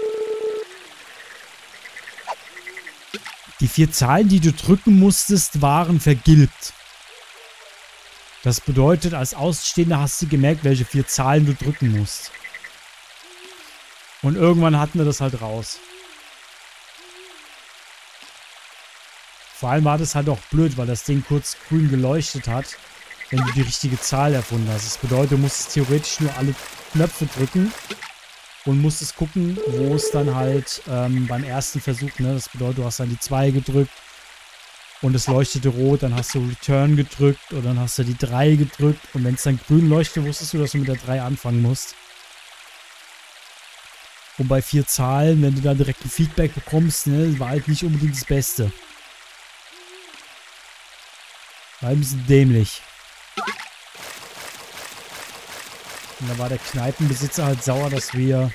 Die vier Zahlen, die du drücken musstest, waren vergilbt. Das bedeutet, als Außenstehender hast du gemerkt, welche vier Zahlen du drücken musst. Und irgendwann hatten wir das halt raus. Vor allem war das halt auch blöd, weil das Ding kurz grün geleuchtet hat, wenn du die richtige Zahl erfunden hast. Das bedeutet, du musstest theoretisch nur alle Knöpfe drücken und musstest gucken, wo es dann halt ähm, beim ersten Versuch, ne, das bedeutet, du hast dann die zwei gedrückt und es leuchtete rot, dann hast du Return gedrückt und dann hast du die drei gedrückt und wenn es dann grün leuchtete, wusstest du, dass du mit der drei anfangen musst. Und bei vier Zahlen, wenn du da direkt ein Feedback bekommst, ne, war halt nicht unbedingt das Beste. War ein bisschen dämlich. Und da war der Kneipenbesitzer halt sauer, dass wir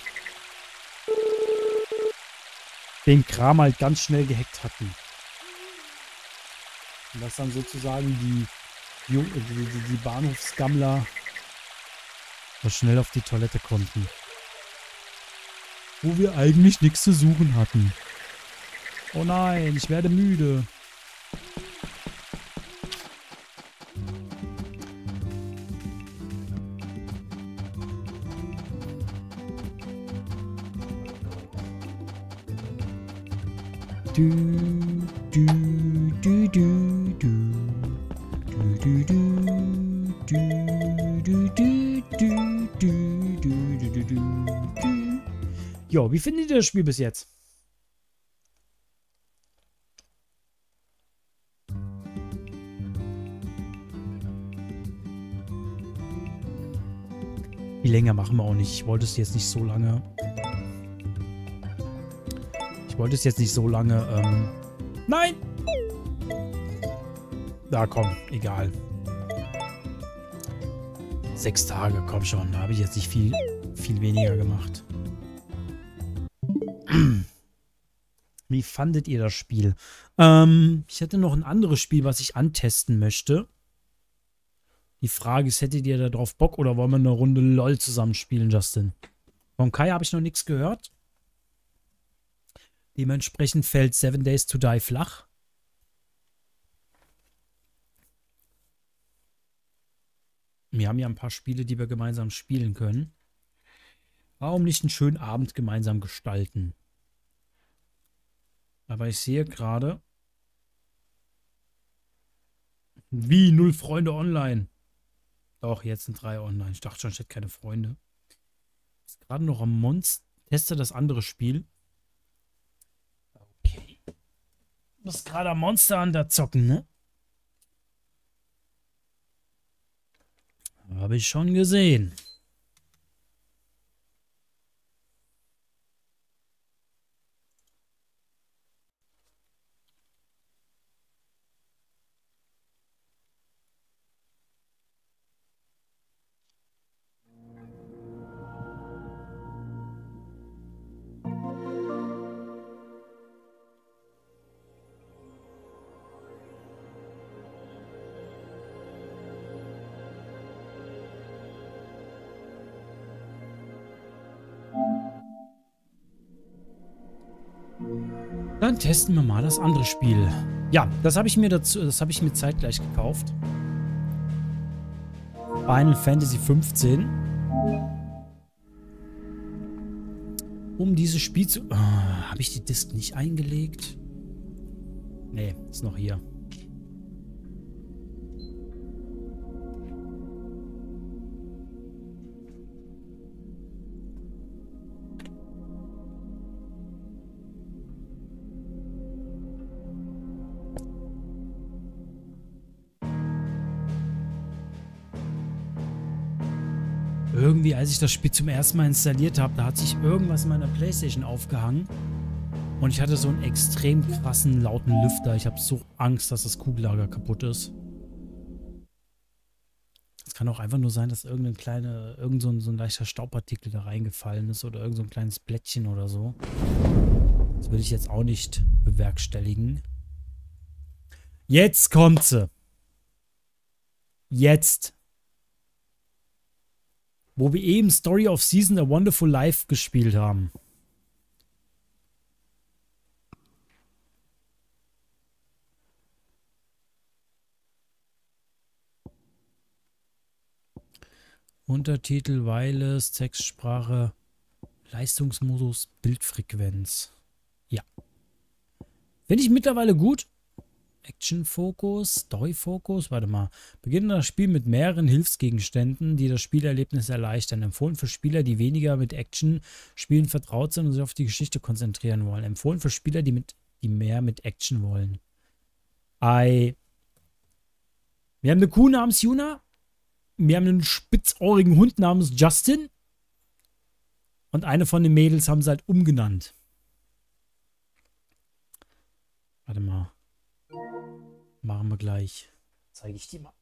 den Kram halt ganz schnell gehackt hatten. Und dass dann sozusagen die, Jung die, die, die Bahnhofsgammler so schnell auf die Toilette konnten. Wo wir eigentlich nichts zu suchen hatten. Oh nein, ich werde müde. Du, du, du, du, du. Du, du, du, du, du, du, du, du, du, du, du. Jo, wie findet ihr das Spiel bis jetzt? Wie länger machen wir auch nicht. Ich wollte es jetzt nicht so lange... Ich wollte es jetzt nicht so lange, ähm... Nein! Da, komm, egal. Sechs Tage, komm schon. Da habe ich jetzt nicht viel, viel weniger gemacht. Wie fandet ihr das Spiel? Ähm, ich hätte noch ein anderes Spiel, was ich antesten möchte. Die Frage ist, hättet ihr da drauf Bock oder wollen wir eine Runde LOL zusammenspielen, Justin? Von Kai habe ich noch nichts gehört. Dementsprechend fällt Seven Days to Die flach. Wir haben ja ein paar Spiele, die wir gemeinsam spielen können. Warum nicht einen schönen Abend gemeinsam gestalten? Aber ich sehe gerade... Wie? Null Freunde online? Doch, jetzt sind drei online. Ich dachte schon, ich hätte keine Freunde. Ist gerade noch am Monster. Teste das andere Spiel. Okay. Du bist gerade am Monster an der Zocken, ne? Habe ich schon gesehen. Dann testen wir mal das andere Spiel. Ja, das habe ich mir dazu, das habe ich mir zeitgleich gekauft. Final Fantasy fünfzehn. Um dieses Spiel zu... Oh, habe ich die Disc nicht eingelegt? Nee, ist noch hier. Irgendwie, als ich das Spiel zum ersten Mal installiert habe, da hat sich irgendwas in meiner PlayStation aufgehangen. Und ich hatte so einen extrem krassen, lauten Lüfter. Ich habe so Angst, dass das Kugellager kaputt ist. Es kann auch einfach nur sein, dass irgendein kleine, irgend so ein, so ein leichter Staubpartikel da reingefallen ist oder irgend so ein kleines Blättchen oder so. Das will ich jetzt auch nicht bewerkstelligen. Jetzt kommt sie. Jetzt. Wo wir eben Story of Season A Wonderful Life gespielt haben. Untertitel, Wireless, Textsprache, Leistungsmodus, Bildfrequenz. Ja. Finde ich mittlerweile gut. Action-Fokus, Story-Fokus, warte mal. Beginne das Spiel mit mehreren Hilfsgegenständen, die das Spielerlebnis erleichtern. Empfohlen für Spieler, die weniger mit Action-Spielen vertraut sind und sich auf die Geschichte konzentrieren wollen. Empfohlen für Spieler, die, mit, die mehr mit Action wollen. I. Wir haben eine Kuh namens Yuna. Wir haben einen spitzohrigen Hund namens Justin. Und eine von den Mädels haben sie halt umgenannt. Warte mal. Machen wir gleich. Zeige ich dir mal.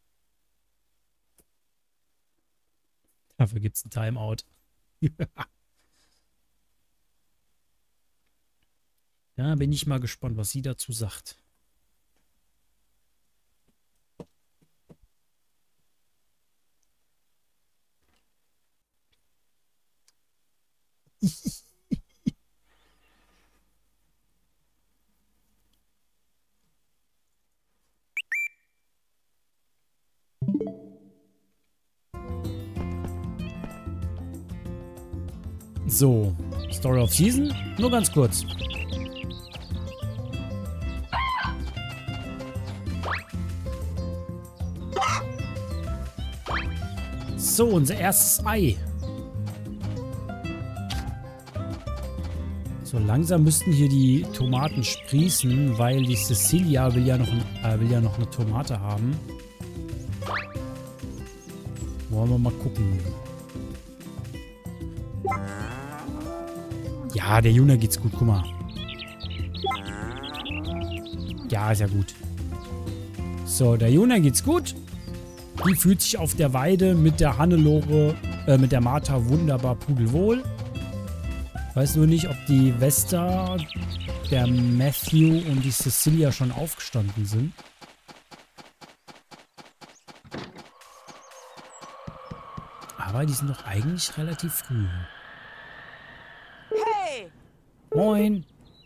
Dafür gibt es ein Timeout. Da bin ich mal gespannt, was sie dazu sagt. So, Story of Season, nur ganz kurz. So, unser erstes Ei. So, langsam müssten hier die Tomaten sprießen, weil die Cecilia will ja noch, äh, will ja noch eine Tomate haben. Wollen wir mal gucken. Ja, der Juna geht's gut, guck mal. Ja, ist ja gut. So, der Juna geht's gut. Die fühlt sich auf der Weide mit der Hannelore, äh, mit der Martha wunderbar pudelwohl. Weiß nur nicht, ob die Vesta, der Matthew und die Cecilia schon aufgestanden sind. Aber die sind doch eigentlich relativ früh. Hey! Moin!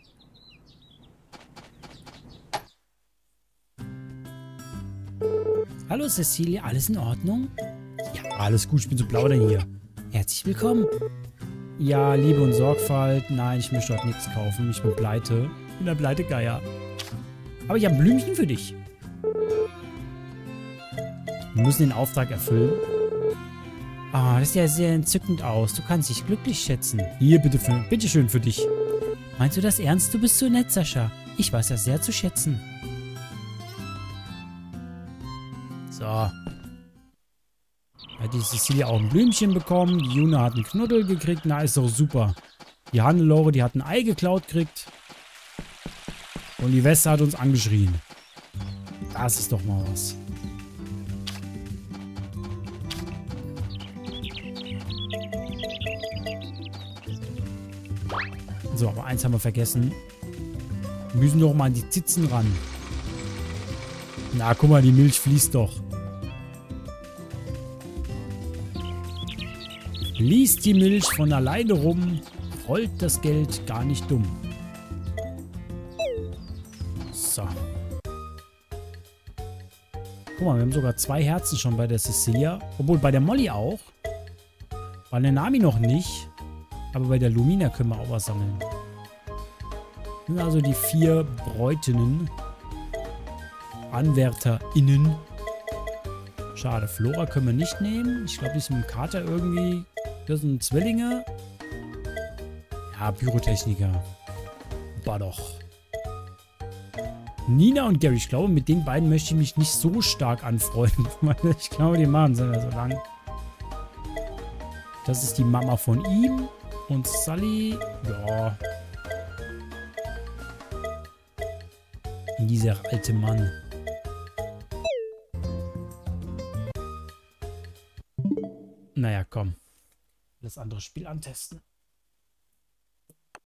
Hallo Cecilia, alles in Ordnung? Ja, alles gut, ich bin so plaudern hier. Herzlich willkommen. Ja, Liebe und Sorgfalt. Nein, ich möchte dort nichts kaufen. Ich bin pleite. Ich bin der Pleitegeier. Aber ich habe ein Blümchen für dich. Wir müssen den Auftrag erfüllen. Ah, das sieht ja sehr entzückend aus. Du kannst dich glücklich schätzen. Hier, bitte, für, bitte schön für dich. Meinst du das ernst? Du bist so nett, Sascha. Ich weiß das sehr zu schätzen. So. Hat die Cecilia auch ein Blümchen bekommen. Die Juna hat einen Knuddel gekriegt. Na, ist doch super. Die Hannelore, die hat ein Ei geklaut gekriegt. Und die Weste hat uns angeschrien. Das ist doch mal was. So, aber eins haben wir vergessen. Wir müssen doch mal an die Zitzen ran. Na, guck mal, die Milch fließt doch. Fließt die Milch von alleine rum, rollt das Geld gar nicht dumm. So. Guck mal, wir haben sogar zwei Herzen schon bei der Cecilia. Obwohl, bei der Molly auch. Bei der Nami noch nicht. Aber bei der Lumina können wir auch was sammeln. Das sind also die vier Bräutinnen. AnwärterInnen. Schade, Flora können wir nicht nehmen. Ich glaube, die ist mit dem Kater irgendwie... Das sind Zwillinge. Ja, Pyrotechniker. War doch. Nina und Gary. Ich glaube, mit den beiden möchte ich mich nicht so stark anfreunden. Ich glaube, die machen sind ja so lang. Das ist die Mama von ihm. Und Sully. Ja. Dieser alte Mann. Naja, komm. Das andere Spiel antesten.